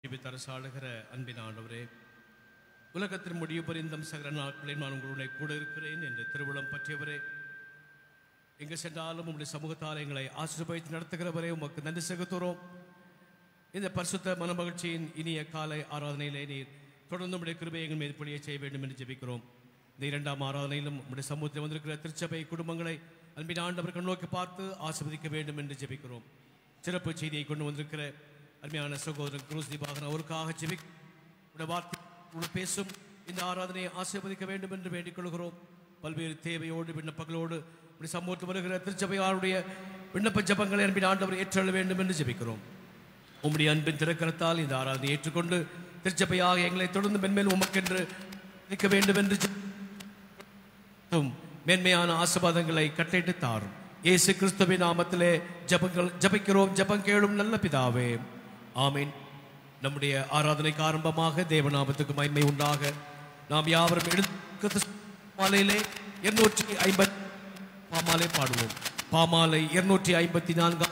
அரசாளுகிற அன்பின் ஆண்டவரே, உலகத்தின் முடிவு பரிந்தும் சகல நாட்களில் நான் உங்களுடைய கூட இருக்கிறேன் என்று திருவுளம் பற்றியவரே, எங்கு சென்றாலும் உங்களுடைய சமூகத்தால் எங்களை ஆசீர்வதித்து நடத்துகிறவரே, உமக்கு நன்றி செலுத்துகிறோம். இந்த பரிசுத்த மனமகிழ்ச்சியின் இனிய காலை ஆராதனையிலே நீர் தொடர்ந்து உடைய கிருபையை எங்கள் மீது பொழிய செய்ய வேண்டும் என்று ஜெபிக்கிறோம். இந்த இரண்டாம் ஆராதனையிலும் உடைய சமூகத்தில் வந்திருக்கிற திருச்சபை குடும்பங்களை அன்பின் ஆண்டவர்கள் நோக்கி பார்த்து ஆசீர்வதிக்க வேண்டும் என்று ஜெபிக்கிறோம். சிறப்பு செய்தியை கொண்டு வந்திருக்கிற அருமையான சகோதரன் குரூஸ் தீபாகரன் அவருக்காக ஜெபிக்க வார்த்தை பேசும் இந்த ஆராதனையை ஆசீர்வதிக்க வேண்டும் என்று வேண்டிக் கொள்கிறோம். பல்வேறு தேவையோடு விண்ணப்பங்களோடு இப்படி சமூகத்தில் வருகிற திருச்சபையாருடைய விண்ணப்ப ஜபங்களை அன்பின் ஆண்டவர் ஏற்றெழ வேண்டும் என்று ஜெபிக்கிறோம். உம்முடைய அன்பின் திறக்கரத்தால் இந்த ஆராதனை ஏற்றுக்கொண்டு திருச்சபையாக எங்களை தொடர்ந்து மென்மேலும் உமக்கென்று இருக்க வேண்டும் என்று மேன்மையான ஆசீர்வாதங்களை கட்டளையிட்டு தாரும். இயேசு கிறிஸ்துவின் நாமத்திலே ஜபிக்கிறோம். ஜபம் கேளும் நல்ல பிதாவே, ஆமீன். நம்முடைய ஆராதனைக்கு ஆரம்பமாக தேவநாமத்துக்கு மகிமை உண்டாக நாம் யாவரும் எடுத்து மாலையிலே 250 பாமாலை பாடுவோம். பாமாலை 254.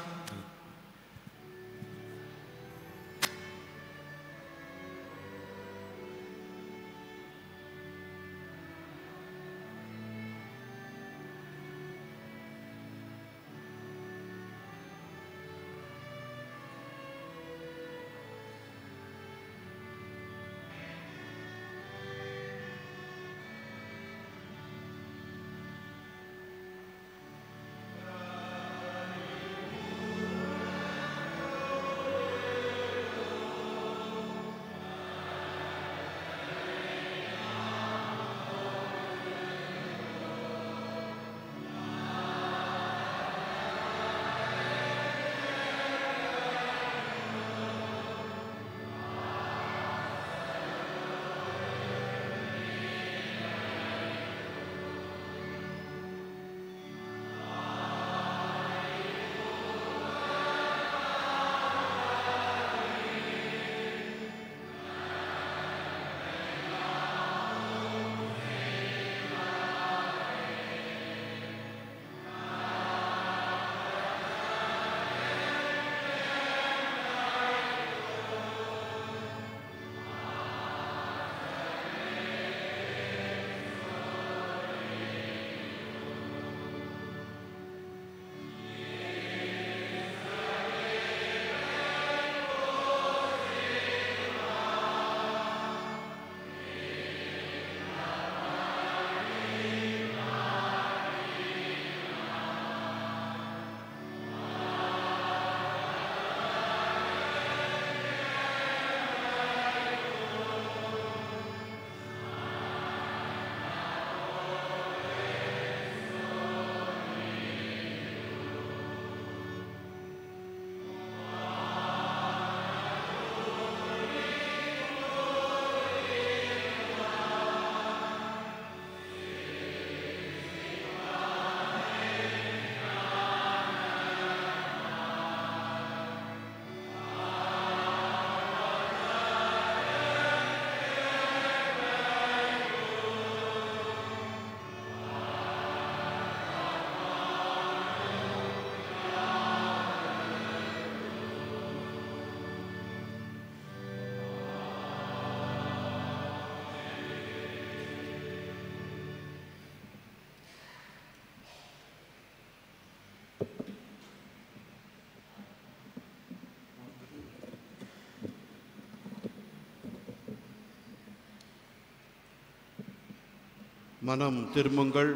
மனம் திரும்புங்கள்,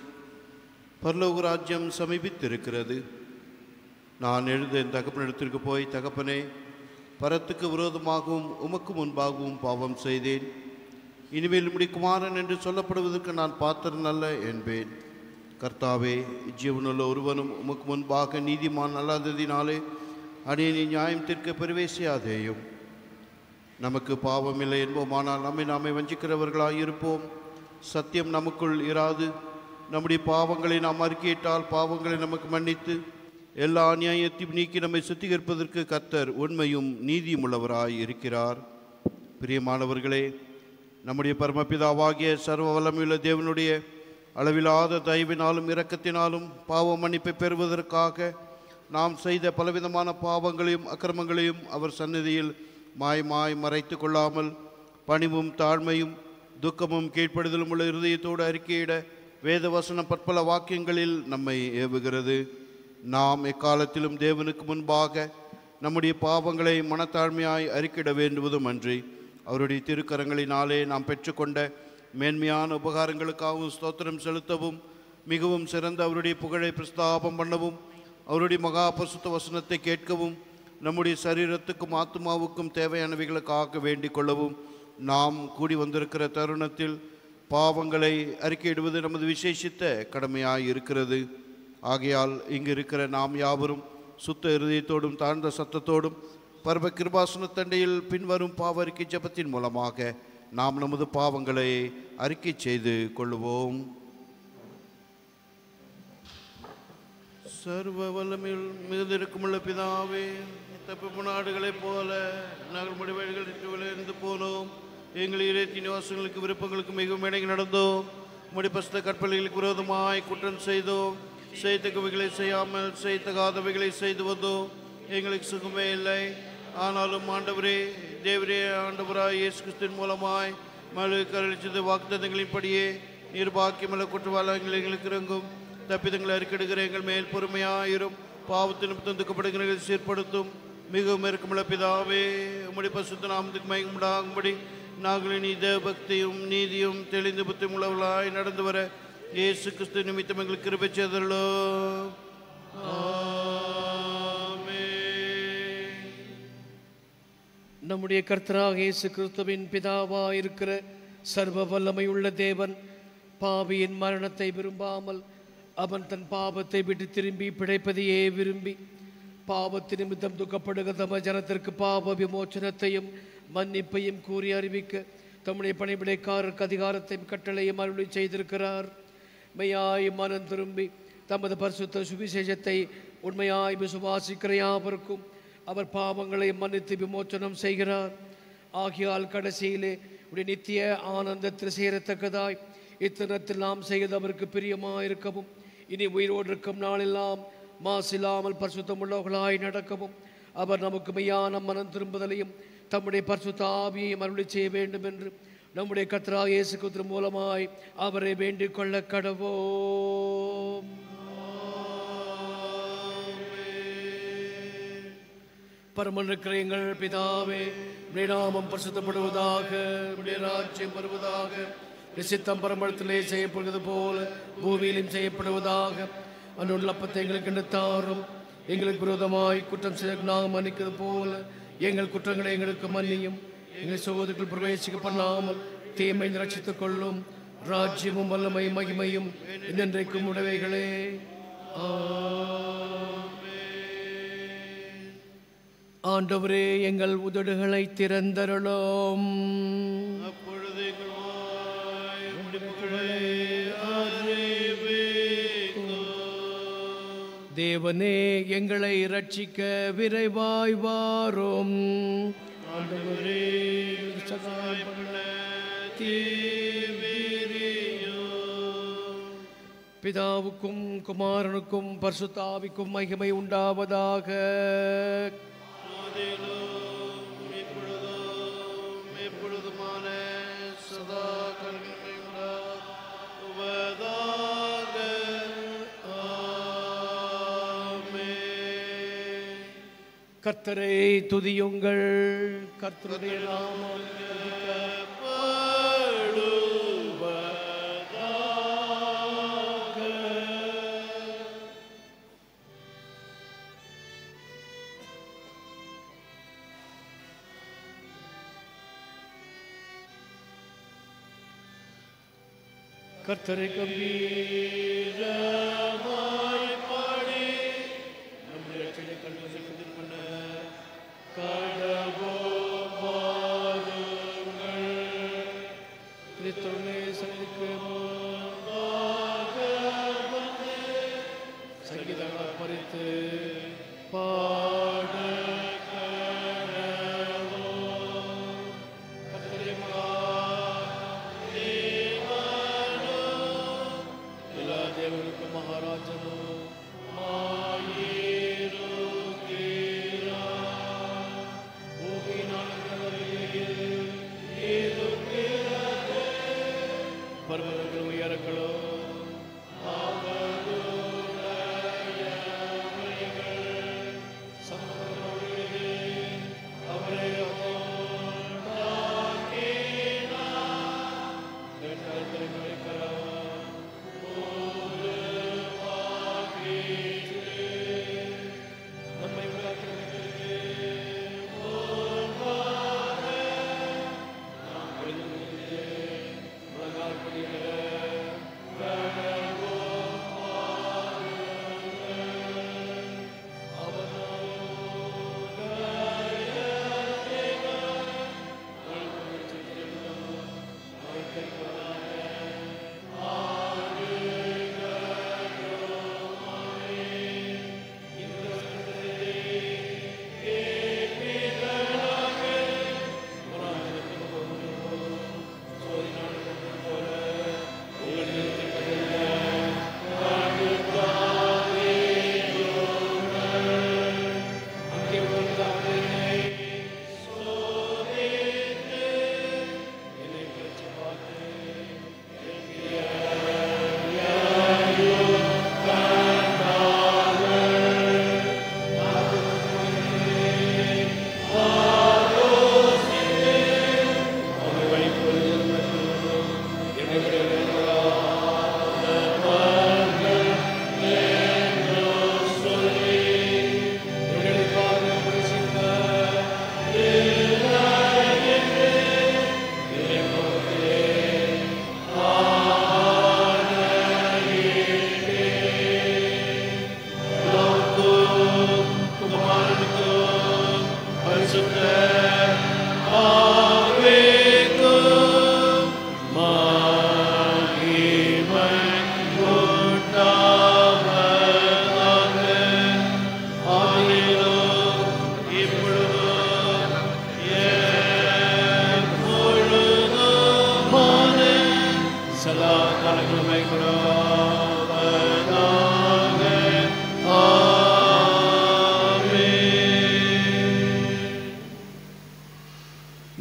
பரலோக ராஜ்யம் சமீபித்திருக்கிறது. நான் எழுத என் தகப்பனிடத்திற்கு போய், தகப்பனே, பரத்துக்கு விரோதமாகவும் உமக்கு முன்பாகவும் பாவம் செய்தேன், இனிமேல் உம்முடைய குமாரன் என்று சொல்லப்படுவதற்கு நான் பாத்திரன் அல்ல என்பேன். கர்த்தாவே, ஜீவனுள்ள ஒருவனும் உமக்கு முன்பாக நீதிமான் அல்லாததினாலே அடியேனை நியாயம் தீர்க்க பிரவேசியாதேயும். நமக்கு பாவம் இல்லை என்போமானால் நாமே வஞ்சிக்கிறவர்களாயிருப்போம். சத்தியம் நமக்குள் இராது. நம்முடைய பாவங்களை நாம் அறிக்கையிட்டால் பாவங்களை நமக்கு மன்னித்து எல்லா அநியாயத்தையும் நீக்கி நம்மை சுத்திகரிப்பதற்கு கர்த்தர் உண்மையும் நீதியும் உள்ளவராய் இருக்கிறார். பிரியமானவர்களே, நம்முடைய பரமபிதாவாகிய சர்வ வல்லமையுள்ள தேவனுடைய அளவிலாத தயவினாலும் இரக்கத்தினாலும் பாவ மன்னிப்பை பெறுவதற்காக நாம் செய்த பலவிதமான பாவங்களையும் அக்கிரமங்களையும் அவர் சந்நிதியில் மாயமாய் மறைத்து கொள்ளாமல் பணிவும் தாழ்மையும் துக்கமும் கீழ்ப்படுதலும் உள்ள இருதயத்தோடு அறிக்கையிட வேத வசனம் பற்பல வாக்கியங்களில் நம்மை ஏவுகிறது. நாம் எக்காலத்திலும் தேவனுக்கு முன்பாக நம்முடைய பாவங்களை மனத்தாழ்மையாய் அறிக்கையிட வேண்டுவதும் அன்றி அவருடைய திருக்கரங்களினாலே நாம் பெற்றுக்கொண்ட மேன்மையான உபகாரங்களுக்காகவும் ஸ்தோத்திரம் செலுத்தவும் மிகவும் சிறந்த அவருடைய புகழை பிரஸ்தாபம் பண்ணவும் அவருடைய மகா பரிசுத்த வசனத்தை கேட்கவும் நம்முடைய சரீரத்துக்கும் ஆத்மாவுக்கும் தேவையானவைகளுக்காக வேண்டிக் கொள்ளவும் நாம் கூடி வந்திருக்கிற தருணத்தில் பாவங்களை அறிக்கையிடுவது நமது விசேஷித்த கடமையாய் இருக்கிறது. ஆகையால் இங்கு இருக்கிற நாம் யாவரும் சுத்த இருதயத்தோடும் தாழ்ந்த சத்தத்தோடும் பரம கிருபாசன தண்டையில் பின்வரும் பாவ அறிக்கை ஜெபத்தின் மூலமாக நாம் நமது பாவங்களை அறிக்கை செய்து கொள்வோம். சர்வ வல்லமையில் மிகுந்திருக்குமுள்ள பிதாவே, தப்பு நாடுகளைப் போல நாங்கள் முடிவெளிகள் விளைந்து போனோம். எங்கள் இறைத்தி நிவாசங்களுக்கு விருப்பங்களுக்கு மிகவும் இணங்கி நடந்தோம். முடிப்பஸ்த கற்பனைகளுக்கு விரோதமாய் குற்றம் செய்தோம். செய்தகவைகளை செய்யாமல் செய்தகாதவைகளை செய்து வந்தோம். எங்களுக்கு சுகமே இல்லை. ஆனாலும் ஆண்டவரே, தேவரே, ஆண்டவராய் இயேசு கிறிஸ்துவின் மூலமாய் மகளுக்கு அளித்தது வாக்குத்தத்தங்களின்படியே நிர்பாக்கியமல்ல குற்றவாளர்கள் எங்களுக்கு இறங்கும். தப்பிதங்களை அறிக்கிடுகிற எங்கள் மேல் பொறுமையாயிரும். பாவத்தின் துக்கப்படுகிறவர்கள் சீர்படுத்தும். மிகவும் இருக்குமுள்ள பிதாவே, உம்முடைய பரிசுத்த நாமத்துக்கு மகிமை உண்டாகும்படி நாங்கள் நீ தேவபக்தியும் நீதியும் தெளிந்த புத்தி உள்ளவர்களாய் நடந்து வர இயேசு கிறிஸ்து நிமித்தம் எங்களுக்கு கிருபை செய்தருளும். நம்முடைய கர்த்தராகிய இயேசு கிறிஸ்துவின் பிதாவாய் இருக்கிற சர்வ வல்லமையுள்ள தேவன் பாவியின் மரணத்தை விரும்பாமல் அவன் தன் பாவத்தை விட்டு திரும்பி பிழைப்பதையே விரும்பி பாவத்தின் நிமித்தம் துக்கப்படுகிற தம ஜனத்திற்கு பாவ விமோச்சனத்தையும் மன்னிப்பையும் கூறி அறிவிக்க தம்முடைய பணிவிடைக்காரருக்கு அதிகாரத்தையும் கட்டளையும் அருளி செய்திருக்கிறார். மெய்யாய் மனம் திரும்பி தமது பரிசுத்த சுவிசேஷத்தை உண்மையாய் விசுவாசிக்கிற யாவருக்கும் அவர் பாவங்களை மன்னித்து விமோச்சனம் செய்கிறார். ஆகியால் கடைசியிலே உடைய நித்திய ஆனந்தத்தில் சேரத்தக்கதாய் இத்தனத்தில் நாம் செய்து அவருக்கு பிரியமாயிருக்கவும் இனி உயிரோடு இருக்கும் நாளெல்லாம் மாசில்லாமல் பரிசுத்தமுள்ளவர்களாய் நடக்கவும் அவர் நமக்கு மெய்யான மனம் திரும்புதலையும் தம்முடைய பரிசுத்த ஆவியையும் அருளி செய்ய வேண்டும் என்று நம்முடைய கர்த்தராகிய இயேசு கிறிஸ்து மூலமாய் அவரை வேண்டிக் கொள்ள கடவோம். பரமனுக்கிற எங்கள் பிதாவே, உம்முடைய நாமம் பரிசுத்தப்படுவதாக, உம்முடைய ராஜ்யம் வருவதாக, சித்தம் பரமளத்திலே செய்யப்படுவது போல பூமியிலும் செய்யப்படுவதாக. அன்றுள்ள அப்பத்தை எங்களுக்கு தாரும். எங்களுக்கு விரோதமாய் குற்றம் செய்ய நாம் மன்னிக்கிறது போல எங்கள் குற்றங்களை எங்களுக்கு மன்னியும். எங்கள் சகோதரர்கள் பிரவேசிக்க பண்ணாமல் தீமை ரட்சித்துக் கொள்ளும். ராஜ்யமும் வல்லமையும் மகிமையும் என்றென்றைக்கும் உடையவைகளே. ஆண்டவரே, எங்கள் உதடுகளை திறந்தருளும். தேவனே, எங்களை இரட்சிக்க விரைவாய் வாரும். ஆண்டவரே, பிதாவுக்கும் குமாரனுக்கும் பரிசுத்த ஆவிக்கும் மகிமை உண்டாவதாக. கர்த்தரை துதியுங்கள். கர்த்தருடைய நாமம் கர்த்தரை கம்பீரமாய் பாடி நம்முடைய ரட்சகரை கண்டுபிடிப்பதில் பண்ண கடவோம் வாருங்கள். கிறிஸ்துவே சந்திக்கு முன்பாக வந்து சங்கீதங்களை பறித்து பாட மகாராஜனோ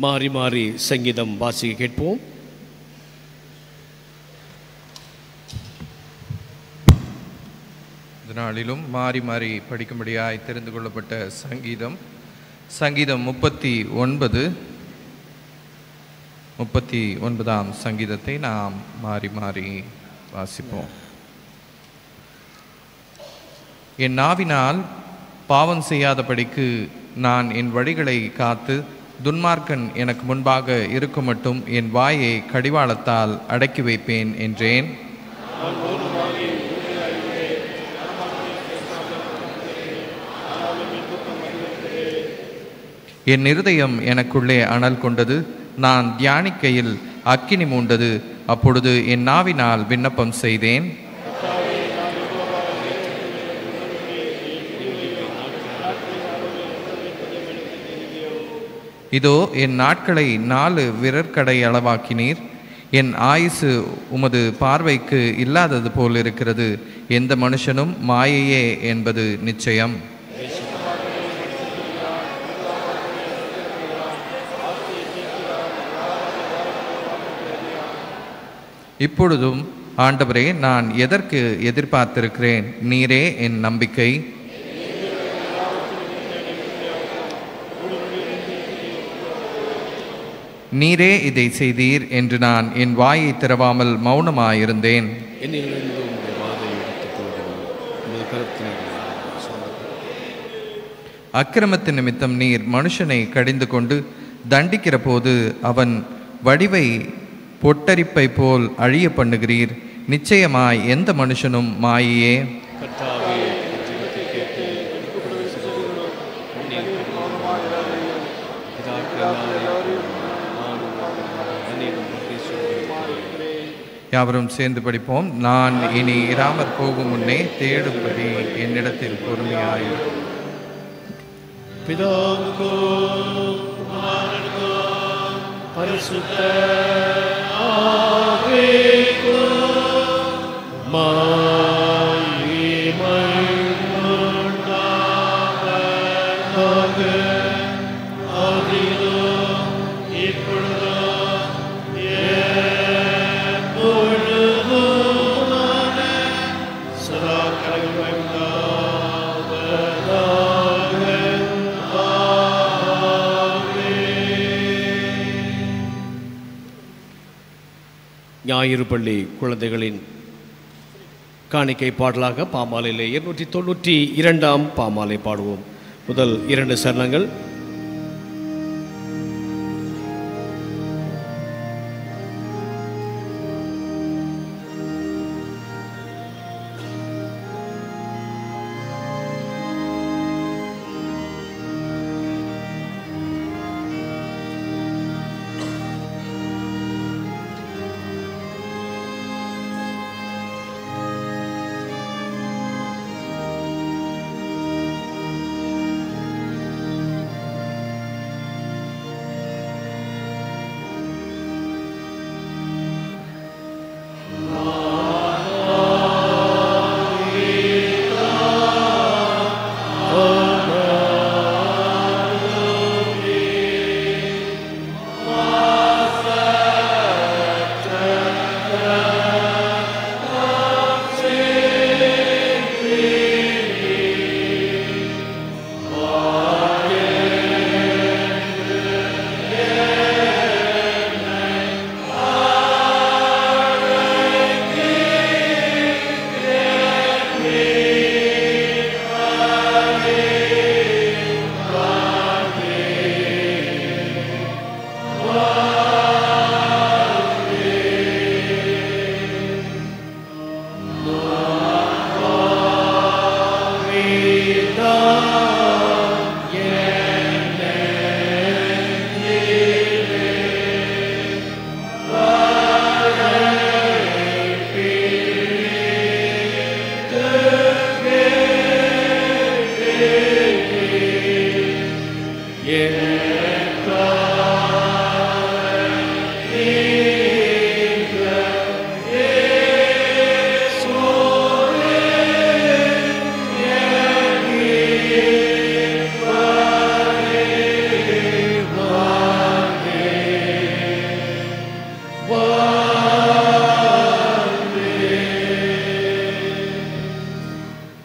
மாறி மாறி சங்கீதம் வாசிக்க கேட்போம். இந்த நாளிலும் மாறி மாறி படிக்கும்படியாய் தெரிந்து கொள்ளப்பட்ட சங்கீதம் 39ஆம் சங்கீதத்தை நாம் மாறி மாறி வாசிப்போம். என் நாவினால் பாவம் செய்யாதபடிக்கு நான் என் வழிகளை காத்து துன்மார்க்கன் எனக்கு முன்பாக இருக்கும் மட்டும் என் வாயை கடிவாளத்தால் அடக்கி வைப்பேன் என்றேன். என் இருதயம் எனக்குள்ளே அனல் கொண்டது, நான் தியானிக்கையில் அக்கினி மூண்டது. அப்பொழுது என் நாவினால் விண்ணப்பம் செய்தேன். இதோ என் நாட்களை 4 விரற்கடை அளவாக்கினீர். என் ஆயுசு உமது பார்வைக்கு இல்லாதது போல் இருக்கிறது. எந்த மனுஷனும் மாயையே என்பது நிச்சயம். இப்பொழுதும் ஆண்டவரே, நான் எதற்கு எதிர்பார்த்திருக்கிறேன்? நீரே என் நம்பிக்கை. நீரே இதை செய்தீர் என்று நான் என் வாயை திறவாமல் மௌனமாயிருந்தேன். அக்கிரமத்தின் நிமித்தம் நீர் மனுஷனை கடிந்து கொண்டு தண்டிக்கிற போது அவன் வடிவை பொட்டரிப்பை போல் அழிய பண்ணுகிறீர். நிச்சயமாய் எந்த மனுஷனும் மாயையே. யாவரும் சேர்ந்து படிப்போம். நான் இனி இராமற் போகும் முன்னே தேடும்படி என்னிடத்தில் பொறுமையாய் பரிசுத்த ஞாயிறு பள்ளி குழந்தைகளின் காணிக்கை பாடலாக பாமாலையிலே 292ஆம் பாமாலை பாடுவோம். முதல் 2 சரணங்கள்.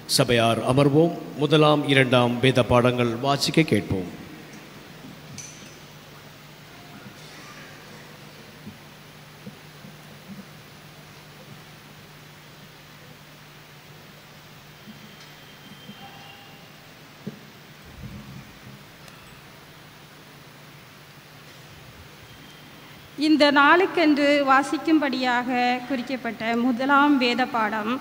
சபையார் அமர்வோம். முதலாம் இரண்டாம் வேத பாடங்கள் வாசிக்க கேட்போம். இந்த நாளுக்கென்று வாசிக்கும்படியாக குறிக்கப்பட்ட முதலாம் வேத பாடம்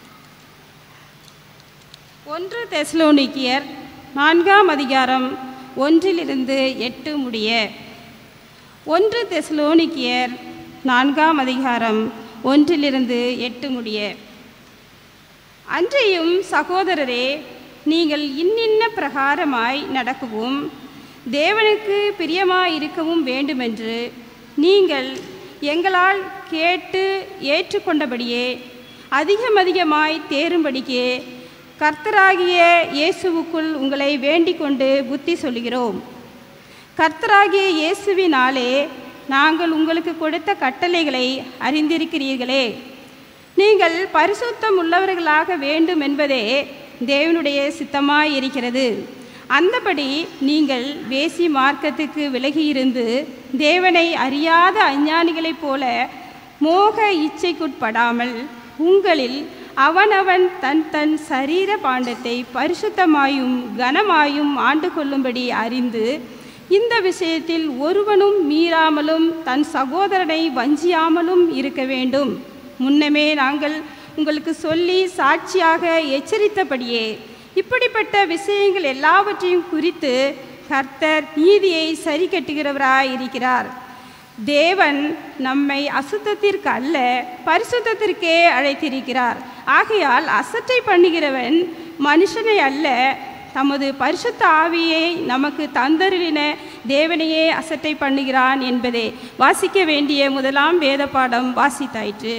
1 தெசலோனிக்கேயர் 4ஆம் அதிகாரம் 1-8 முடிய. 1 தெசலோனிக்கேயர் 4ஆம் அதிகாரம் 1-8 முடிய. அன்றையும் சகோதரரே, நீங்கள் இன்னின்ன பிரகாரமாய் நடக்கவும் தேவனுக்கு பிரியமாயிருக்கவும் வேண்டுமென்று நீங்கள் எங்களால் கேட்டு ஏற்றுக்கொண்டபடியே அதிகமாய் தேரும்படிக்கு கர்த்தராகிய இயேசுவுக்குள் உங்களை வேண்டிக் கொண்டு புத்தி சொல்கிறோம். கர்த்தராகிய இயேசுவினாலே நாங்கள் உங்களுக்கு கொடுத்த கட்டளைகளை அறிந்திருக்கிறீர்களே. நீங்கள் பரிசுத்தம் உள்ளவர்களாக வேண்டும் என்பதே தேவனுடைய சித்தமாயிருக்கிறது. அந்தபடி நீங்கள் வேசி மார்க்கத்துக்கு விலகியிருந்து தேவனை அறியாத அஞ்ஞானிகளைப் போல மோக இச்சைக்குட்படாமல் உங்களில் அவனவன் தன் தன் சரீர பாண்டத்தை பரிசுத்தமாயும் கனமாயும் ஆண்டு கொள்ளும்படி அறிந்து, இந்த விஷயத்தில் ஒருவனும் மீறாமலும் தன் சகோதரனை வஞ்சியாமலும் இருக்க வேண்டும். முன்னமே நாங்கள் உங்களுக்கு சொல்லி சாட்சியாக எச்சரித்தபடியே இப்படிப்பட்ட விஷயங்கள் எல்லாவற்றையும் குறித்து கர்த்தர் நீதியை சரி கட்டுகிறவராயிருக்கிறார். தேவன் நம்மை அசுத்தத்திற்கு அல்ல, பரிசுத்தத்திற்கே அழைத்திருக்கிறார். ஆகையால் அசட்டை பண்ணுகிறவன் மனுஷனை அல்ல, தமது பரிசுத்த ஆவியை நமக்கு தந்தருளின தேவனையே அசட்டை பண்ணுகிறான் என்பதே. வாசிக்க வேண்டிய முதலாம் வேத பாடம் வாசித்தாயிற்று.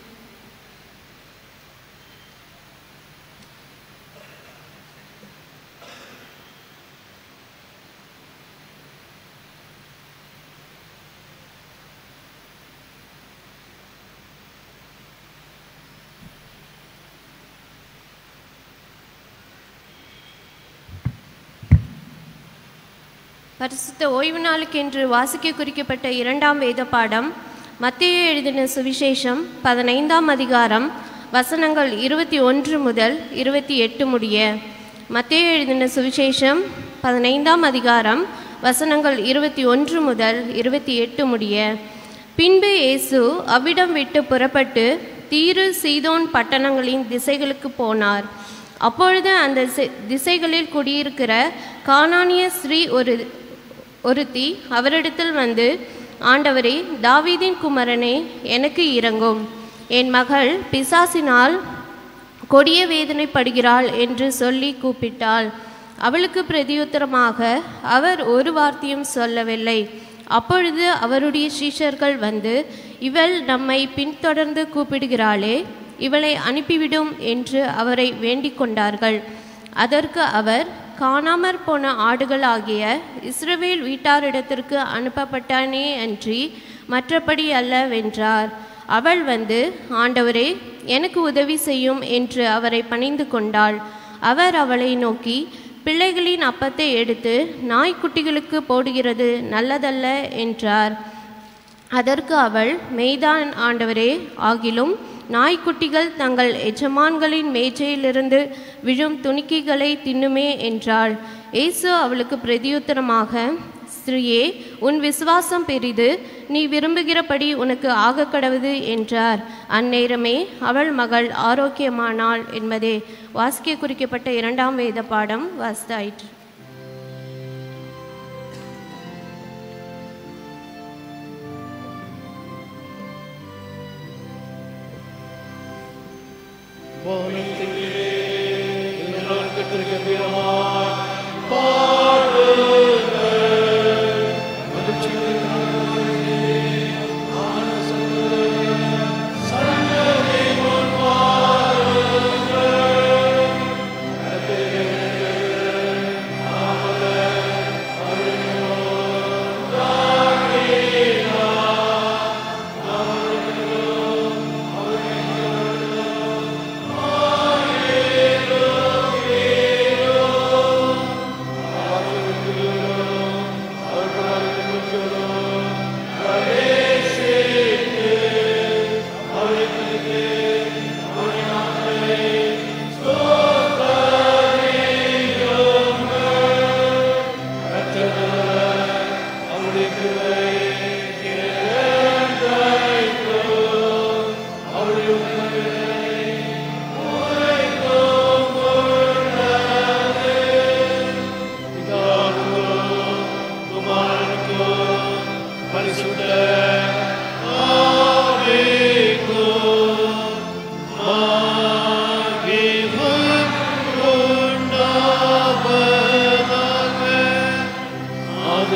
பரிசுத்த ஓய்வு நாளுக்கென்று வாசிக்க குறிக்கப்பட்ட இரண்டாம் வேத பாடம் மத்தேயு எழுதின சுவிசேஷம் 15ஆம் அதிகாரம் வசனங்கள் 21 முதல் 28 முடிய. மத்தேயு எழுதின சுவிசேஷம் 15ஆம் அதிகாரம் வசனங்கள் 21 முதல் 28 முடிய. பின்பு இயேசு அவ்விடம் விட்டு புறப்பட்டு தீரு சீதோன் பட்டணங்களின் திசைகளுக்கு போனார். அப்பொழுது அந்த திசைகளில் குடியிருக்கிற கானானிய ஸ்ரீ ஒருத்தி அவரிடத்தில் வந்து, ஆண்டவரே, தாவீதின் குமாரனே, எனக்கு இரங்கும், என் மகள் பிசாசினால் கொடிய வேதனைப்படுகிறாள் என்று சொல்லி கூப்பிட்டாள். அவளுக்கு பிரதியுத்தரமாக அவர் ஒரு வார்த்தையும் சொல்லவில்லை. அப்பொழுது அவருடைய சீஷர்கள் வந்து, இவள் நம்மை பின்தொடர்ந்து கூப்பிடுகிறாளே, இவளை அனுப்பிவிடும் என்று அவரை வேண்டிக் கொண்டார்கள். அதற்கு அவர், காணாமற் போன ஆடுகள் ஆகிய இஸ்ரவேல் வீட்டாரிடத்திற்கு அனுப்பப்பட்டானே அன்றி மற்றபடி அல்லவென்றார். அவள் வந்து, ஆண்டவரே, எனக்கு உதவி செய்யும் என்று அவரை பணிந்து கொண்டாள். அவர் அவளை நோக்கி, பிள்ளைகளின் அப்பத்தை எடுத்து நாய்க்குட்டிகளுக்கு போடுகிறது நல்லதல்ல என்றார். அதற்கு அவள், மெய்தான் ஆண்டவரே, ஆகிலும் நாய்க்குட்டிகள் தங்கள் எஜமான்களின் மேஜையிலிருந்து விழும் துணிக்கைகளை தின்னுமே என்றாள். இயேசு அவளுக்கு பிரதியுத்தரமாக, ஸ்திரீயே, உன் விசுவாசம் பெரிது, நீ விரும்புகிறபடி உனக்கு ஆகக்கடவுது என்றார். அந்நேரமே அவள் மகள் ஆரோக்கியமானாள் என்பதே. வாசிக்க குறிக்கப்பட்ட இரண்டாம் வேத பாடம் வாசித்தாயிற்று. Hallelujah.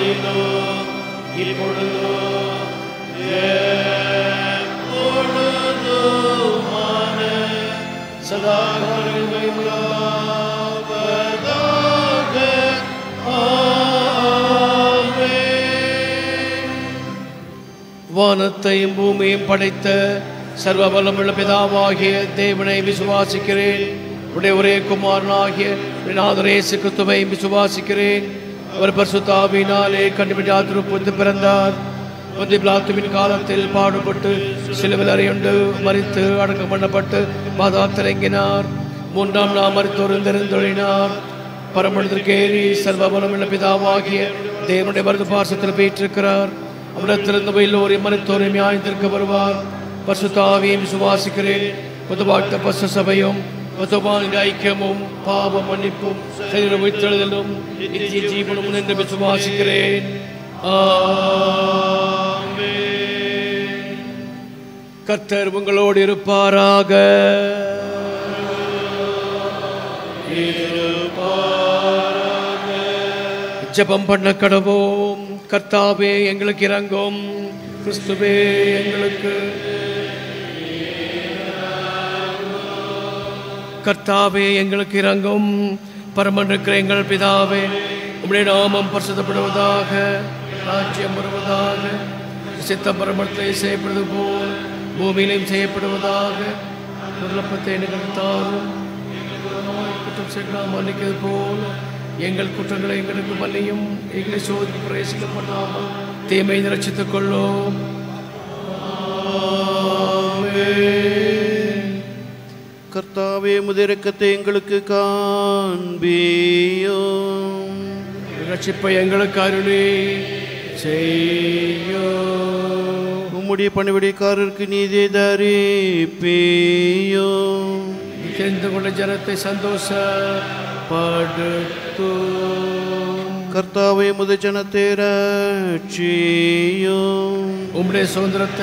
வானத்தையும் பூமியையும் படைத்த சர்வ வல்லமுள்ள பிதாவாகிய தேவனை விசுவாசிக்கிறேன். உடைய ஒரே குமாரனாகிய நாதர் இயேசு கிறிஸ்துவை விசுவாசிக்கிறேன். அவர் பரிசுத்த ஆவியினாலே கன்னிமரியாதிலிருந்து பிறந்தார். பொந்திய பிலாத்துவின் காலத்தில் பாடுபட்டு சிலுவையில் அறையுண்டு மரித்து அடக்கம் பண்ணப்பட்டு பாதாளத்தில் இறங்கினார். மூன்றாம் நாள் மரித்தோர் எழுந்தருளினார். பரமண்டலத்திற்கு ஏறி சர்வ வல்லமுள்ள பிதாவாகிய தேவனுடைய வலது பார்சத்தில் வீற்றிருக்கிறார். அவரிடத்திலிருந்து எல்லோரையும் மரித்தோரையும் நியாயத்திற்கு வருவார். பரிசுத்த ஆவியை விசுவாசிக்கிறேன். பொதுவாழ்த்த பசு சபையும் பொதுவான ஐக்கியமும் பாவ மன்னிப்பும் சரீர உயிர்த்தெழுதலும் நித்திய ஜீவனும் என்று விசுவாசிக்கிறேன். கர்த்தர் உங்களோடு இருப்பாராக. ஜெபம் பண்ண கடவோம். கர்த்தாவே எங்களுக்கு இரங்கும். கிறிஸ்துவே எங்களுக்கு. கர்த்தாவே எங்களுக்கு இரங்கும். பரமண்டிருக்கிற எங்கள் பிதாவே, உம்முடைய நாமம் பரிசுத்தப்படுவதாக, ராஜ்யம் வருவதாக, சித்தம் பரமண்டலத்தை செய்யப்படுவது போல் பூமியிலையும் செய்யப்படுவதாக. விண்ணப்பத்தை நிகழ்த்தாலும் குற்றம் செய்யலாம் மன்னிக்கிறது போல் எங்கள் குற்றங்களை எங்களுக்கு மன்னியும். எங்களை சோதனை பிரவேசிக்க பண்ணாமல் தீமை ரட்சித்துக் கொள்ளும். கர்த்தாவே முதிரக்கத்தை எங்களுக்கு காண்பியும். ரட்சிப்பை எங்களுக்கு அருளி செய்யும். உம்முடைய பணிவிடைக்காரருக்கு நீதியை தரிப்பியும். தெரிந்து கொண்ட ஜனத்தை சந்தோஷப்படுத்தும். கர்த்தாவே முத ஜனத்தை ரட்சியும். உம்முடைய சுதந்திரத்தை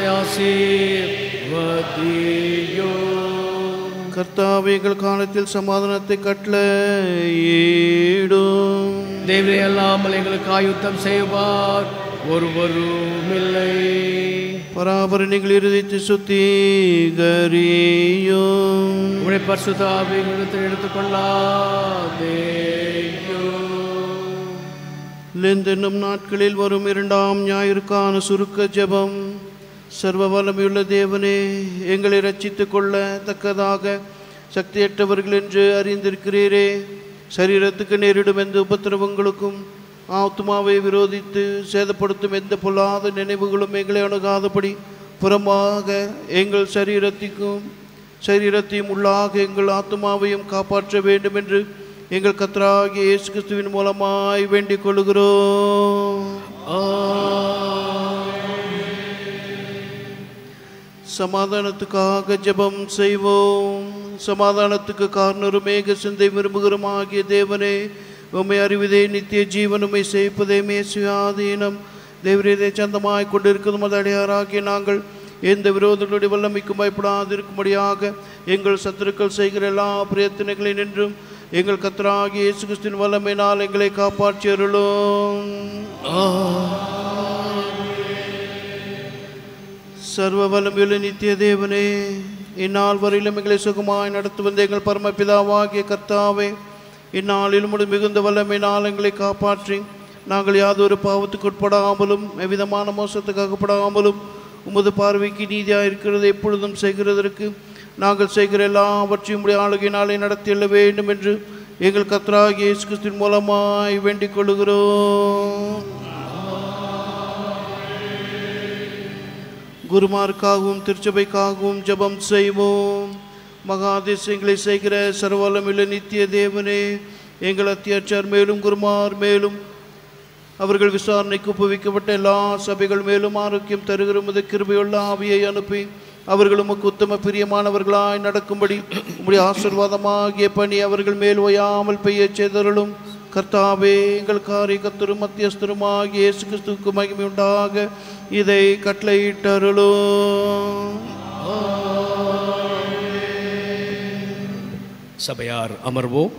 ஆசீர்வதியும். கர்த்தாவே எங்கள் காலத்தில் சமாதானத்தை கட்டளையிடும். தேவரே அல்லாமல் எங்களுக்கு ஆயுத்தம் செய்வார் ஒருவரும் இல்லை. பராபரணிகள் இருதயத்தை சுத்திகரியும். உம்முடைய பரிசுத்த ஆவியை எங்களிடத்தில் எடுத்துக்கொள்ளாதேயும். லெந்தென்னும் நாட்களில் வரும் 2ஆம் ஞாயிற்கான சுருக்க ஜெபம். சர்வ வல்லமையுள்ள தேவனே, எங்களை ரட்சித்துக் கொள்ள தக்கதாக சக்தியற்றவர்கள் என்று அறிந்திருக்கிறீரே. சரீரத்துக்கு நேரிடும் எந்த உபத்திரவங்களுக்கும் ஆத்மாவை விரோதித்து சேதப்படுத்தும் எந்த பொல்லாத நினைவுகளும் எங்களை அணுகாதபடி புறமாக எங்கள் சரீரத்தையும் உள்ளாக எங்கள் ஆத்மாவையும் காப்பாற்ற வேண்டும் என்று எங்கள் கர்த்தராகிய இயேசு கிறிஸ்துவின் மூலமாய் வேண்டிக் கொள்கிறோம். சமாதானத்துக்காக ஜெபம் செய்வோம். சமாதானத்துக்கு காரணரும் மேக சிந்தை விரும்புகிறோம் ஆகிய தேவனே, உம்மை அறிவதே நித்திய ஜீவன், உம்மை செய்ப்பதே சுயாதீனம். தேவரீதை சந்தமாய் கொண்டிருக்கிறதும் அது அடையாராகிய நாங்கள் எந்த விரோதங்களுடைய வல்லமைக்கும் பயப்படாதிருக்கும்படியாக எங்கள் சத்துருக்கள் செய்கிற எல்லா பிரயத்தனைகளை நின்றும் எங்கள் கர்த்தராகிய இயேசு கிறிஸ்துவின் வல்லமையினால் எங்களை காப்பாற்றி அருளும். சர்வ வல்லமையுள்ள நித்திய தேவனே, இந்நாள் வரையிலும் எங்களை சுகமாய் நடத்து வந்த எங்கள் பரமபிதாவாகிய கர்த்தாவே, இந்நாளிலும் மிகுந்த வல்லமையினால் எங்களை காப்பாற்றி நாங்கள் யாதொரு பாவத்துக்கு உட்படாமலும் எவ்விதமான மோசத்துக்கு அகப்படாமலும் உமது பார்வைக்கு நீதியாக இருக்கிறது எப்பொழுதும் செய்கிறதற்கு நாங்கள் செய்கிற எல்லாவற்றையும் உடைய ஆளுகையினாலே நடத்தியல்ல வேண்டும் என்று எங்கள் கர்த்தராகிய இயேசு கிறிஸ்துவின் மூலமாய் வேண்டிக் கொள்கிறோம். குருமாருக்காகவும் திருச்சபைக்காகவும் ஜெபம் செய்வோம். மகாதிசயங்களை செய்கிற சர்வவல்லமையுள்ள நித்திய தேவனே, எங்கள் அத்தியட்சர் மேலும் குருமார் மேலும் அவர்கள் விசாரணைக்கு ஒப்புவிக்கப்பட்ட எல்லா சபைகள் மேலும் ஆரோக்கியம் தருகிற உமது கிருபையுள்ள ஆவியை அனுப்பி அவர்கள் உமக்கு உத்தம பிரியமானவர்களாய் நடக்கும்படி உம்முடைய ஆசீர்வாதமாகிய பணி அவர்கள் மேல் ஓயாமல் பெய்ய செய்தருளும். கர்த்தாவே, எங்கள் காரிய கர்த்தரும் மத்தியஸ்தருமாகிய இயேசு கிறிஸ்துவுக்கு மகிமை உண்டாக இதை கட்டளையிட்டருளும். சபையார் அமர்வோம்.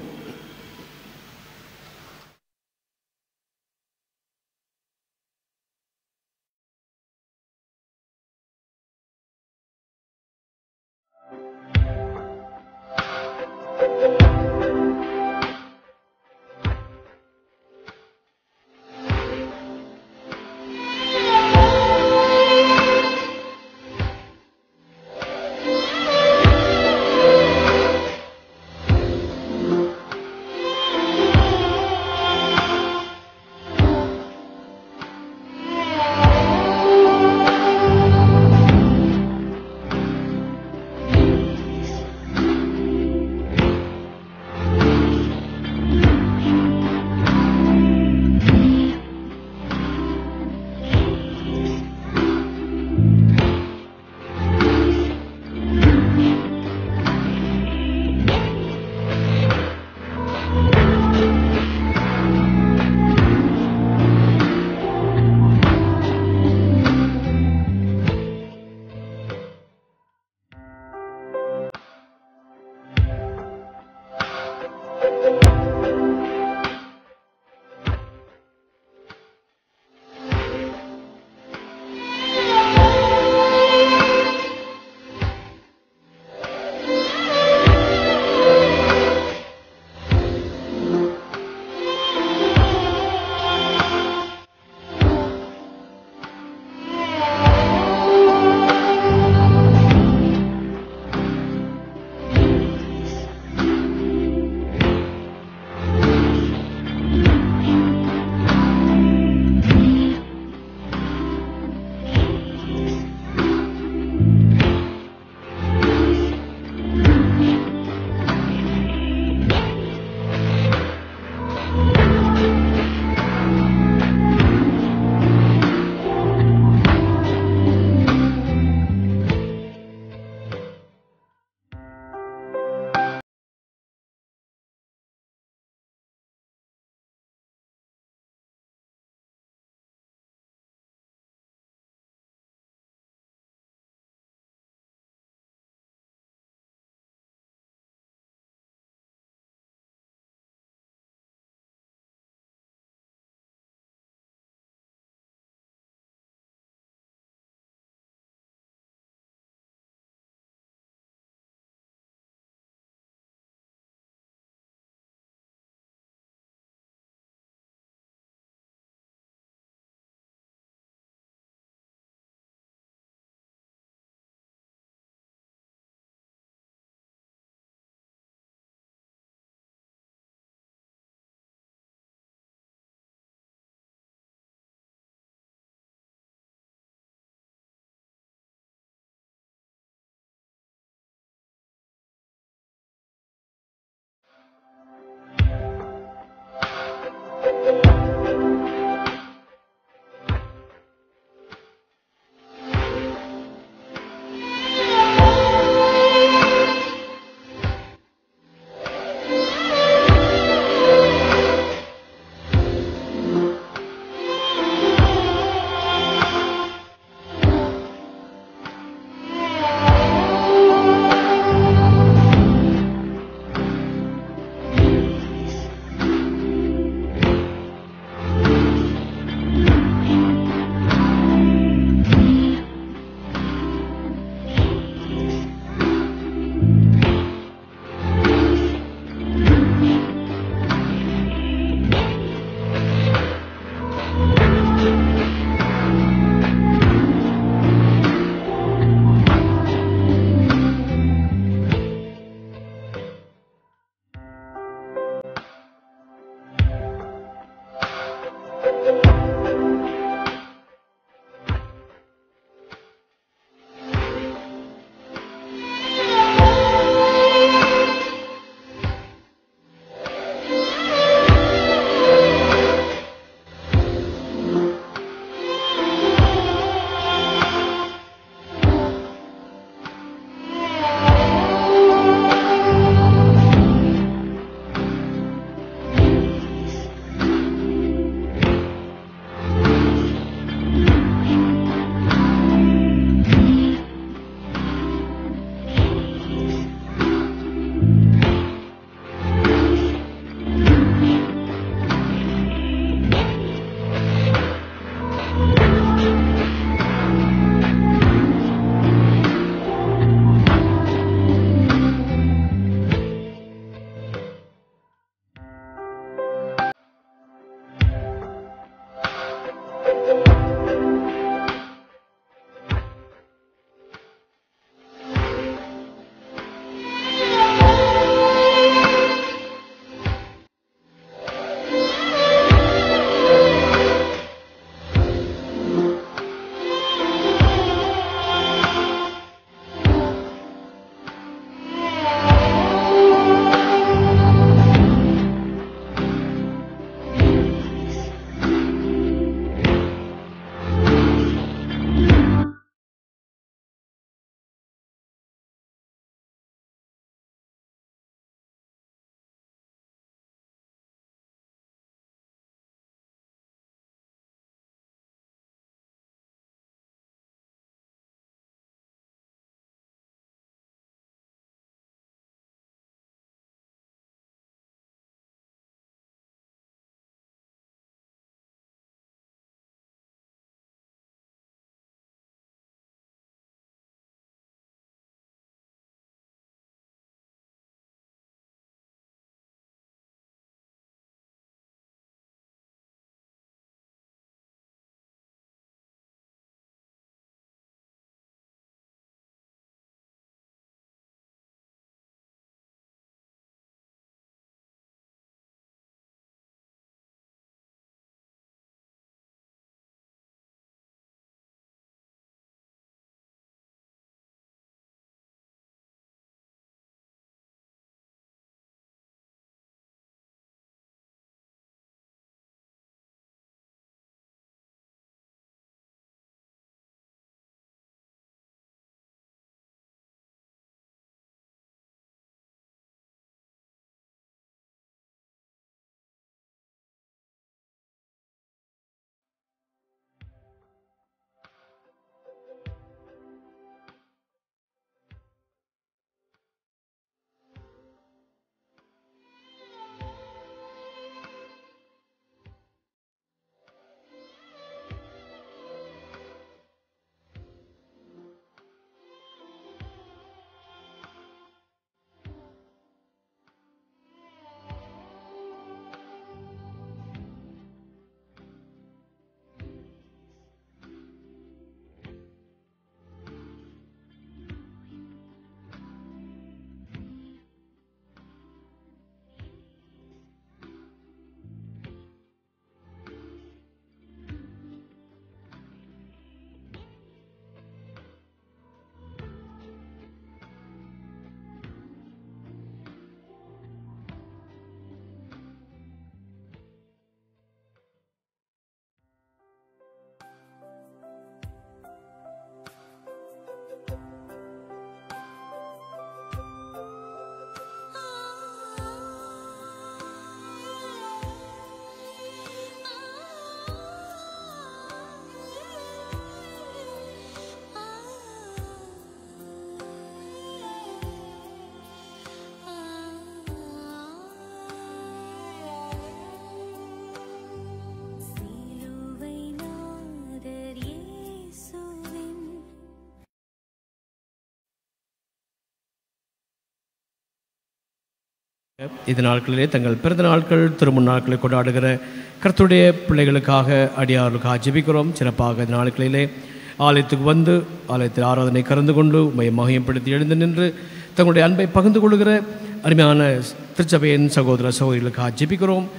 இந்த நாட்களிலே தங்கள் பிறந்த நாட்கள் திருமண நாட்களை கொண்டாடுகிற கர்த்தருடைய பிள்ளைகளுக்காக அடியார்களுக்காக ஜெபிக்கிறோம். சிறப்பாக இந்த நாட்களிலே ஆலயத்துக்கு வந்து ஆலயத்தில் ஆராதனை கலந்து கொண்டு உம்மை மகிமைப்படுத்தி எழுந்து நின்று தங்களுடைய அன்பை பகிர்ந்து கொள்கிற அருமையான திருச்சபையின் சகோதர சகோதரிகளுக்காக ஜெபிக்கிறோம்.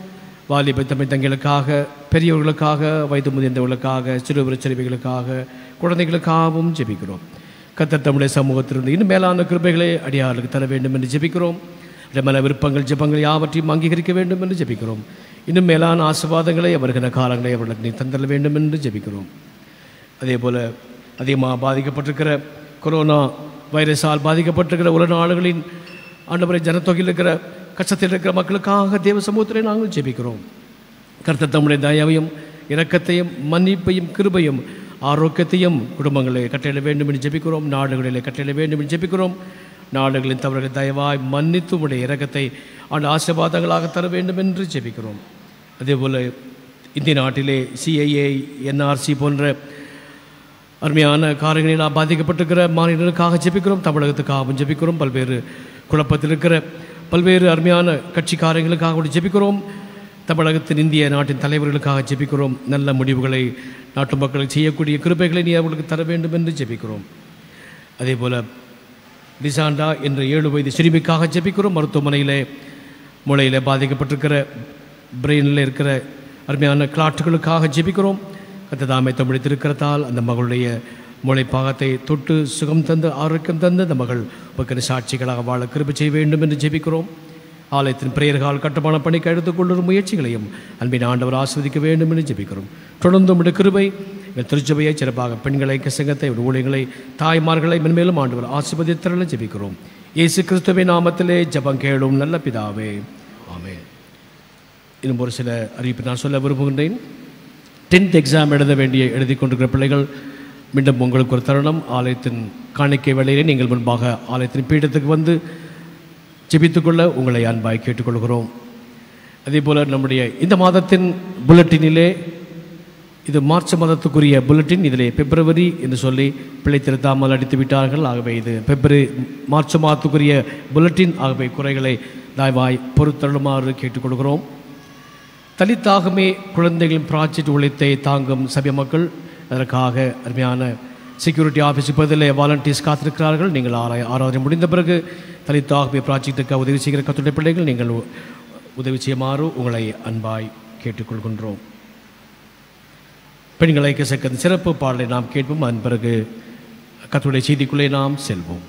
வாலிப தமிழ் தங்களுக்காக, பெரியவர்களுக்காக, வயது முதிர்ந்தவர்களுக்காக, சிறுவர் சிறுமிகளுக்காக, குழந்தைகளுக்காகவும் ஜெபிக்கிறோம். கர்த்தர் தம்முடைய சமூகத்திலிருந்து இன்னும் மேலான கிருபைகளை அடியார்களுக்கு தர வேண்டும் என்று ஜெபிக்கிறோம். மன விருப்பங்கள் ஜெபங்கள் யாவற்றையும் அங்கீகரிக்க வேண்டும் என்று ஜெபிக்கிறோம். இன்னும் மேலான ஆசீர்வாதங்களை வருகிற காலங்களை அவர்களுக்கு நீ தந்தர வேண்டும் என்று ஜெபிக்கிறோம். அதே போல் அதிகமாக பாதிக்கப்பட்டிருக்கிற கொரோனா வைரஸால் பாதிக்கப்பட்டிருக்கிற உலக நாடுகளின் ஆண்டவரை ஜனத்தொகையில் இருக்கிற கஷ்டத்தில் இருக்கிற மக்களுக்காக தேவ சமூகத்திலே நாங்கள் ஜெபிக்கிறோம். கர்த்தர் தம்முடைய தயவையும் இரக்கத்தையும் மன்னிப்பையும் கிருபையும் ஆரோக்கியத்தையும் குடும்பங்களை கட்டளை வேண்டும் என்று ஜெபிக்கிறோம். நாடுகளிலே கட்டளை வேண்டும் என்று ஜெபிக்கிறோம். நாடுகளின் தவறுகளை தயவாய் மன்னித்து உடைய இரக்கத்தை ஆண்டு ஆசீர்வாதங்களாக தர வேண்டும் என்று ஜெபிக்கிறோம். அதேபோல் இந்திய நாட்டிலே சிஐஏ என்ஆர்சி போன்ற அருமையான காரியங்களில் பாதிக்கப்பட்டிருக்கிற மாநிலங்களுக்காக ஜெபிக்கிறோம். தமிழகத்துக்காகவும் ஜெபிக்கிறோம். பல்வேறு குழப்பத்தில் இருக்கிற பல்வேறு அருமையான கட்சி காரியங்களுக்காக ஜெபிக்கிறோம். தமிழகத்தின் இந்திய நாட்டின் தலைவர்களுக்காக ஜெபிக்கிறோம். நல்ல முடிவுகளை நாட்டு மக்களுக்கு செய்யக்கூடிய கிருபைகளை நீ அவர்களுக்கு தர வேண்டும் என்று ஜெபிக்கிறோம். அதே போல் லிசாண்டா என்ற 7 வயது சிறுமிக்காக ஜெபிக்கிறோம். மருத்துவமனையில் மூளையில் பாதிக்கப்பட்டிருக்கிற பிரெயினில் இருக்கிற அருமையான கிளாட்டுகளுக்காக ஜெபிக்கிறோம். கர்த்ததாமே தமிழித்திருக்கிறதால் அந்த மகளுடைய மூளைப்பாகத்தை தொட்டு சுகம் தந்து ஆரோக்கியம் தந்து அந்த மகள் மக்கள் சாட்சிகளாக வாழ கிருபை செய்ய வேண்டும் என்று ஜெபிக்கிறோம். ஆலயத்தின் பிரேயர்கள் கட்டுமான பணிக்கு எடுத்துக்கொள்ளும் முயற்சிகளையும் அன்பின் ஆண்டவர் ஆஸ்வதிக்க வேண்டும் என்று ஜெபிக்கிறோம். தொடர்ந்து உடைய கிருபை எங்கள் திருச்சபையை சிறப்பாக பெண்களை கசங்கத்தை ஊழியர்களை தாய்மார்களை மென்மேலும் ஆண்டவர் ஆசீர்வதித்தரல ஜெபிக்கிறோம். இயேசு கிறிஸ்துவின் நாமத்திலே ஜெபம் கேளும் நல்ல பிதாவே, ஆமென். இன்னும் ஒரு சில அறிவிப்பு நான் சொல்ல விரும்புகின்றேன். 10th எக்ஸாம் எழுதி கொண்டிருக்கிற பிள்ளைகள், மீண்டும் உங்களுக்கு ஒரு தருணம். ஆலயத்தின் காணிக்கை வேளையிலே நீங்கள் முன்பாக ஆலயத்தின் பீடத்துக்கு வந்து ஜெபித்துக்கொள்ள உங்களை அன்பாய் கேட்டுக்கொள்கிறோம். அதே போல் நம்முடைய இந்த மாதத்தின் புல்லட்டினிலே, இது மார்ச் மாதத்துக்குரிய புல்லட்டின், இதிலே பிப்ரவரி என்று சொல்லி பிழை திருத்தாமல் அடித்து விட்டார்கள். ஆகவே இது மார்ச் மாதத்துக்குரிய புல்லட்டின். ஆகவே குறைகளை தயவாய் பொறுத்தருளுமாறு கேட்டுக்கொள்கிறோம். தலித்தாகமே குழந்தைகளின் ப்ராஜெக்ட் உழைத்தை தாங்கும் சபை மக்கள், அதற்காக அருமையான செக்யூரிட்டி ஆஃபீஸ் பதிலே வாலண்டியர்ஸ் காத்திருக்கிறார்கள். நீங்கள் ஆராதனை முடிந்த பிறகு தலித்தாகமே ப்ராஜெக்டுக்கு உதவி செய்கிற கத்துடைய பிள்ளைகள் நீங்கள் உதவி செய்யுமாறு உங்களை அன்பாய் கேட்டுக்கொள்கின்றோம். பெண்களை கசக்க சிறப்பு பாடலை நாம் கேட்போம். அதன் பிறகு கத்துடைய செய்திக்குள்ளே நாம் செல்வோம்.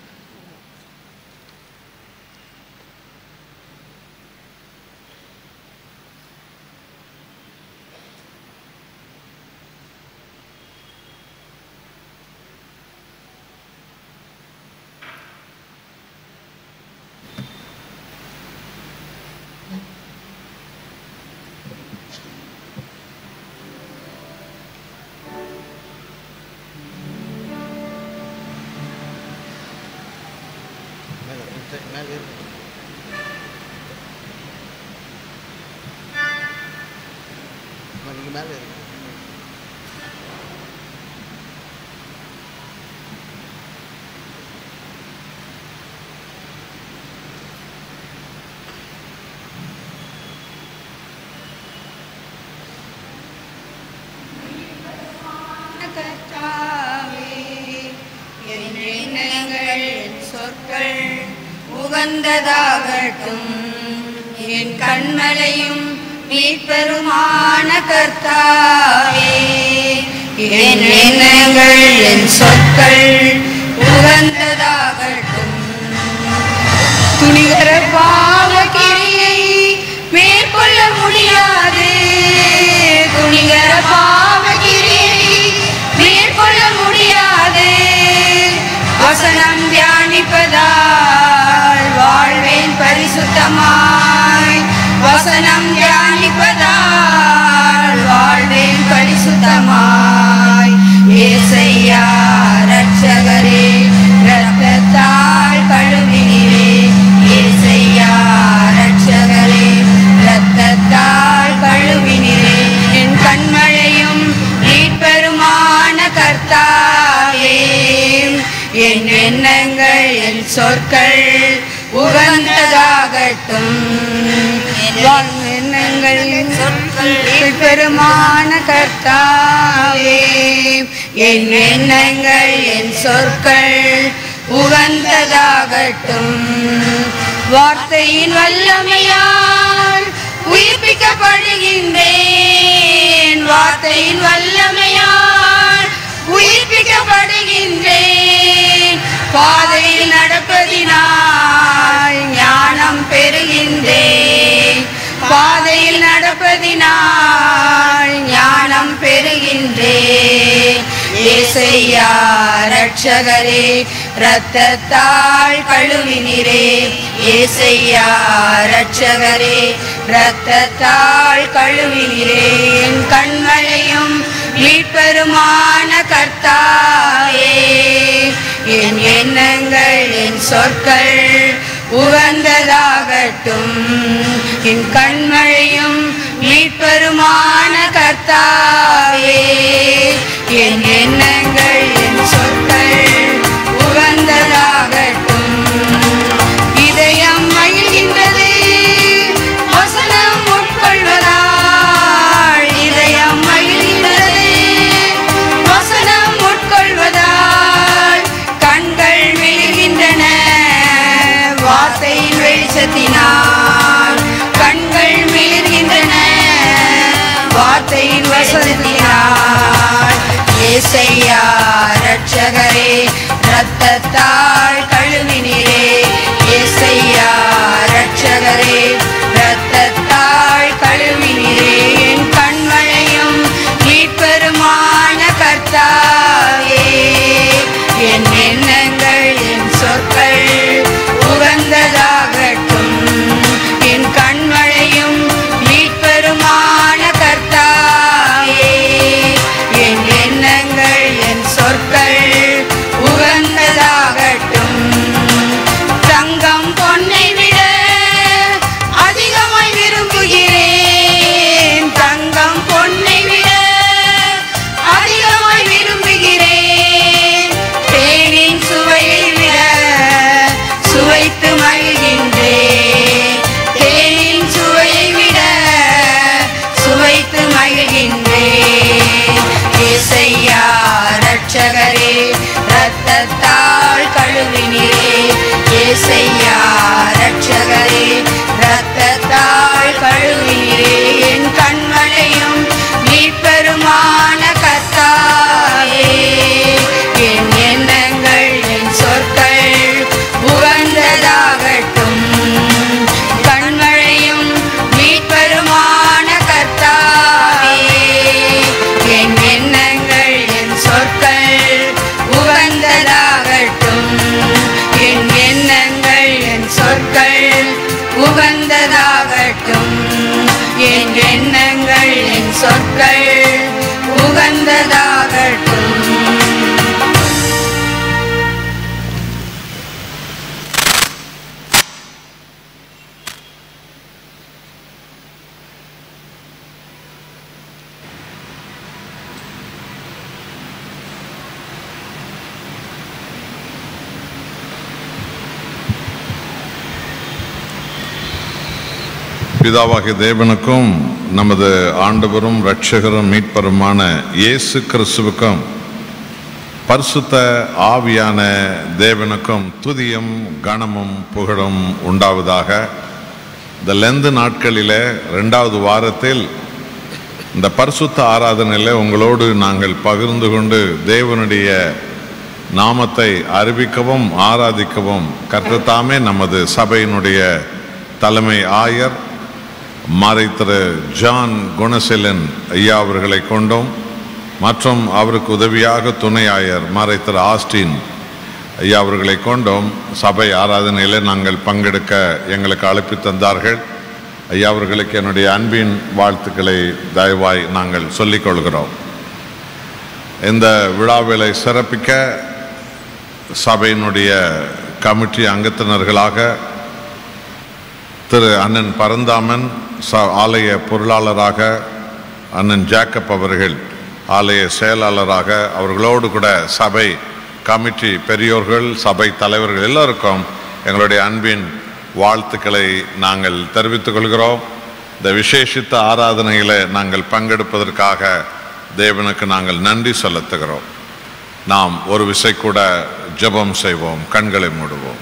உகந்ததாகட்டும் என் கண்மலையும் மீட்பெருமான கர்த்தாவே, என் எண்ணங்கள் என் சொற்கள் உகந்ததாகட்டும். துணிகர பாவக்கிரியை மேற்கொள்ள முடியாது, துணிகர பாவக்கிரியை மேற்கொள்ள முடியாது. வசனம் தியானிப்பதால் வாழ்வேன் பரிசுத்தமாய், வசனம் தியானிப்பதால் வாழ்வேன் பரிசுத்தமாய். ஏசையா ரட்சகரே இரத்தத்தால் கழுவினீரே, ஏசையா ரட்சகரே இரத்தத்தால் கழுவினீரே. என் கண்மழையும் மீட்பெருமான கர்த்தாவே, என் எண்ணங்கள் என் சொற்கள் உகந்ததாகட்டும். எண்ணங்கள் என் சொற்கள் பெருமான கர்த்தாவே, என் எண்ணங்கள் என் சொற்கள் உகந்ததாகட்டும். வார்த்தையின் வல்லமையால் உயிர்ப்பிக்கப்பட வசனத்தினால் ஞானம் பெறுகின்றேன். ஏசையா ரட்சகரே, இரத்தத்தால் கழுவினீரே. ஏசையா ரட்சகரே, இரத்தத்தால் கழுவினீரே. என் கண்மலையும் மீட்பெருமான கர்த்தாவே, என் எண்ணங்கள் என் சொற்கள் உகந்ததாகட்டும். என் கண்மழையும் மீட்பெருமான கர்த்தாவே, என் எண்ணங்கள் என் சொற்கள் உகந்ததாகட்டும். இதயம் மகிழ்கின்றது வசனம் உட்கொள்வதால். இதயம் மகிழ்கின்றது வசனம் உட்கொள்வதால். கண்கள் விழுகின்றன வார்த்தையின் வெளிச்சத்தினால். கண்கள் மிளிர்கின்றன வார்த்தையின் வசனத்தினால். ஏசையா ரட்சகரே, இரத்தத்தால் கழுவினீரே. ஏசையா ரட்சகரே, இரத்தத்தால் கழுவினீரே. என் கண்மழையும் மீட்பெருமான கர்த்தாவே, என் எண்ணங்கள் என் சொற்கள் உகந்ததாகட்டும். என் கண்மழையும் மீட்பெருமான கர்த்தாவே, என் எண்ணங்கள் என் சொற்கள் உகந்ததாகட்டும். தங்கம் பொன்னை விட அதிகமாய் விரும்புகிறேன். தங்கம் பொன்னை விட அதிகமாய் விரும்புகிறேன். தேனின் சுவையை விட சுவைத்து மகிழ்கின்றேன். தேனின் சுவையை விட சுவைத்து மகிழ்கின்றேன். ஏசையா ரட்சகரே, இரத்தத்தால் கழுவினீரே. ஏசையா ரட்சகரே, இரத்தத்தால் கழுவினீரே. என் கண்மலையும் மீட்பெருமான கர்த்தாவே, என் எண்ணங்கள் என் சொற்கள் உகந்ததாகட்டும். கண்மழையும் மீட்பெருமான கர்த்தாவே, என் எண்ணங்கள் என் சொற்கள் உகந்ததாகட்டும். என் எண்ணங்கள் என் சொற்கள் உகந்ததாகட்டும். என் எண்ணங்கள் என் சொற்கள் உகந்ததாகட்டும். பிதாவாகிய தேவனுக்கும் நமது ஆண்டவரும் இரட்சகரும் மீட்பருமான இயேசு கிறிஸ்துவுக்கும் பரிசுத்த ஆவியான தேவனுக்கும் துதியும் கனமும் புகழும் உண்டாவதாக. இந்த லெந்து நாட்களிலே 2வது வாரத்தில் இந்த பரிசுத்த ஆராதனையில் உங்களோடு நாங்கள் பகிர்ந்து கொண்டு தேவனுடைய நாமத்தை அறிவிக்கவும் ஆராதிக்கவும் கர்த்தர் நமது சபையினுடைய தலைமை ஆயர் மாரை திரு ஜான் குணசீலன் ஐயா அவர்களை கொண்டோம், மற்றும் அவருக்கு உதவியாக துணை ஆயர் மாரை திரு ஆஸ்டின் ஐயா அவர்களை கொண்டோம் சபை ஆராதனையில் நாங்கள் பங்கெடுக்க எங்களுக்கு அழைப்பு தந்தார்கள். ஐயா அவர்களுக்கு என்னுடைய அன்பின் வாழ்த்துக்களை தயவாய் நாங்கள் சொல்லிக் கொள்கிறோம். இந்த விழாவிலை சிறப்பிக்க சபையினுடைய கமிட்டி அங்கத்தினர்களாக திரு அண்ணன் பரந்தாமன் ஆலய பொருளாளராக, அண்ணன் ஜேக்கப் அவர்கள் ஆலய செயலாளராக, அவர்களோடு கூட சபை கமிட்டி பெரியோர்கள், சபை தலைவர்கள் எல்லோருக்கும் எங்களுடைய அன்பின் வாழ்த்துக்களை நாங்கள் தெரிவித்துக் கொள்கிறோம். இந்த விசேஷித்த ஆராதனையில் நாங்கள் பங்கெடுப்பதற்காக தேவனுக்கு நாங்கள் நன்றி செலுத்துகிறோம். நாம் ஒரு விசை கூட ஜெபம் செய்வோம். கண்களை மூடுவோம்.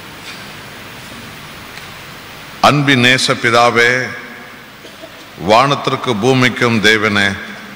அன்பின் நேச பிதாவே, வானத்திற்கு பூமிக்கும் தேவனே,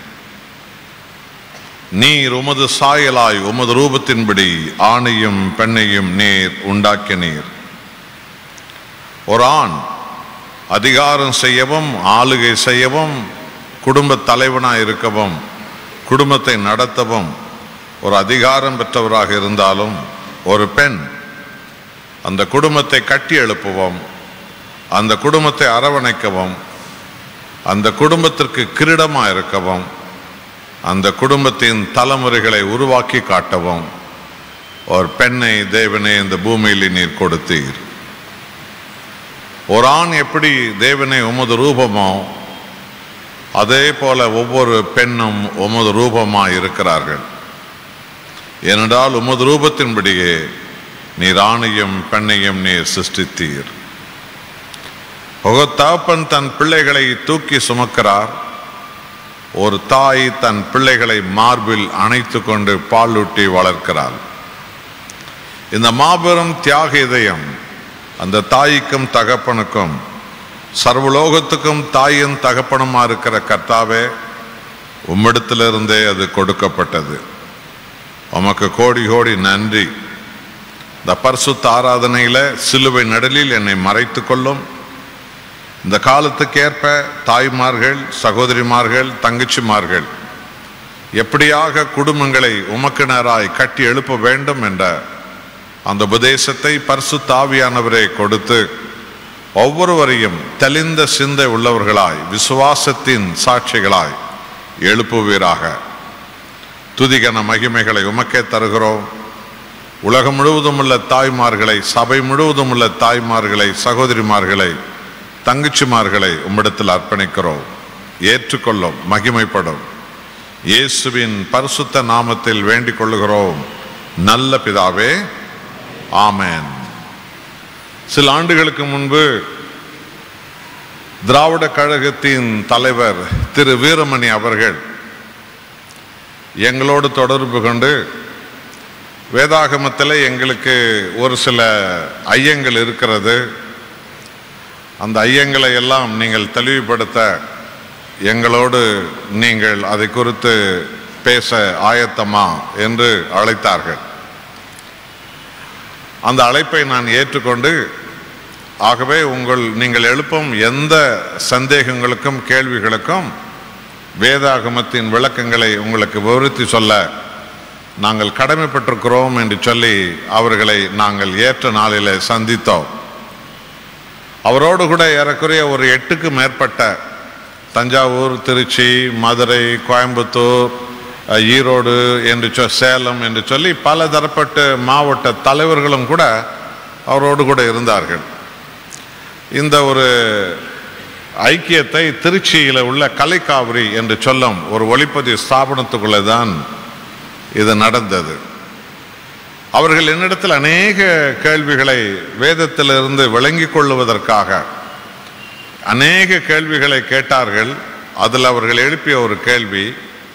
நீர் உமது சாயலாய் உமது ரூபத்தின்படி ஆணையும் பெண்ணையும் நீர் உண்டாக்கினீர். ஒரு ஆண் அதிகாரம் செய்யவும், ஆளுகை செய்யவும், குடும்ப தலைவனாக இருக்கவும், குடும்பத்தை நடத்தவும் ஒரு அதிகாரம் பெற்றவராக இருந்தாலும், ஒரு பெண் அந்த குடும்பத்தை கட்டி எழுப்பவும், அந்த குடும்பத்தை அரவணைக்கவும், அந்த குடும்பத்திற்கு கிரீடமாக இருக்கவும், அந்த குடும்பத்தின் தலைமுறைகளை உருவாக்கி காட்டவும் ஒரு பெண்ணை தேவனே இந்த பூமியில் நீர் கொடுத்தீர். ஒரு ஆண் எப்படி தேவனே உமது ரூபமோ அதே போல ஒவ்வொரு பெண்ணும் உமது ரூபமாய் இருக்கிறார்கள். ஏனென்றால் உமது ரூபத்தின்படியே நீர் ஆணையும் பெண்ணையும் நீர் சிருஷ்டித்தீர். ஒரு தகப்பன் தன் பிள்ளைகளை தூக்கி சுமக்கிறார். ஒரு தாய் தன் பிள்ளைகளை மார்பில் அணைத்து கொண்டு பாலூட்டி வளர்க்கிறாள். இந்த மாபெரும் தியாக இதயம் அந்த தாய்க்கும் தகப்பனுக்கும், சர்வலோகத்துக்கும் தாயும் தகப்பனுமா இருக்கிற கர்த்தாவே, உம்மிடத்திலிருந்தே அது கொடுக்கப்பட்டது. உமக்கு கோடி கோடி நன்றி. இந்த பரிசுத்த ஆராதனையில சிலுவை நடுலில் என்னை மறைத்து கொள்ளும். இந்த காலத்துக்கேற்ப தாய்மார்கள், சகோதரிமார்கள், தங்கச்சிமார்கள் எப்படியாக குடும்பங்களை உமக்கு நேராய் கட்டி எழுப்ப வேண்டும் என்ற அந்த உபதேசத்தை பரிசுத்த ஆவியானவரே கொடுத்து ஒவ்வொருவரையும் தெளிந்த சிந்தை உள்ளவர்களாய், விசுவாசத்தின் சாட்சிகளாய் எழுப்புவீராக. துதிகன மகிமைகளை உமக்கே தருகிறோம். உலகம் முழுவதும் உள்ள தாய்மார்களை, சபை முழுவதும் உள்ள தாய்மார்களை, சகோதரிமார்களை, தங்கச்சிமார்களை உம்மிடத்தில் அர்ப்பணிக்கிறோம். ஏற்றுக்கொள்ளும், மகிமைப்படும். இயேசுவின் பரிசுத்த நாமத்தில் வேண்டிக் கொள்ளுகிறோம் நல்ல பிதாவே, ஆமென். சில ஆண்டுகளுக்கு முன்பு திராவிட கழகத்தின் தலைவர் திரு வீரமணி அவர்கள் எங்களோடு தொடர்பு கொண்டு, வேதாகமத்தில் எங்களுக்கு ஒரு சில ஐயங்கள் இருக்கிறது, அந்த ஐயங்களை எல்லாம் நீங்கள் தெளிவுபடுத்த எங்களோடு நீங்கள் அதை குறித்து பேச ஆயத்தமா என்று அழைத்தார்கள். அந்த அழைப்பை நான் ஏற்றுக்கொண்டு, ஆகவே நீங்கள் எழுப்பும் எந்த சந்தேகங்களுக்கும் கேள்விகளுக்கும் வேதாகமத்தின் விளக்கங்களை உங்களுக்கு விவரித்து சொல்ல நாங்கள் கடமைப்பட்டிருக்கிறோம் என்று சொல்லி அவர்களை நாங்கள் ஏற்ற நாளில் சந்தித்தோம். அவரோடு கூட ஏறக்குறைய ஒரு 8க்கு மேற்பட்ட தஞ்சாவூர், திருச்சி, மதுரை, கோயம்புத்தூர், ஈரோடு என்று சேலம் என்று சொல்லி பல தரப்பட்ட மாவட்ட தலைவர்களும் கூட அவரோடு கூட இருந்தார்கள். இந்த ஒரு ஐக்கியத்தை திருச்சியில் உள்ள கலைக்காவிரி என்று சொல்லும் ஒரு ஒளிப்பதிவு ஸ்தாபனத்துக்குள்ளே தான் இது நடந்தது. அவர்கள் என்னிடத்தில் அநேக கேள்விகளை வேதத்திலிருந்து விளங்கிக் கொள்ளுவதற்காக அநேக கேள்விகளை கேட்டார்கள். அதில் அவர்கள் எழுப்பிய ஒரு கேள்வி,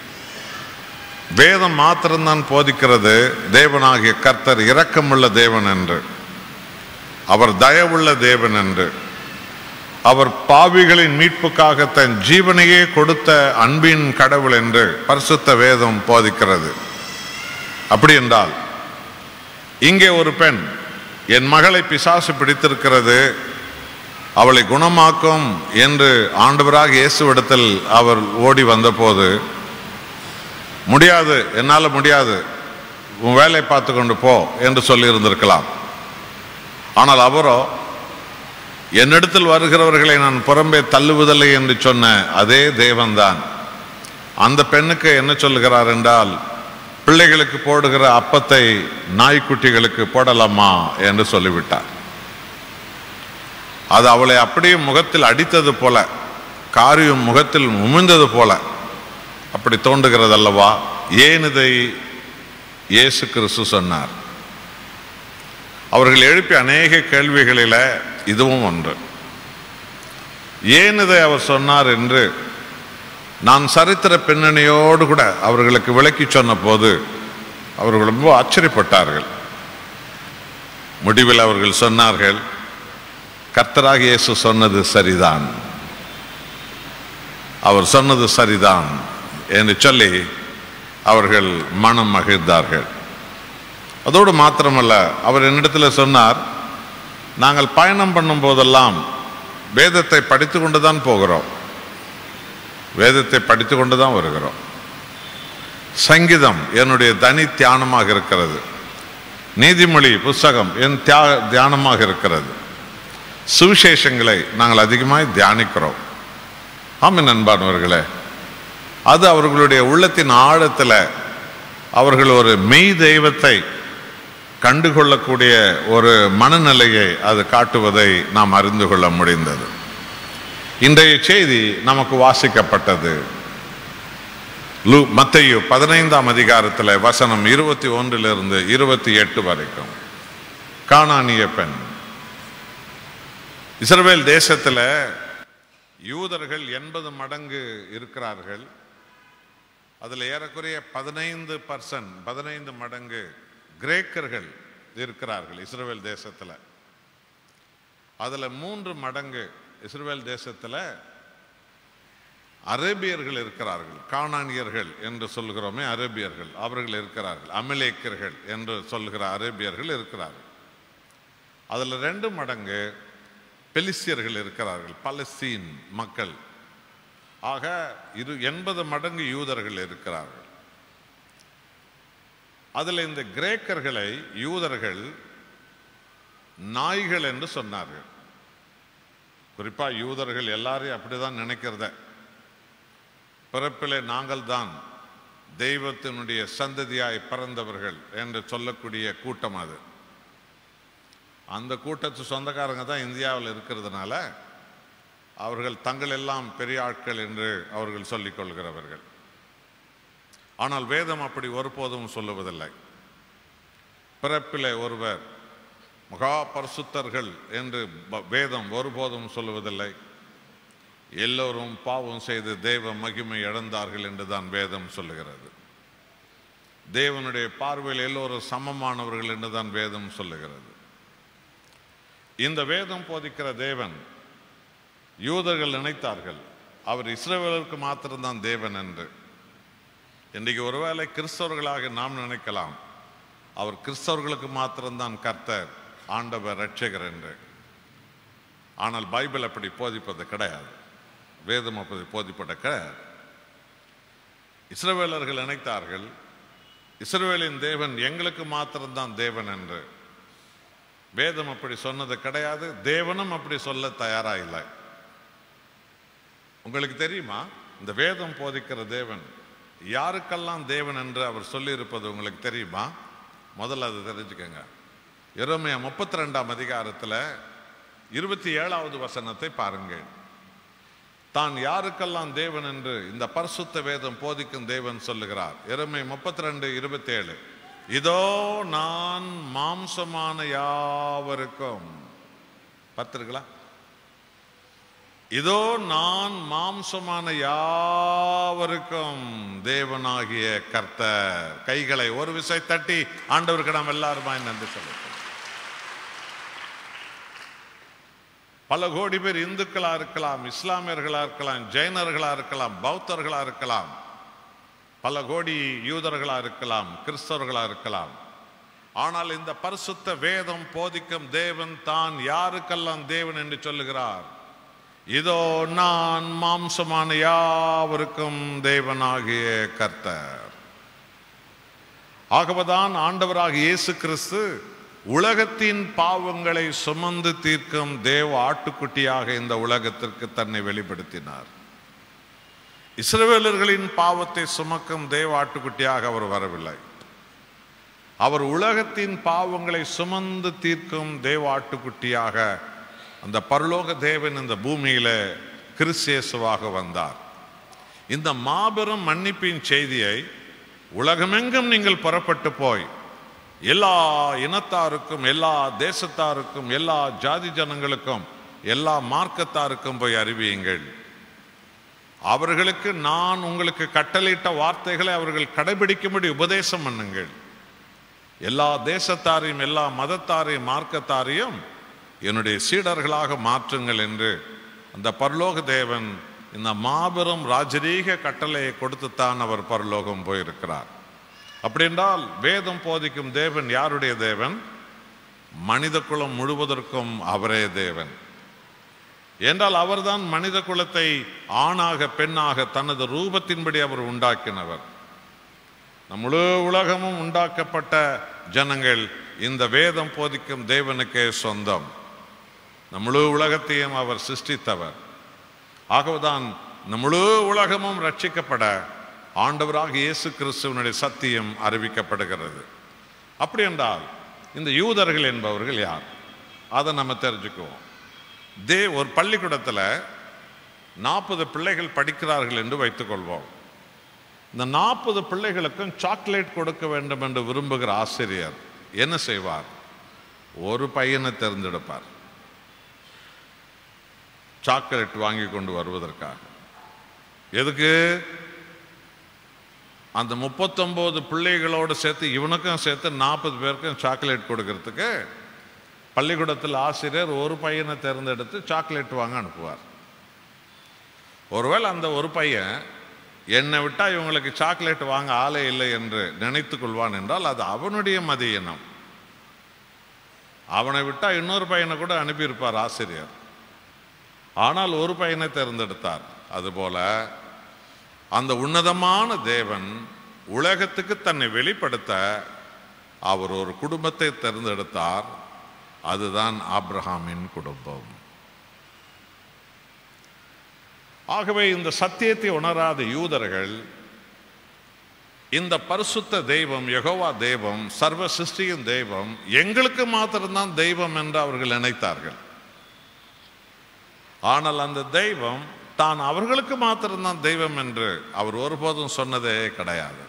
வேதம் மாத்திரம்தான் போதிக்கிறது தேவனாகிய கர்த்தர் இரக்கமுள்ள தேவன் என்று, அவர் தயவுள்ள தேவன் என்று, அவர் பாவிகளின் மீட்புக்காக தன் ஜீவனையே கொடுத்த அன்பின் கடவுள் என்று பரிசுத்த வேதம் போதிக்கிறது. அப்படி என்றால் இங்கே ஒரு பெண், என் மகளை பிசாசு பிடித்திருக்கிறது, அவளை குணமாக்கும் என்று ஆண்டவராக இயேசுவிடத்தில் அவர் ஓடி வந்தபோது, முடியாது, என்னால் முடியாது, உன் வேலையை பார்த்து கொண்டு போ என்று சொல்லியிருந்திருக்கலாம். ஆனால் அவரோ, என்னிடத்தில் வருகிறவர்களை நான் புறம்பே தள்ளுவதில்லை என்று சொன்ன அதே தேவன்தான் அந்த பெண்ணுக்கு என்ன சொல்லுகிறார் என்றால், பிள்ளைகளுக்கு போடுகிற அப்பத்தை நாய்க்குட்டிகளுக்கு போடலாமா என்று சொல்லிவிட்டார். அது அவளை அப்படியே முகத்தில் அடித்தது போல, காரியம் முகத்தில் உமிழ்ந்தது போல அப்படி தோன்றுகிறது அல்லவா? ஏன் இதை இயேசு கிறிஸ்து சொன்னார்? அவர்கள் எழுப்பிய அநேக கேள்விகளில் இதுவும் ஒன்று. ஏன் இதை அவர் சொன்னார் என்று நான் சரித்திர பின்னணியோடு கூட அவர்களுக்கு விளக்கி சொன்ன போது அவர்கள் ரொம்ப ஆச்சரியப்பட்டார்கள். முடிவில் அவர்கள் சொன்னார்கள், கர்த்தராக இயேசு சொன்னது சரிதான், அவர் சொன்னது சரிதான் என்று சொல்லி அவர்கள் மனம் மகிழ்ந்தார்கள். அதோடு மாத்திரமல்ல, அவர் என்னிடத்தில் சொன்னார், நாங்கள் பயணம் பண்ணும் போதெல்லாம் வேதத்தை படித்து கொண்டு தான் போகிறோம், வேதத்தை படித்து கொண்டு தான் வருகிறோம். சங்கீதம் என்னுடைய தனி தியானமாக இருக்கிறது. நீதிமொழி புஸ்தகம் என் தியானமாக இருக்கிறது. சுவிசேஷங்களை நாங்கள் அதிகமாக தியானிக்கிறோம். ஆமென் அன்பானவர்களே, அது அவர்களுடைய உள்ளத்தின் ஆழத்தில் அவர்கள் ஒரு மெய் தெய்வத்தை கண்டுகொள்ளக்கூடிய ஒரு மனநிலையை அது காட்டுவதை நாம் அறிந்து கொள்ள முடிந்தது. இன்றைய செய்தி நமக்கு வாசிக்கப்பட்டது மத்தேயு 15ஆம் அதிகாரத்தில் வசனம் 21 - 28 வரைக்கும். கானானிய பெண். இஸ்ரவேல் தேசத்தில் யூதர்கள் 80 மடங்கு இருக்கிறார்கள். அதில் ஏறக்குறைய 15% மடங்கு கிரேக்கர்கள் இருக்கிறார்கள் இஸ்ரவேல் தேசத்தில். அதில் 3 மடங்கு இஸ்ரவேல் தேசத்தில் அரேபியர்கள் இருக்கிறார்கள். கானானியர்கள் என்று சொல்கிறோமே அரேபியர்கள், அவர்கள் இருக்கிறார்கள். அமலேக்கர்கள் என்று சொல்கிற அரேபியர்கள் இருக்கிறார்கள். அதில் 2 மடங்கு பெலிஸ்தியர்கள் இருக்கிறார்கள், பலஸ்தீன் மக்கள். ஆக 80 மடங்கு யூதர்கள் இருக்கிறார்கள். அதில் இந்த கிரேக்கர்களை யூதர்கள் நாய்கள் என்று சொன்னார்கள். குறிப்பா யூதர்கள் எல்லாரையும் அப்படிதான் நினைக்கிறத. பிறப்பிலே நாங்கள் தான் தெய்வத்தினுடைய சந்ததியாய் பிறந்தவர்கள் என்று சொல்லக்கூடிய கூட்டம் அது. அந்த கூட்டத்து சொந்தக்காரங்க தான் இந்தியாவில் இருக்கிறதுனால அவர்கள் தங்கள் எல்லாம் பெரிய ஆட்கள் என்று அவர்கள் சொல்லிக் கொள்கிறவர்கள். ஆனால் வேதம் அப்படி ஒருபோதும் சொல்லுவதில்லை. பிறப்பிலே ஒருவர் மகா பரிசுத்தர்கள் என்று வேதம் ஒருபோதும் சொல்லுவதில்லை. எல்லோரும் பாவம் செய்து தேவ மகிமை இழந்தார்கள் என்றுதான் வேதம் சொல்லுகிறது. தேவனுடைய பார்வையில் எல்லோரும் சமமானவர்கள் என்றுதான் வேதம் சொல்லுகிறது. இந்த வேதம் போதிக்கிற தேவன் யூதர்கள் நினைத்தார்கள் அவர் இஸ்ரவேலருக்கு மாத்திரம்தான் தேவன் என்று. இன்றைக்கு ஒருவேளை கிறிஸ்தவர்களாக நாம் நினைக்கலாம் அவர் கிறிஸ்தவர்களுக்கு மாத்திரம்தான் கர்த்தர், ஆண்டவர், ரட்சகர் என்று. ஆனால் பைபிள் அப்படி போதிப்பது கிடையாது, வேதம் அப்படி போதிப்பது கிடையாது. இஸ்ரவேலர்கள் நினைத்தார்கள் இஸ்ரவேலின் தேவன் எங்களுக்கு மாத்திரம்தான் தேவன் என்று. வேதம் அப்படி சொன்னது கிடையாது, தேவனும் அப்படி சொல்ல தயாரா இல்லை. உங்களுக்கு தெரியுமா, இந்த வேதம் போதிக்கிற தேவன் யாருக்கெல்லாம் தேவன் என்று அவர் சொல்லியிருப்பது உங்களுக்கு தெரியுமா? முதல்ல அதை தெரிஞ்சுக்கங்க. எரேமியா 32ஆம் அதிகாரத்தில் 27வது வசனத்தை பாருங்கள். தான் யாருக்கெல்லாம் தேவன் என்று இந்த பரிசுத்த வேதம் போதிக்கும் தேவன் சொல்லுகிறார். எரேமியா 32:27. இதோ நான் மாம்சமான யாவருக்கும், பார்த்திருங்களா? இதோ நான் மாம்சமான யாவருக்கும் தேவனாகிய கர்த்தர். கைகளை ஒரு விசை தட்டி ஆண்டவருக்கு நாம் எல்லாருமாய் நன்றி சொல்லுவோம். பல கோடி பேர் இந்துக்களா இருக்கலாம், இஸ்லாமியர்களா இருக்கலாம், ஜெயினர்களா இருக்கலாம், பௌத்தர்களா இருக்கலாம், பல கோடி யூதர்களா இருக்கலாம், கிறிஸ்தவர்களா இருக்கலாம். ஆனால் இந்த பரிசுத்த வேதம் போதிக்கும் தேவன் தான் யாருக்கெல்லாம் தேவன் என்று சொல்லுகிறார். இதோ நான் மாம்சமான யாவருக்கும் தேவனாகிய கர்த்தர். ஆகவேதான் ஆண்டவராக இயேசு கிறிஸ்து உலகத்தின் பாவங்களை சுமந்து தீர்க்கும் தேவ ஆட்டுக்குட்டியாக இந்த உலகத்திற்கு தன்னை வெளிப்படுத்தினார். இஸ்ரவேலர்களின் பாவத்தை சுமக்கும் தேவ ஆட்டுக்குட்டியாக அவர் வரவில்லை. அவர் உலகத்தின் பாவங்களை சுமந்து தீர்க்கும் தேவ ஆட்டுக்குட்டியாக அந்த பரலோக தேவன் இந்த பூமியில கிறிஸ்து இயேசுவாக வந்தார். இந்த மாபெரும் மன்னிப்பின் செய்தியை உலகமெங்கும் நீங்கள் புறப்பட்டு போய் எல்லா இனத்தாருக்கும், எல்லா தேசத்தாருக்கும், எல்லா ஜாதி ஜனங்களுக்கும், எல்லா மார்க்கத்தாருக்கும் போய் அறிவியுங்கள். அவர்களுக்கு நான் உங்களுக்கு கட்டளையிட்ட வார்த்தைகளை அவர்கள் கடைபிடிக்கும்படி உபதேசம் பண்ணுங்கள். எல்லா தேசத்தாரையும், எல்லா மதத்தாரையும், மார்க்கத்தாரையும் என்னுடைய சீடர்களாக மாற்றுங்கள் என்று அந்த பரலோக தேவன் இந்த மாபெரும் ராஜரீக கட்டளையை கொடுத்துத்தான் அவர் பரலோகம் போயிருக்கிறார். அப்படி என்றால் வேதம் போதிக்கும் தேவன் யாருடைய தேவன்? மனித குலம் முழுவதற்கும் அவரே தேவன். என்றால் அவர்தான் மனித குலத்தை ஆணாக பெண்ணாக தனது ரூபத்தின்படி அவர் உண்டாக்கினவர். முழு உலகமும் உண்டாக்கப்பட்ட ஜனங்கள் இந்த வேதம் போதிக்கும் தேவனுக்கே சொந்தம். முழு உலகத்தையும் அவர் சிருஷ்டித்தவர். ஆகவேதான் முழு உலகமும் ரட்சிக்கப்பட ஆண்டவராக இயேசு கிறிஸ்துவனுடைய சத்தியம் அறிவிக்கப்படுகிறது. அப்படி என்றால் இந்த யூதர்கள் என்பவர்கள் யார்? அதை நம்ம தெரிஞ்சுக்குவோம். ஒரு பள்ளிக்கூடத்தில் 40 பிள்ளைகள் படிக்கிறார்கள் என்று வைத்துக்கொள்வோம். இந்த 40 பிள்ளைகளுக்கும் சாக்லேட் கொடுக்க வேண்டும் என்று விரும்புகிற ஆசிரியர் என்ன செய்வார்? ஒரு பையனை தேர்ந்தெடுப்பார் சாக்லேட் வாங்கி கொண்டு வருவதற்காக. எதுக்கு? அந்த 39 பிள்ளைகளோடு சேர்த்து இவனுக்கும் சேர்த்து 40 பேருக்கும் சாக்லேட் கொடுக்கறதுக்கு பள்ளிக்கூடத்தில் ஆசிரியர் ஒரு பையனை தேர்ந்தெடுத்து சாக்லேட் வாங்க அனுப்புவார். ஒருவேளை அந்த ஒரு பையன் என்னை விட்டால் இவங்களுக்கு சாக்லேட் வாங்க ஆளே இல்லை என்று நினைத்து கொள்வான் என்றால் அது அவனுடைய மதியினம். அவனை விட்டால் இன்னொரு பையனை கூட அனுப்பியிருப்பார் ஆசிரியர். ஆனால் ஒரு பையனை தேர்ந்தெடுத்தார். அதுபோல அந்த உன்னதமான தேவன் உலகத்துக்கு தன்னை வெளிப்படுத்த அவர் ஒரு குடும்பத்தை தேர்ந்தெடுத்தார். அதுதான் ஆபிரகாமின் குடும்பம். ஆகவே இந்த சத்தியத்தை உணராத யூதர்கள் இந்த பரிசுத்த தெய்வம் யெகோவா தெய்வம் சர்வ சிருஷ்டியின் தெய்வம் எங்களுக்கு மாத்திரம்தான் தெய்வம் என்று அவர்கள் நினைத்தார்கள். ஆனால் அந்த தெய்வம் தான் அவர்களுக்கு மாத்திரம்தான் தெய்வம் என்று அவர் ஒருபோதும் சொன்னதே கிடையாது.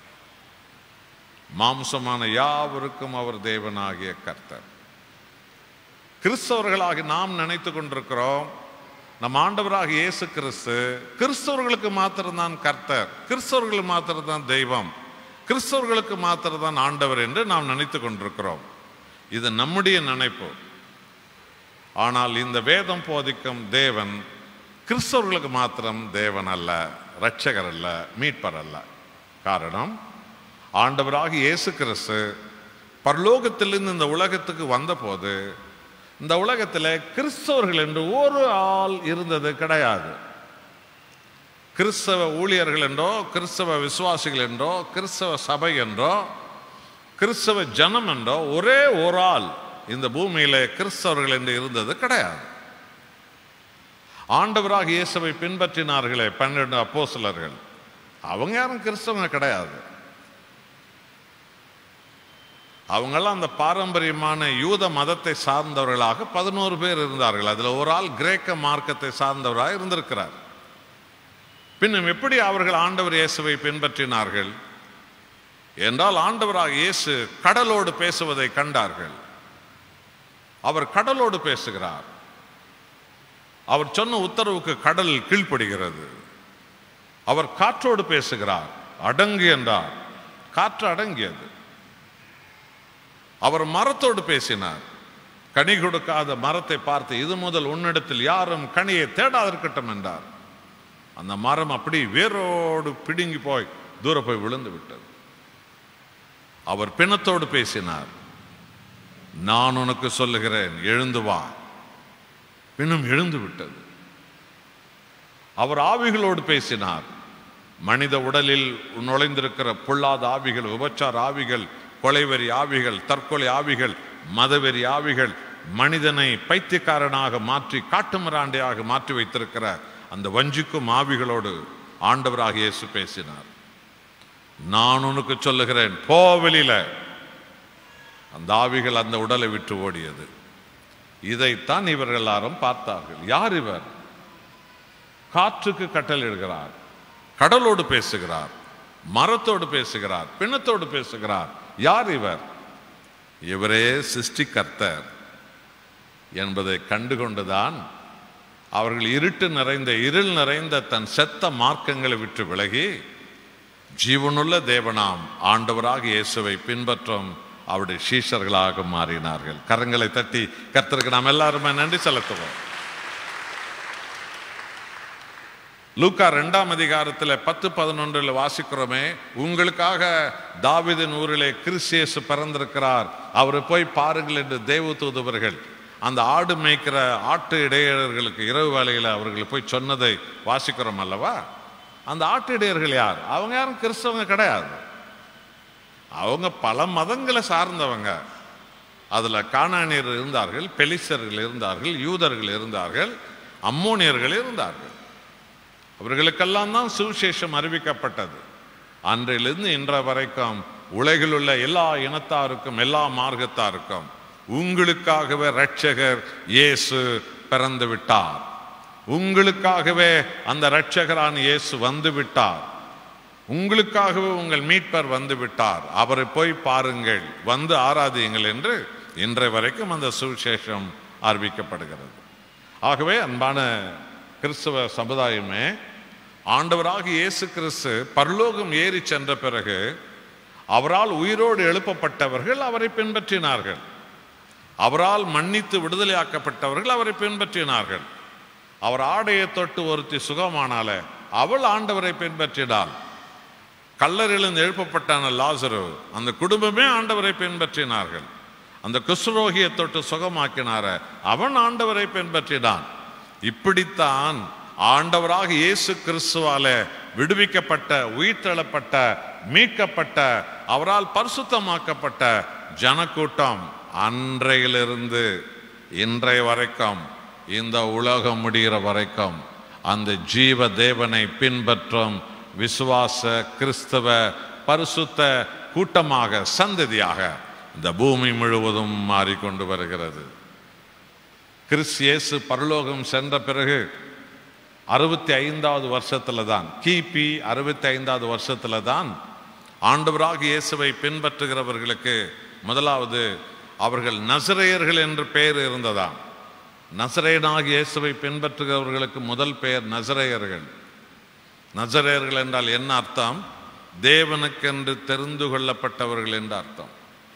மாம்சமான யாவருக்கும் அவர் தேவனாகிய கர்த்தர். கிறிஸ்தவர்களாகி நாம் நினைத்து கொண்டிருக்கிறோம் நம் ஆண்டவராக இயேசு கிறிஸ்து கிறிஸ்தவர்களுக்கு மாத்திரம்தான் கர்த்தர், கிறிஸ்தவர்களுக்கு மாத்திரம்தான் தெய்வம், கிறிஸ்தவர்களுக்கு மாத்திரம்தான் ஆண்டவர் என்று நாம் நினைத்து கொண்டிருக்கிறோம். இது நம்முடைய நினைப்பு. ஆனால் இந்த வேதம் போதிக்கும் தேவன் கிறிஸ்தவர்களுக்கு மாத்திரம் தேவன் அல்ல, இரட்சகர் அல்ல, மீட்பர் அல்ல. காரணம், ஆண்டவராக இயேசு கிறிஸ்து பரலோகத்திலிருந்து இந்த உலகத்துக்கு வந்தபோது இந்த உலகத்தில் கிறிஸ்தவர்கள் என்று ஒரு ஆள் இருந்தது கிடையாது. கிறிஸ்தவ ஊழியர்கள் என்றோ, கிறிஸ்தவ விசுவாசிகள் என்றோ, கிறிஸ்தவ சபை என்றோ, கிறிஸ்தவ ஜனம் என்றோ ஒரே ஒரு ஆள் இந்த பூமியில கிறிஸ்தவர்கள் என்று இருந்தது கிடையாது. ஆண்டவராக இயேசுவை பின்பற்றினார்களே 12 அப்போஸ்தலர்கள், அவங்க யாரும் கிறிஸ்தவங்க கிடையாது. அவங்கெல்லாம் அந்த பாரம்பரியமான யூத மதத்தை சார்ந்தவர்களாக 11 பேர் இருந்தார்கள். அதில் ஒரு ஆள் கிரேக்க மார்க்கத்தை சார்ந்தவராக இருந்திருக்கிறார். பின்னும் எப்படி அவர்கள் ஆண்டவர் இயேசுவை பின்பற்றினார்கள் என்றால், ஆண்டவராக இயேசு கடலோடு பேசுவதை கண்டார்கள். அவர் கடலோடு பேசுகிறார். அவர் சொன்ன உத்தரவுக்கு கடல் கீழ்ப்படுகிறது. அவர் காற்றோடு பேசுகிறார். அடங்கு என்றார், காற்று அடங்கியது. அவர் மரத்தோடு பேசினார். கனி கொடுக்காத மரத்தை பார்த்து இது முதல் உன்னிடத்தில் யாரும் கனியை தேடாதிருக்கட்டும் என்றார். அந்த மரம் அப்படி வேரோடு பிடுங்கி போய் தூர போய் விழுந்து விட்டது. அவர் பிணத்தோடு பேசினார். நான் உனக்கு சொல்லுகிறேன், எழுந்து வா. பின்னும் எழுந்து விட்டது. அவர் ஆவிகளோடு பேசினார். மனித உடலில் நுழைந்திருக்கிற பொல்லாத ஆவிகள், விபச்சார ஆவிகள், கொலைவெறி ஆவிகள், தற்கொலை ஆவிகள், மதவெறி ஆவிகள், மனிதனை பைத்தியக்காரனாக மாற்றி காட்டுமிராண்டையாக மாற்றி வைத்திருக்கிற அந்த வஞ்சிக்கும் ஆவிகளோடு ஆண்டவராக இயேசு பேசினார். நான் உனக்கு சொல்லுகிறேன், போ வெளியில. அந்த ஆவிகள் அந்த உடலை விட்டு ஓடியது. இதைத்தான் இவர்கள் எல்லாரும் பார்த்தார்கள். யார் இவர்? காற்றுக்கு கட்டளையிடுகிறார், கடலோடு பேசுகிறார், மரத்தோடு பேசுகிறார், பிணத்தோடு பேசுகிறார். யார் இவர்? இவரே சிருஷ்டிகர்த்தர் என்பதை கண்டுகொண்டுதான் அவர்கள் இருள் நிறைந்த தன் செத்த மார்க்கங்களை விட்டு விலகி ஜீவனுள்ள தேவனாம் ஆண்டவராக இயேசுவை பின்பற்றும் அவருடைய சீஷர்களாக மாறினார்கள். கரங்களை தட்டி கர்த்தருக்கு நாம் எல்லாருமே நன்றி செலுத்துவோம். லூக்கா 2ஆம் அதிகாரத்தில் 10-11 வாசிக்கிறோமே, உங்களுக்காக தாவீதின் ஊரிலே கிறிஸ்து இயேசு பிறந்திருக்கிறார், அவரை போய் பாருங்கள் என்று தேவதூதர்கள் அந்த ஆடு மேய்க்கிற ஆட்டு இடையர்களுக்கு இரவு வேளையில் அவர்கள் போய் சொன்னதை வாசிக்கிறோம் அல்லவா? அந்த ஆட்டு இடையர்கள் யார்? அவங்க யாரும் கிறிஸ்தவங்க கிடையாது. அவங்க பல மதங்களை சார்ந்தவங்க. அதுல கானானியர் இருந்தார்கள், பெலிஸ்தர்கள் இருந்தார்கள், யூதர்கள் இருந்தார்கள், அம்மோனியர்கள் இருந்தார்கள். அவர்களுக்கெல்லாம் தான் சுவிசேஷம் அறிவிக்கப்பட்டது. அன்றிலிருந்து இன்ற வரைக்கும் உலகில் உள்ள எல்லா இனத்தாருக்கும் எல்லா மார்க்கத்தாருக்கும் உங்களுக்காகவே இரட்சகர் இயேசு பிறந்து விட்டார், உங்களுக்காகவே அந்த இரட்சகரான இயேசு வந்து விட்டார், உங்களுக்காகவே உங்கள் மீட்பர் வந்து விட்டார், அவரை போய் பாருங்கள், வந்து ஆராதியுங்கள் என்று இன்றைய வரைக்கும் அந்த சுவிசேஷம் அறிவிக்கப்படுகிறது. ஆகவே அன்பான கிறிஸ்தவ சமுதாயமே, ஆண்டவராக இயேசு கிறிஸ்து பரலோகம் ஏறி சென்ற பிறகு அவரால் உயிரோடு எழுப்பப்பட்டவர்கள் அவரை பின்பற்றினார்கள். அவரால் மன்னித்து விடுதலையாக்கப்பட்டவர்கள் அவரை பின்பற்றினார்கள். அவர் ஆடையை தொட்டு ஒருத்தி சுகமானால அவள் ஆண்டவரை பின்பற்றினாள். கல்லறையிலிருந்து எழுப்பப்பட்டான லாசரு, அந்த குடும்பமே ஆண்டவரை பின்பற்றினார்கள். அந்த குஷ்ரோகியை தொட்டு சுகமாக்கினார அவன் ஆண்டவரை பின்பற்றினான். இப்படித்தான் ஆண்டவராக இயேசு கிறிஸ்துவால விடுவிக்கப்பட்ட, உயிர்த்தெழப்பட்ட, மீட்கப்பட்ட, அவரால் பரிசுத்தமாக்கப்பட்ட ஜனக்கூட்டம் அன்றையிலிருந்து இன்றைய வரைக்கும், இந்த உலகம் முடிகிற வரைக்கும் அந்த ஜீவ தேவனை பின்பற்றும் விசுவாச கிறிஸ்தவ பரிசுத்த கூட்டமாக, சந்ததியாக இந்த பூமி முழுவதும் மாறிக்கொண்டு வருகிறது. கிறிஸ்து இயேசு பரலோகம் சென்ற பிறகு 65வது வருஷத்துல தான், கிபி 65வது வருஷத்துல தான் ஆண்டவராக இயேசுவை பின்பற்றுகிறவர்களுக்கு முதலாவது அவர்கள் நசரேயர்கள் என்று பெயர் இருந்ததாம். நசரேயனாக இயேசுவை பின்பற்றுகிறவர்களுக்கு முதல் பெயர் நசரேயர்கள். நசரேயர்கள் என்றால் என்ன அர்த்தம்? தேவனுக்கென்று தெரிந்து கொள்ளப்பட்டவர்கள் என்று அர்த்தம்.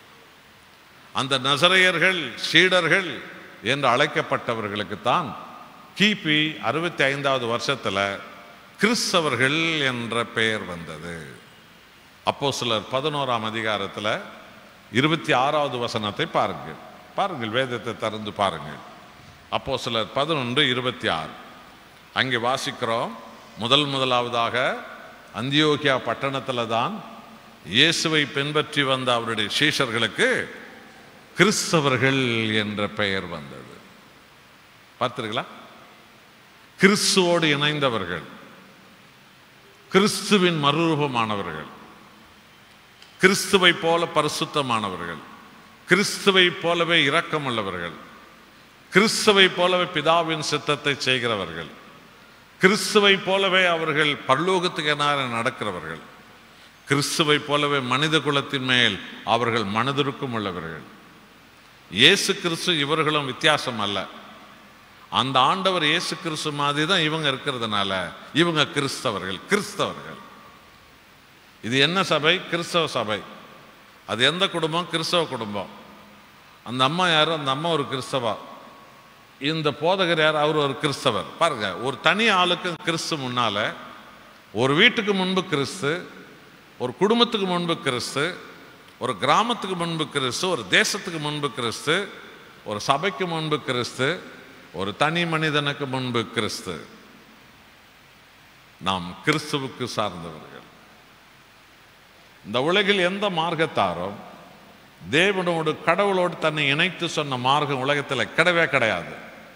அந்த நசரேயர்கள், சீடர்கள் என்று அழைக்கப்பட்டவர்களுக்குத்தான் கிபி 65வது வருஷத்துல கிறிஸ்தவர்கள் என்ற பெயர் வந்தது. அப்போஸ்தலர் 11ஆம் அதிகாரத்தில் 26வது வசனத்தை பாருங்கள். பாருங்கள், வேதத்தை திறந்து பாருங்கள். அப்போஸ்தலர் 11:26 அங்கே வாசிக்கிறோம். முதலாவதாக அந்தியோகியா பட்டணத்தில் தான் இயேசுவை பின்பற்றி வந்த அவருடைய சீஷர்களுக்கு கிறிஸ்தவர்கள் என்ற பெயர் வந்தது. பார்த்தீர்களா? கிறிஸ்துவோடு இணைந்தவர்கள், கிறிஸ்துவின் மறுரூபமானவர்கள், கிறிஸ்துவை போல பரிசுத்தமானவர்கள், கிறிஸ்துவை போலவே இரக்கமுள்ளவர்கள், கிறிஸ்துவை போலவே பிதாவின் சித்தத்தை செய்கிறவர்கள், கிறிஸ்துவை போலவே அவர்கள் பரலோகத்துக்கு என நடக்கிறவர்கள், கிறிஸ்துவை போலவே மனித குலத்தின் மேல் அவர்கள் மனதிற்கும் உள்ளவர்கள். இயேசு கிறிஸ்து இவர்களும் வித்தியாசம் அல்ல. அந்த ஆண்டவர் இயேசு கிறிஸ்து மாதிரி தான் இவங்க இருக்கிறதுனால இவங்க கிறிஸ்தவர்கள். கிறிஸ்தவர்கள். இது என்ன சபை? கிறிஸ்தவ சபை. அது எந்த குடும்பம்? கிறிஸ்தவ குடும்பம். அந்த அம்மா யாரு? அந்த அம்மா ஒரு கிறிஸ்தவா. இந்த போதகர் யார்? அவர் ஒரு கிறிஸ்தவர். பாருங்க, ஒரு தனி ஆளுக்கு கிறிஸ்து முன்னால, ஒரு வீட்டுக்கு முன்பு கிறிஸ்து, ஒரு குடும்பத்துக்கு முன்பு கிறிஸ்து, ஒரு கிராமத்துக்கு முன்பு கிறிஸ்து, ஒரு தேசத்துக்கு முன்பு கிறிஸ்து, ஒரு சபைக்கு முன்பு கிறிஸ்து, ஒரு தனி மனிதனுக்கு முன்பு கிறிஸ்து. நாம் கிறிஸ்துவுக்கு சார்ந்தவர்கள். இந்த உலகில் எந்த மார்க்கத்தாரும் தேவனோடு, கடவுளோடு தன்னை இணைத்து சொன்ன மார்க்கம் உலகத்தில் கிடையவே கிடையாது.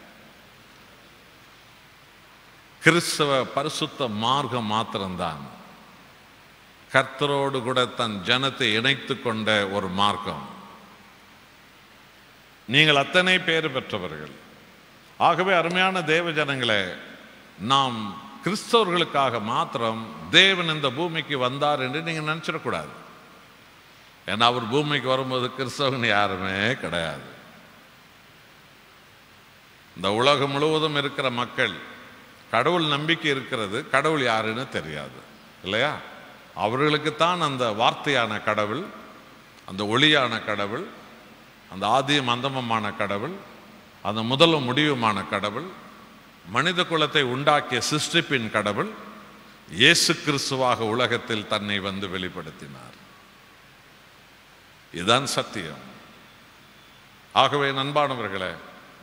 கிறிஸ்தவ பரிசுத்த மார்க்கம் மாத்திரம்தான் கர்த்தரோடு கூட தன் ஜனத்தை இணைத்து கொண்ட ஒரு மார்க்கம். நீங்கள் அத்தனை பேர் பெற்றவர்கள். ஆகவே அருமையான தேவ ஜனங்களே, நாம் கிறிஸ்தவர்களுக்காக மாத்திரம் தேவன் இந்த பூமிக்கு வந்தார் என்று நீங்கள் நினைச்சிடக்கூடாது. ஏன்னா அவர் பூமிக்கு வரும்போது கிறிஸ்தவன் யாருமே கிடையாது. இந்த உலகம் முழுவதும் இருக்கிற மக்கள் கடவுள் நம்பிக்கை இருக்கிறது, கடவுள் யாருன்னு தெரியாது இல்லையா? அவர்களுக்குத்தான் அந்த வார்த்தையான கடவுள், அந்த ஒளியான கடவுள், அந்த ஆதியும் அந்தமமான கடவுள், அந்த முதலும் முடிவுமான கடவுள், மனித குலத்தை உண்டாக்கிய சிருஷ்டிப்பின் கடவுள் இயேசு கிறிஸ்துவாக உலகத்தில் தன்னை வந்து வெளிப்படுத்தினார். இதுதான் சத்தியம். ஆகவே நண்பானவர்களே,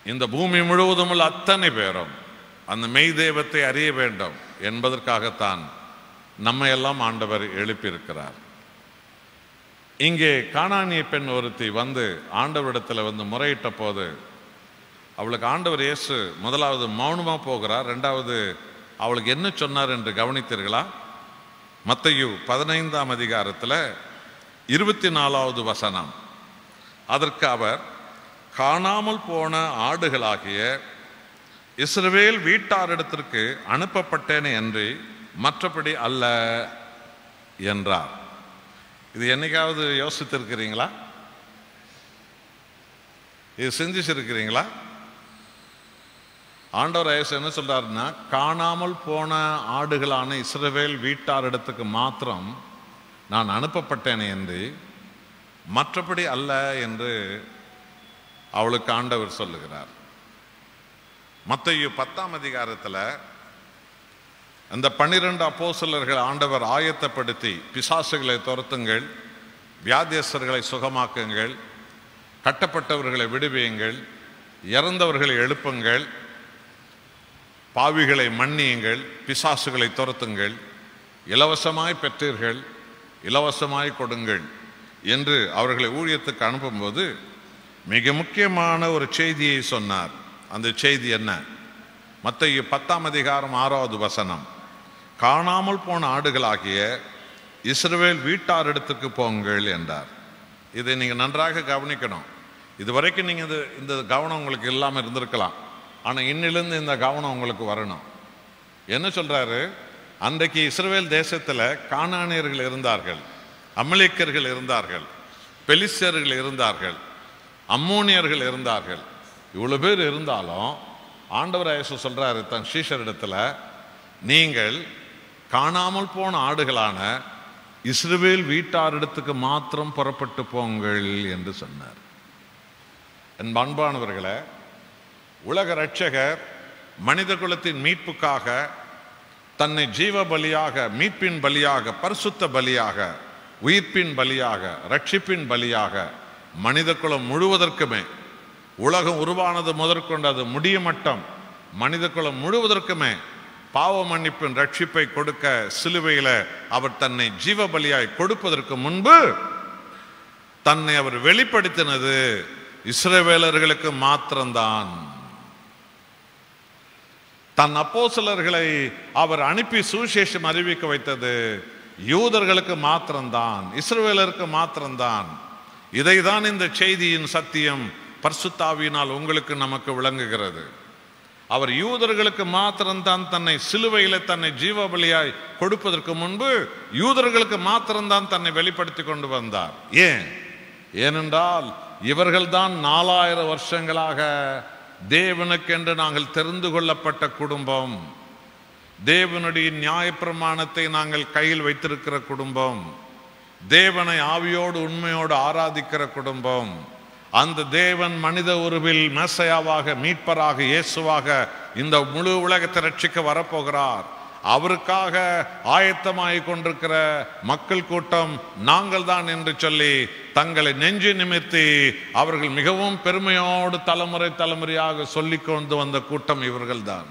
இந்த பூமி முழுவதும் உள்ள அத்தனை பேரும் அந்த மெய் தெய்வத்தை அறிய வேண்டும் என்பதற்காகத்தான் நம்மை எல்லாம் ஆண்டவர் எழுப்பியிருக்கிறார். இங்கே கானானிய பெண் ஒருத்தி வந்து ஆண்டவரிடத்தில் வந்து முறையிட்ட போது அவளுக்கு ஆண்டவர் இயேசு முதலாவது மௌனமாக போகிறார். ரெண்டாவது அவளுக்கு என்ன சொன்னார் என்று கவனித்தீர்களா? மத்தேயு 15ஆம் அதிகாரத்தில் 24வது வசனம். அதற்கு அவர், காணாமல் போன ஆடுகளாகிய இஸ்ரவேல் வீட்டாரிடத்திற்கு அனுப்பப்பட்டேனே என்று மற்றபடி அல்ல என்றார். இது என்னைக்காவது யோசித்திருக்கிறீங்களா? இது சிந்திச்சிருக்கிறீங்களா? ஆண்டவர் இயேசு என்ன சொல்றாருன்னா, காணாமல் போன ஆடுகளான இஸ்ரவேல் வீட்டாரிடத்துக்கு மாத்திரம் நான் அனுப்பப்பட்டேனே என்று மற்றபடி அல்ல என்று அவளுக்கு ஆண்டவர் சொல்லுகிறார். மத்தேயு 10ஆம் அதிகாரத்தில் அந்த 12 அப்போஸ்தலர்கள் ஆண்டவர் ஆயத்தப்படுத்தி, பிசாசுகளை துரத்துங்கள், வியாதியஸ்தர்களை சுகமாக்குங்கள், கட்டப்பட்டவர்களை விடுவியுங்கள், இறந்தவர்களை எழுப்புங்கள், பாவிகளை மன்னியுங்கள், பிசாசுகளை துரத்துங்கள், இலவசமாய் பெற்றீர்கள், இலவசமாய் கொடுங்கள் என்று அவர்களை ஊழியத்துக்கு அனுப்பும்போது மிக முக்கியமான ஒரு செய்தியை சொன்னார். அந்த செய்தி என்ன? மத்தேயு 10ஆம் அதிகாரம் 6வது வசனம். காணாமல் போன ஆடுகளாகிய இஸ்ரவேல் வீட்டாரிடத்துக்கு போங்கள் என்றார். இதை நீங்கள் நன்றாக கவனிக்கணும். இதுவரைக்கும் நீங்கள் இந்த கவனம் உங்களுக்கு இல்லாமல் இருந்திருக்கலாம். ஆனால் இன்னிலிருந்து இந்த கவனம் உங்களுக்கு வரணும். என்ன சொல்றாரு? அன்றைக்கு இஸ்ரவேல் தேசத்தில் கானானியர்கள் இருந்தார்கள், அமலேக்கர்கள் இருந்தார்கள், பெலிஸ்தியர்கள் இருந்தார்கள், அம்மோனியர்கள் இருந்தார்கள். இவ்வளவு பேர் இருந்தாலும் ஆண்டவர் இயேசு சொல்றாரு தன் சீஷரிடத்துல, நீங்கள் காணாமல் போன ஆடுகளான இஸ்ரவேல் வீட்டாரிடத்துக்கு மாத்திரம் புறப்பட்டு போங்கள் என்று சொன்னார். என் அன்பானவர்களே, உலக இரட்சகர் மனித குலத்தின் மீட்புக்காக தன்னை ஜீவ பலியாக, மீட்பின் பலியாக, பரிசுத்த பலியாக, உயிர்ப்பின் பலியாக, ரட்சிப்பின் பலியாக மனித குலம் முழுவதற்குமே, உலகம் உருவானது முதற்கொண்டு அது முடிய மட்டம் மனித குலம் முழுவதற்குமே பாவ மன்னிப்பின் ரட்சிப்பை கொடுக்க சிலுவையில அவர் தன்னை ஜீவ பலியாய் கொடுப்பதற்கு முன்பு தன்னை அவர் வெளிப்படுத்தினது இஸ்ரவேலர்களுக்கு மாத்திரம்தான். தன் அப்போஸ்தலர்களை அவர் அனுப்பி சுவிசேஷம் அறிவிக்க வைத்தது யூதர்களுக்கு மாத்திரம்தான், இஸ்ரவேலருக்கு மாத்திரம்தான். இதைதான் இந்த செய்தியின் சத்தியம் பரிசுத்த ஆவியினால் உங்களுக்கு நமக்கு விளங்குகிறது. அவர் யூதர்களுக்கு மாத்திரம்தான் தன்னை சிலுவையில தன்னை ஜீவ பலியாய் கொடுப்பதற்கு முன்பு யூதர்களுக்கு மாத்திரம்தான் தன்னை வெளிப்படுத்தி கொண்டு வந்தார். ஏனென்றால் இவர்கள்தான் 4000 வருஷங்களாக தேவனுக்கென்று நாங்கள் தெரிந்து கொள்ளப்பட்ட குடும்பம், தேவனுடைய நியாயப்பிரமாணத்தை நாங்கள் கையில் வைத்திருக்கிற குடும்பம், தேவனை ஆவியோடு உண்மையோடு ஆராதிக்கிற குடும்பம். அந்த தேவன் மனித உருவில் மெசையாவாக, மீட்பராக, இயேசுவாக இந்த முழு உலகத்தை ரட்சிக்க வரப்போகிறார். அவருக்காக ஆயத்தமாய் கொண்டிருக்கிற மக்கள் கூட்டம் நாங்கள் தான் என்று சொல்லி தங்களை நெஞ்சு நிமிர்த்தி அவர்கள் மிகவும் பெருமையோடு தலைமுறை தலைமுறையாக சொல்லிக் கொண்டு வந்த கூட்டம் இவர்கள்தான்.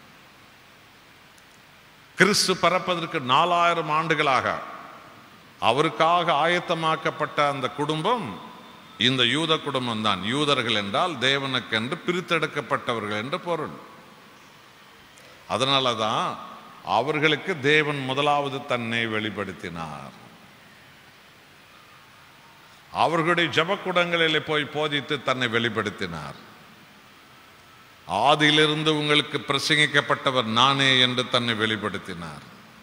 கிறிஸ்து பரப்பதற்கு 4000 ஆண்டுகளாக அவருக்காக ஆயத்தமாக்கப்பட்ட அந்த குடும்பம் இந்த யூத குடும்பம் தான். யூதர்கள் என்றால் தேவனுக்கென்று பிரித்தெடுக்கப்பட்டவர்கள் என்று பொருள். அதனால தான் அவர்களுக்கு தேவன் முதலாவது தன்னை வெளிப்படுத்தினார். அவர்களுடைய ஜபக்கூடங்களில் போய் போதித்து தன்னை வெளிப்படுத்தினார். ஆதியிலிருந்து உங்களுக்கு பிரசங்கிக்கப்பட்டவர் நானே என்று தன்னை வெளிப்படுத்தினார்.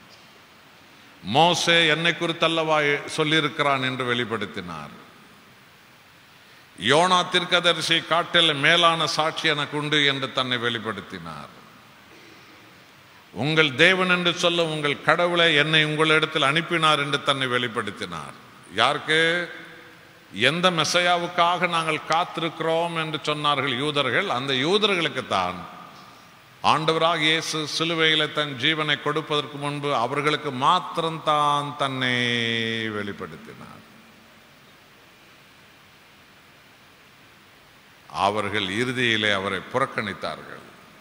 மோசே என்னை குறித்தல்லவா சொல்லியிருக்கிறான் என்று வெளிப்படுத்தினார். யோனா தீர்க்கதரிசி காட்டில் மேலான சாட்சி எனக்கு உண்டு என்று தன்னை வெளிப்படுத்தினார். உங்கள் தேவன் என்று சொல்ல உங்கள் கடவுளை என்னை உங்களிடத்தில் அனுப்பினார் என்று தன்னை வெளிப்படுத்தினார். யாருக்கு? எந்த மெசையாவுக்காக நாங்கள் காத்திருக்கிறோம் என்று சொன்னார்கள் யூதர்கள், அந்த யூதர்களுக்குத்தான் ஆண்டவராக இயேசு சிலுவையில தன் ஜீவனை கொடுப்பதற்கு முன்பு அவர்களுக்கு மாத்திரம்தான் தன்னை வெளிப்படுத்தினார். அவர்கள் இறுதியிலே அவரை புறக்கணித்தார்கள்.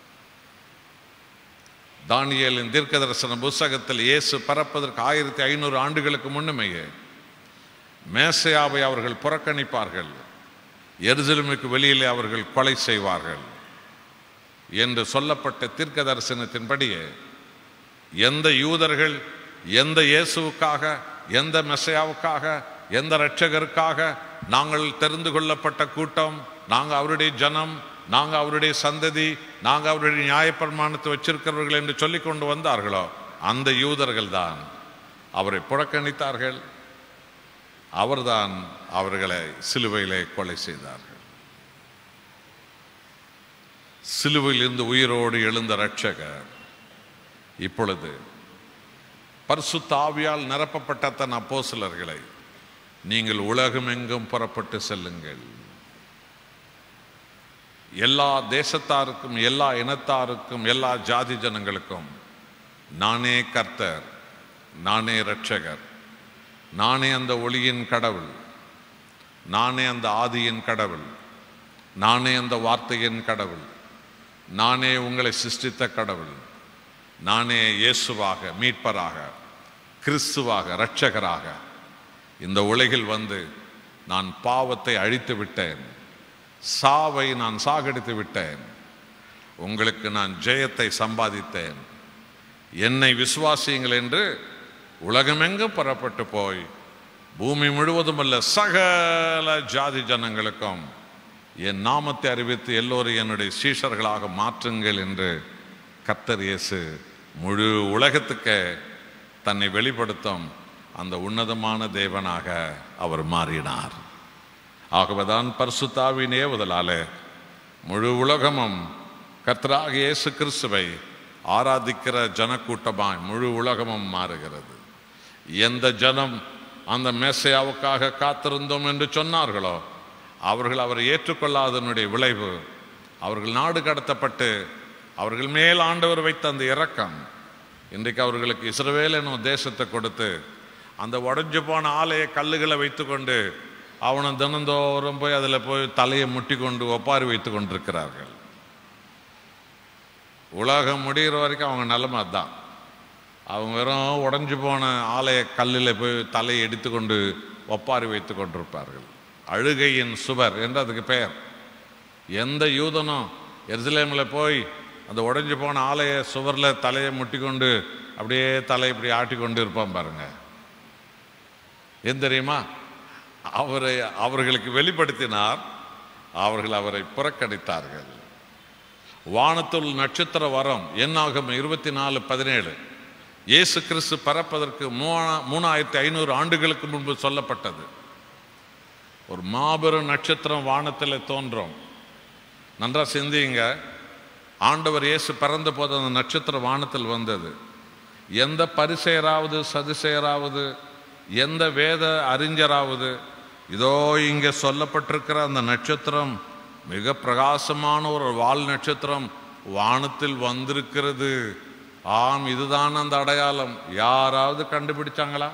தானியேலின் தீர்க்கதரிசன புத்தகத்தில் இயேசு பறப்பதற்கு 1500 ஆண்டுகளுக்கு முன்னமேயே மேசையாவை அவர்கள் புறக்கணிப்பார்கள், எருசலேமுக்கு வெளியிலே அவர்கள் கொலை செய்வார்கள் என்று சொல்லப்பட்ட தீர்க்க தரிசனத்தின்படியே எந்த யூதர்கள் எந்த இயேசுவுக்காக, எந்த மெசையாவுக்காக, எந்த இரட்சகருக்காக நாங்கள் தெரிந்து கொள்ளப்பட்ட கூட்டம், நாங்கள் அவருடைய ஜனம், நாங்கள் அவருடைய சந்ததி, நாங்கள் அவருடைய நியாயப்பிரமாணத்தை வச்சிருக்கிறவர்கள் என்று சொல்லி கொண்டு வந்தார்களோ அந்த யூதர்கள் தான் அவரை புறக்கணித்தார்கள். அவர்தான் அவர்களை சிலுவையிலே கொலை செய்தார்கள். சிலுவையில் இருந்து உயிரோடு எழுந்த இரட்சகர் இப்பொழுது பரிசுத்த ஆவியால் நிரப்பப்பட்ட தன் அப்போஸ்தலர்களை, நீங்கள் உலகமெங்கும் புறப்பட்டு செல்லுங்கள், எல்லா தேசத்தாருக்கும், எல்லா இனத்தாருக்கும், எல்லா ஜாதி ஜனங்களுக்கும் நானே கர்த்தர், நானே இரட்சகர், நானே அந்த ஒளியின் கடவுள், நானே அந்த ஆதியின் கடவுள், நானே அந்த வார்த்தையின் கடவுள், நானே உங்களை சிருஷ்டித்த கடவுள், நானே இயேசுவாக, மீட்பராக, கிறிஸ்துவாக, இரட்சகராக இந்த உலகில் வந்து நான் பாவத்தை அழித்து விட்டேன், சாவை நான் சாகடித்து விட்டேன், உங்களுக்கு நான் ஜெயத்தை சம்பாதித்தேன், என்னை விசுவாசியுங்கள் என்று உலகமெங்கும் புறப்பட்டு போய் பூமி முழுவதும் உள்ள சகல ஜாதி ஜனங்களுக்கும் என் நாமத்தை அறிவித்து எல்லோரும் என்னுடைய சீஷர்களாக மாற்றுங்கள் என்று கர்த்தர் இயேசு முழு உலகத்துக்கு தன்னை வெளிப்படுத்தும் அந்த உன்னதமான தேவனாக அவர் மாறினார். ஆகவேதான் பரிசுத்த ஆவியின் ஏவுதலாலே முழு உலகமும் கர்த்தராகிய இயேசு கிறிஸ்துவை ஆராதிக்கிற ஜனக்கூட்டமாய் முழு உலகமும் மாறுகிறது. எந்த ஜனம் அந்த மேசையாவுக்காக காத்திருந்தோம் என்று சொன்னார்களோ அவர்கள் அவரை ஏற்றுக்கொள்ளாதனுடைய விளைவு அவர்கள் நாடு கடத்தப்பட்டு அவர்கள் மேல் ஆண்டவர் வைத்த அந்த இரக்கம் இன்றைக்கு அவர்களுக்கு இஸ்ரவேல் என்னும் தேசத்தை கொடுத்து அந்த உடைஞ்சு போன ஆலய கல்லுகளை வைத்து கொண்டு அவனை தினந்தோறும் போய் அதில் போய் தலையை முட்டி கொண்டு ஒப்பாரி வைத்து கொண்டிருக்கிறார்கள். உலகம் முடிகிற வரைக்கும் அவங்க நிலைமை அதுதான். அவங்க வெறும் உடைஞ்சு போன ஆலய கல்லில் போய் தலையை எடுத்து கொண்டு ஒப்பாரி வைத்து கொண்டிருப்பார்கள். அழுகையின் சுவர் என்று அதுக்கு பெயர். எந்த யூதனும் எருசலேமில் போய் அந்த உடைஞ்சு போன ஆலய சுவரில் தலையை முட்டி கொண்டு அப்படியே தலை இப்படி ஆட்டி கொண்டு இருப்பான் பாருங்க. ஏன் தெரியுமா? அவர்களுக்கு வெளிப்படுத்தினார், அவர்கள் அவரை புறக்கணித்தார்கள். வானத்துள் நட்சத்திர வரம் என்னாகும் 24:17 இயேசு கிறிஸ்து பறப்பதற்கு 3500 ஆண்டுகளுக்கு முன்பு சொல்லப்பட்டது. ஒரு மாபெரும் நட்சத்திரம் வானத்தில் தோன்றும். நன்றா சிந்தியுங்க. ஆண்டவர் இயேசு பிறந்த போது அந்த நட்சத்திரம் வானத்தில் வந்தது. எந்த பரிசேயராவது, சதுசேயராவது, எந்த வேத அறிஞராவது இதோ இங்கே சொல்லப்பட்டிருக்கிற அந்த நட்சத்திரம் மிக பிரகாசமான ஒரு வால் நட்சத்திரம் வானத்தில் வந்திருக்கிறது, ஆம் இதுதான் அந்த அடையாளம், யாராவது கண்டுபிடிச்சாங்களா?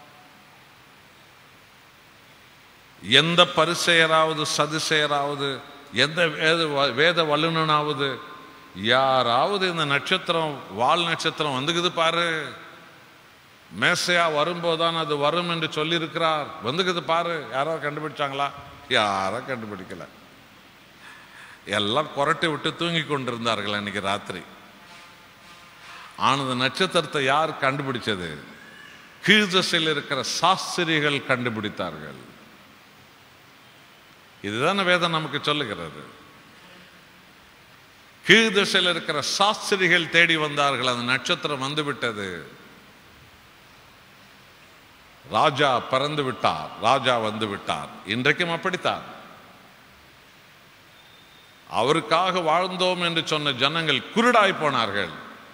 எந்த பரிசேயராவது, சதுசேயராவது, எந்த வேத வல்லுனனாவது யாராவது இந்த நட்சத்திரம் வால் நட்சத்திரம் வந்துக்குது பாரு, மேசையா வரும்போதுதான் அது வரும் என்று சொல்லியிருக்கிறார், வந்துக்குது பாரு, யாராவது கண்டுபிடிச்சாங்களா? யாரும் கண்டுபிடிக்கல. எல்லாம் கொரட்டை விட்டு தூங்கி கொண்டிருந்தார்கள் அன்னைக்கு ராத்திரி. ஆனது நட்சத்திரத்தை யார் கண்டுபிடிச்சது? கீழ்திசையில் இருக்கிற சாஸ்திரிகள் கண்டுபிடித்தார்கள். இதுதான வேதம் நமக்கு சொல்லுகிறது. கீழ்திசையில் இருக்கிற சாஸ்திரிகள் தேடி வந்தார்கள். அந்த நட்சத்திரம் வந்து விட்டது. ராஜா பிறந்து விட்டார், ராஜா வந்து விட்டார். இன்றைக்கும் அப்படித்தான். அவருக்காக வாழ்ந்தோம் என்று சொன்ன ஜனங்கள் குருடாய் போனார்கள்.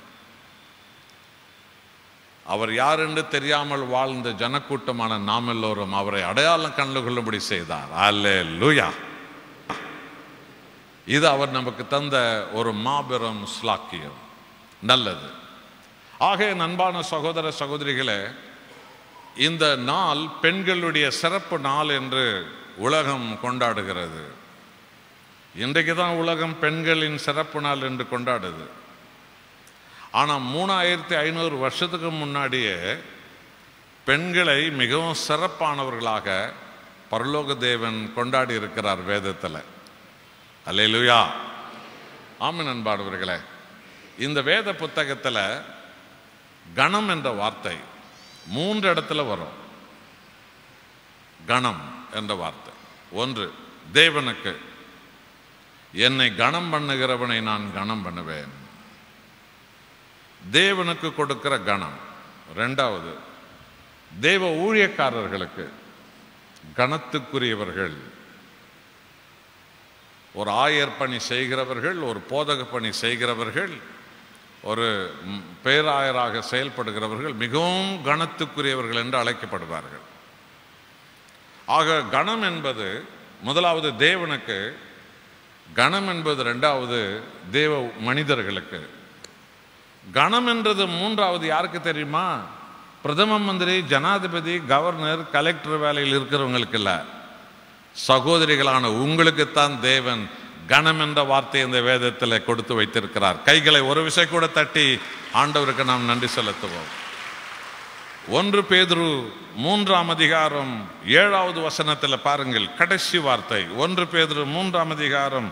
அவர் யார் என்று தெரியாமல் வாழ்ந்த ஜனக்கூட்டமான நாம் எல்லோரும் அவரை அடையாளம் கண்டு கொள்ளும்படி செய்தார். அல்லேலூயா. இது அவர் நமக்கு தந்த ஒரு மாபெரும் ஸ்லாக்கியம். நல்லது. ஆக அன்பான சகோதர சகோதரிகளே, இந்த நாள் பெண்களுடைய சிறப்பு நாள் என்று உலகம் கொண்டாடுகிறது. இன்றைக்கு தான் உலகம் பெண்களின் சிறப்பு நாள் என்று கொண்டாடுது. ஆனால் 3500 வருஷத்துக்கு முன்னாடியே பெண்களை மிகவும் சிறப்பானவர்களாக பரலோக தேவன் கொண்டாடி இருக்கிறார் வேதத்தில். அல்லேலூயா, ஆமென் அன்பானவர்களே. இந்த வேத புத்தகத்தில் கணம் என்ற வார்த்தை 3 இடத்துல வரும். கணம் என்ற வார்த்தை, ஒன்று தேவனுக்கு, என்னை கணம் பண்ணுகிறவனை நான் கணம் பண்ணுவேன், தேவனுக்கு கொடுக்கிற கணம். ரெண்டாவது தேவ ஊழியக்காரர்களுக்கு, கணத்துக்குரியவர்கள், ஒரு ஆயர் பணி செய்கிறவர்கள், ஒரு போதக பணி செய்கிறவர்கள், ஒரு பேராயராக செயல்படுகிறவர்கள் மிகவும் கணத்துக்குரியவர்கள் என்று அழைக்கப்படுவார்கள். ஆக கணம் என்பது முதலாவது தேவனுக்கு, கணம் என்பது ரெண்டாவது தேவ மனிதர்களுக்கு. கணம் என்றது மூன்றாவது யாருக்கு தெரியுமா? பிரதம மந்திரி, ஜனாதிபதி, கவர்னர், கலெக்டர் வேலையில் இருக்கிறவங்களுக்கு இல்லை, சகோதரிகளான உங்களுக்குத்தான் தேவன் கணம் என்ற வார்த்தை இந்த வேதத்தில் கொடுத்து வைத்திருக்கிறார். கைகளை ஒரு விசை கூட தட்டி ஆண்டவருக்கு நாம் நன்றி செலுத்துவோம். 1 பேதுரு 3ஆம் அதிகாரம் 7வது வசனத்தில் பாருங்கள், கடைசி வார்த்தை. 1 பேதுரு 3ஆம் அதிகாரம்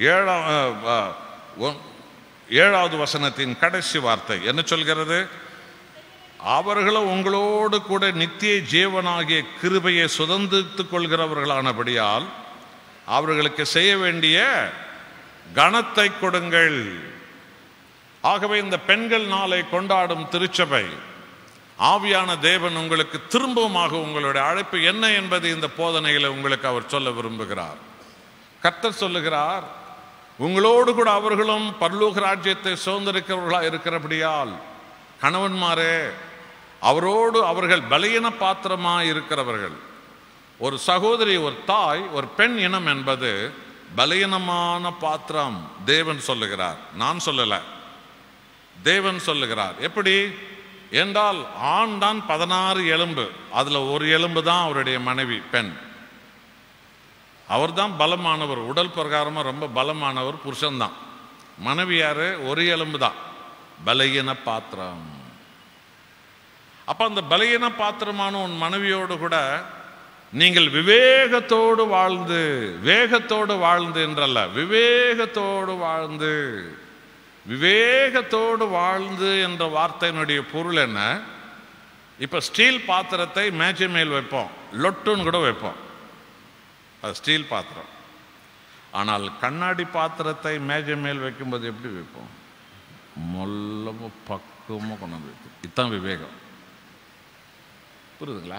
7வது வசனத்தின் கடைசி வார்த்தை என்ன சொல்கிறது? அவர்களும் உங்களோடு கூட நித்திய ஜீவனாகிய கிருபையை சுதந்திரித்துக் கொள்கிறவர்களானபடியால் அவர்களுக்கு செய்ய வேண்டிய கணத்தை கொடுங்கள். ஆகவே இந்த பெண்கள் நாளை கொண்டாடும் திருச்சபை, ஆவியான தேவன் உங்களுக்கு திரும்பவுமாக உங்களுடைய அழைப்பு என்ன என்பது இந்த போதனையில் உங்களுக்கு அவர் சொல்ல விரும்புகிறார். கர்த்தர் சொல்லுகிறார், உங்களோடு கூட அவர்களும் பரலோக ராஜ்யத்தை சுதந்திரிக்கிறவர்களாக இருக்கிறபடியால் கணவன்மாரே அவரோடு அவர்கள் பலவீன பாத்திரமாக இருக்கிறவர்கள். ஒரு சகோதரி, ஒரு தாய், ஒரு பெண் இனம் என்பது பலவீனமான பாத்திரம். தேவன் சொல்லுகிறார், நான் சொல்லல, தேவன் சொல்லுகிறார். எப்படி என்றால் ஆண் தான் 16 எலும்பு, அதுல ஒரு எலும்பு தான் அவருடைய மனைவி பெண். அவர் தான் பலமானவர், உடல் பிரகாரமா ரொம்ப பலமானவர் புருஷன்தான். மனைவி யாரு? ஒரு எலும்பு தான், பலவீன பாத்திரம். அப்ப அந்த பலவீன பாத்திரமான உன் மனைவியோடு கூட நீங்கள் விவேகத்தோடு வாழ்ந்து, வேகத்தோடு வாழ்ந்து என்றல்ல, விவேகத்தோடு வாழ்ந்து, விவேகத்தோடு வாழ்ந்து என்ற வார்த்தையினுடைய பொருள் என்ன? இப்ப ஸ்டீல் பாத்திரத்தை மேஜை மேல் வைப்போம், லொட்டுன்னு கூட வைப்போம், அது ஸ்டீல் பாத்திரம். ஆனால் கண்ணாடி பாத்திரத்தை மேஜை மேல் வைக்கும்போது எப்படி வைப்போம்? மொல்லமாக பக்குவமாக கொண்டு வந்து வைப்போம். இதுதான் விவேகம். புரியுதுங்களா?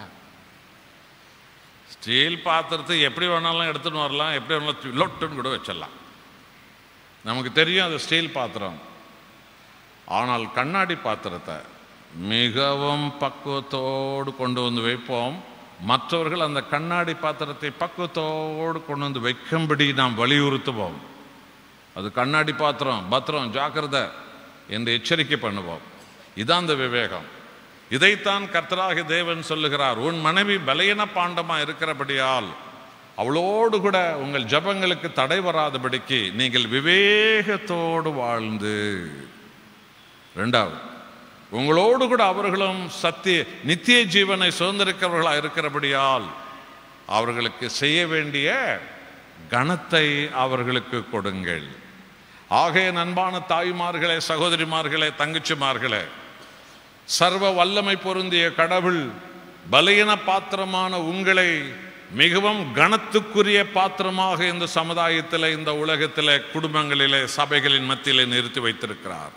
ஸ்டீல் பாத்திரத்தை எப்படி வேணாலும் எடுத்துன்னு வரலாம், எப்படி வேணாலும் லொட்டுன்னு கூட வச்சிடலாம், நமக்கு தெரியும் அது ஸ்டீல் பாத்திரம். ஆனால் கண்ணாடி பாத்திரத்தை மிகவும் பக்குவத்தோடு கொண்டு வந்து வைப்போம். மற்றவர்கள் அந்த கண்ணாடி பாத்திரத்தை பக்குவத்தோடு கொண்டு வந்து வைக்கும்படி நாம் வலியுறுத்துவோம். அது கண்ணாடி பாத்திரம், பத்திரம், ஜாக்கிரதை என்று எச்சரிக்கை பண்ணுவோம். இதான் அந்த விவேகம். இதைத்தான் கர்த்தராகிய தேவன் சொல்லுகிறார். உன் மனைவி பலவீன பாண்டமா இருக்கிறபடியால் அவளோடு கூட உங்கள் ஜபங்களுக்கு தடை வராதபடிக்கு நீங்கள் விவேகத்தோடு வாழ்ந்து. ரெண்டாவது, உங்களோடு கூட அவர்களும் நித்திய ஜீவனை சுதந்திரிக்கிறவர்களாக இருக்கிறபடியால் அவர்களுக்கு செய்ய வேண்டிய கணத்தை அவர்களுக்கு கொடுங்கள். ஆகவே அன்பான தாய்மார்களே, சகோதரிமார்களே, தங்கச்சிமார்களே, சர்வ வல்லமை பொருந்திய கடவுள் பலவீன பாத்திரமான உங்களை மிகவும் கணத்துக்குரிய பாத்திரமாக இந்த சமுதாயத்தில், இந்த உலகத்தில், குடும்பங்களிலே, சபைகளின் மத்தியிலே நிறுத்தி வைத்திருக்கிறார்.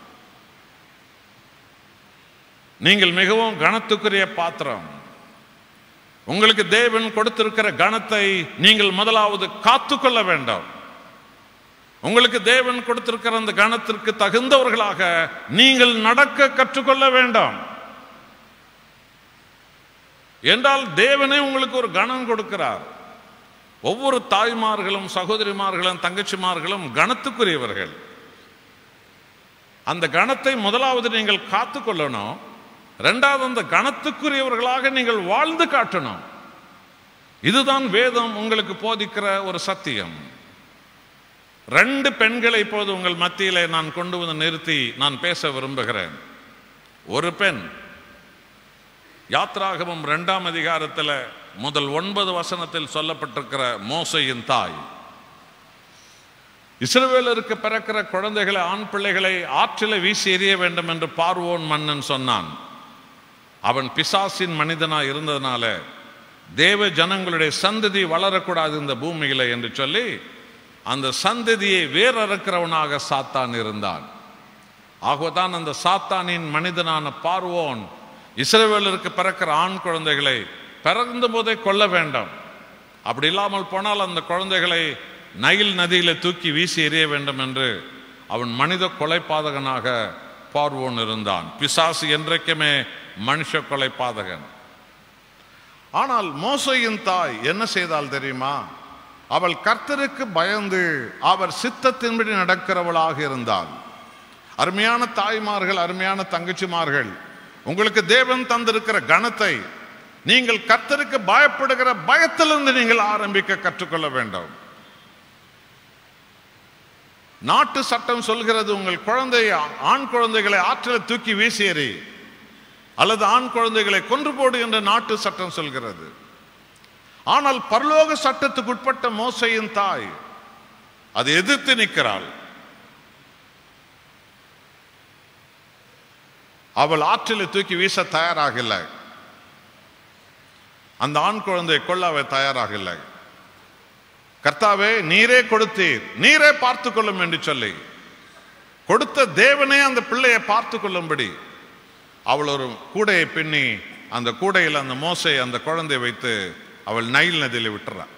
நீங்கள் மிகவும் கணத்துக்குரிய பாத்திரம். உங்களுக்கு தேவன் கொடுத்திருக்கிற கணத்தை நீங்கள் முதலாவது காத்துக்கொள்ள வேண்டும். உங்களுக்கு தேவன் கொடுத்திருக்கிற அந்த கணத்திற்கு தகுந்தவர்களாக நீங்கள் நடக்க கற்றுக்கொள்ள வேண்டும். என்றால் தேவனே உங்களுக்கு ஒரு கணம் கொடுக்கிறார். ஒவ்வொரு தாய்மார்களும், சகோதரிமார்களும், தங்கச்சிமார்களும் கணத்துக்குரியவர்கள். அந்த கணத்தை முதலாவது நீங்கள் காத்துக்கொள்ளணும். இரண்டாவது, அந்த கணத்துக்குரியவர்களாக நீங்கள் வாழ்ந்து காட்டணும். இதுதான் வேதம் உங்களுக்கு போதிக்கிற ஒரு சத்தியம். 2 பெண்களை இப்போது உங்கள் மத்தியிலே நான் கொண்டு வந்து நிறுத்தி நான் பேச விரும்புகிறேன். ஒரு பெண் யாத்ராகமம் 2ஆம் அதிகாரத்தில் முதல் 9 வசனத்தில் சொல்லப்பட்டிருக்கிற மோசேயின் தாய். இஸ்ரவேலருக்கு பிறக்கிற குழந்தைகளை, ஆண் பிள்ளைகளை ஆற்றில வீசி எறிய வேண்டும் என்று பார்வோன் மன்னன் சொன்னான். அவன் பிசாசின் மனிதனாய் இருந்ததுனால தேவ ஜனங்களுடைய சந்ததி வளரக்கூடாது இந்த பூமியில என்று சொல்லி அந்த சந்ததியை வேறறுக்கிறவனாக சாத்தான் இருந்தான். ஆகவேதான் அந்த சாத்தானின் மனிதனான பார்வோன் இஸ்ரவேலருக்கு பிறக்கிற ஆண் குழந்தைகளை பிறந்த போதே கொல்ல வேண்டாம், அப்படி இல்லாமல் போனால் அந்த குழந்தைகளை நைல் நதியில தூக்கி வீசி எறிய வேண்டும் என்று அவன் மனித கொலைபாதகனாக பார்வோன் இருந்தான். பிசாசு என்றைக்குமே மனுஷ கொலைபாதகன். ஆனால் மோசேயின் தாய் என்ன செய்தால் தெரியுமா? அவள் கர்த்தருக்கு பயந்து அவர் சித்தத்தின்படி நடக்கிறவளாக இருந்தாள். அருமையான தாய்மார்கள், அருமையான தங்கச்சிமார்கள், உங்களுக்கு தேவன் தந்திருக்கிற கணத்தை நீங்கள் கர்த்தருக்கு பயப்படுகிற பயத்திலிருந்து நீங்கள் ஆரம்பிக்க கற்றுக்கொள்ள வேண்டும். நாட்டு சட்டம் சொல்கிறது உங்கள் ஆண் குழந்தைகளை ஆற்றில் தூக்கி வீசி எறி அல்லது ஆண் குழந்தைகளை கொன்று போடு என்று நாட்டு சட்டம் சொல்கிறது. ஆனால் பரலோக சட்டத்துக்கு உட்பட்ட மோசேயின் தாய் அதை எதிர்த்து நிற்கிறாள். அவள் ஆற்றில் தூக்கி வீச தயாராகவில்லை. அந்த ஆண் குழந்தை கொள்ள அவள் தயாராகவில்லை. கர்த்தாவே நீரே கொடுத்தீர், நீரே பார்த்து கொள்ளும் என்று சொல்லி கொடுத்த தேவனே அந்த பிள்ளையை பார்த்து கொள்ளும்படி அவள் ஒரு கூடையை பின்னி அந்த கூடையில் அந்த மோசே அந்த குழந்தையை வைத்து அவள் நைல் நதியில் விட்டுறாள்.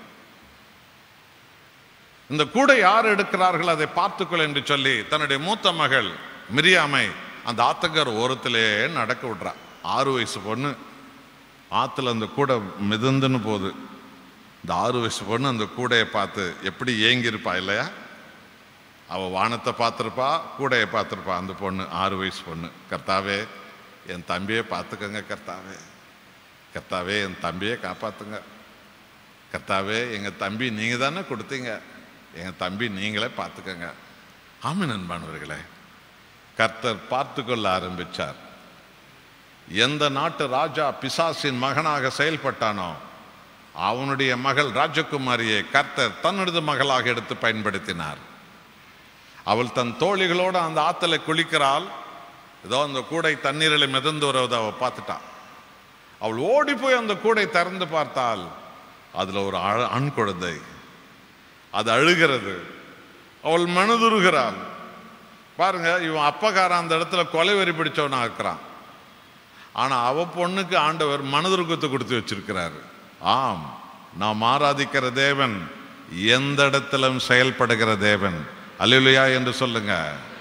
இந்த கூடை யார் எடுக்கிறார்கள் அதை பார்த்துக்கொள் என்று சொல்லி தன்னுடைய மூத்த மகள் மிரியாமை அந்த ஆத்தங்கர் ஓரத்திலே நடக்க விடுறா. 6 வயசு பொண்ணு ஆத்துல அந்த கூடை மிதந்துன்னு போகுது. இந்த 6 வயசு பொண்ணு அந்த கூடையை பார்த்து எப்படி ஏங்கியிருப்பா இல்லையா? அவள் வானத்தை பார்த்துருப்பா, கூடையை பார்த்துருப்பா. அந்த பொண்ணு 6 வயசு பொண்ணு. கர்த்தாவே என் தம்பியை பார்த்துக்கங்க, கர்த்தாவே கர்த்தாவே என் தம்பியை காப்பாத்துங்க, கர்த்தாவே எங்கள் தம்பி நீங்கள் தானே கொடுத்தீங்க, எங்கள் தம்பி நீங்களே பார்த்துக்கங்க. ஆமென் அன்பானவர்களே, கர்த்தர் பார்த்து கொள்ள ஆரம்பித்தார். எந்த நாட்டு ராஜா பிசாசின் மகனாக செயல்பட்டானோ அவனுடைய மகள் ராஜகுமாரியை கர்த்தர் தன்னுடைய மகளாக எடுத்து பயன்படுத்தினார். அவள் தன் தோழிகளோடு அந்த ஆற்றலை குளிக்கிறாள். ஏதோ அந்த கூடை தண்ணீரில் மிதந்து வருவதை அவள் பார்த்துட்டான். அவள் ஓடி போய் அந்த கூடை திறந்து பார்த்தால் அதில் ஒரு ஆண் குழந்தை. அது அழுகிறது. அவள் மனதுருகிறாள். பாருங்க, இவன் அப்பக்காரன் அந்த இடத்துல கொலை வெறி பிடிச்சவனா இருக்கிறான். ஆனால் அவ பொண்ணுக்கு ஆண்டவர் மனதுருக்கத்தை கொடுத்து வச்சிருக்கிறாரு. ஆம், நாம் ஆராதிக்கிற தேவன் எந்த இடத்திலும் செயல்படுகிற தேவன். அல்லேலூயா என்று சொல்லுங்க.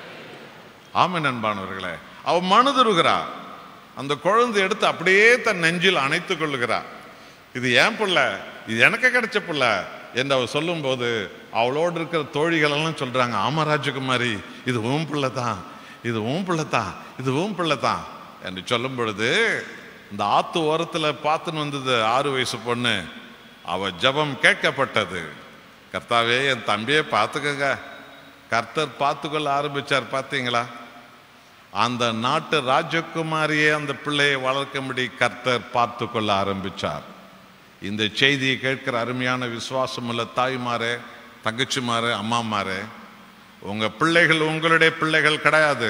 ஆமென் அன்பானவர்களே. அவ மனதுருகிறா. அந்த குழந்தை எடுத்து அப்படியே தன் நெஞ்சில் அணைத்துக் கொள்ளுகிறா. இது ஏன் பிள்ளை, இது எனக்கு கிடைச்ச பிள்ளை என்று அவள் சொல்லும் போது அவளோடு இருக்கிற தோழிகள் எல்லாம் சொல்றாங்க, ஆமா ராஜகுமாரி, இது உன் பிள்ளை தான், இது உன் பிள்ளை தான், இது உன் பிள்ளை தான் என்று சொல்லும் பொழுது இந்த ஆத்து ஓரத்தில் பார்த்துன்னு வந்தது 6 வயசு பொண்ணு. அவ ஜெபம் கேட்கப்பட்டது. கர்த்தாவே என் தம்பியை பார்த்துக்கங்க. கர்த்தர் பார்த்துக்கொள்ள ஆரம்பிச்சார். பார்த்தீங்களா? அந்த நாட்டு ராஜகுமாரியே அந்த பிள்ளையை வளர்க்கும்படி கர்த்தர் பார்த்து கொள்ள ஆரம்பிச்சார். இந்த செய்தியை கேட்கிற அருமையான விசுவாசம் உள்ள தாய்மாரே, தங்கச்சிமாரே, அம்மாமாரே, உங்க பிள்ளைகள் உங்களுடைய பிள்ளைகள் கிடையாது.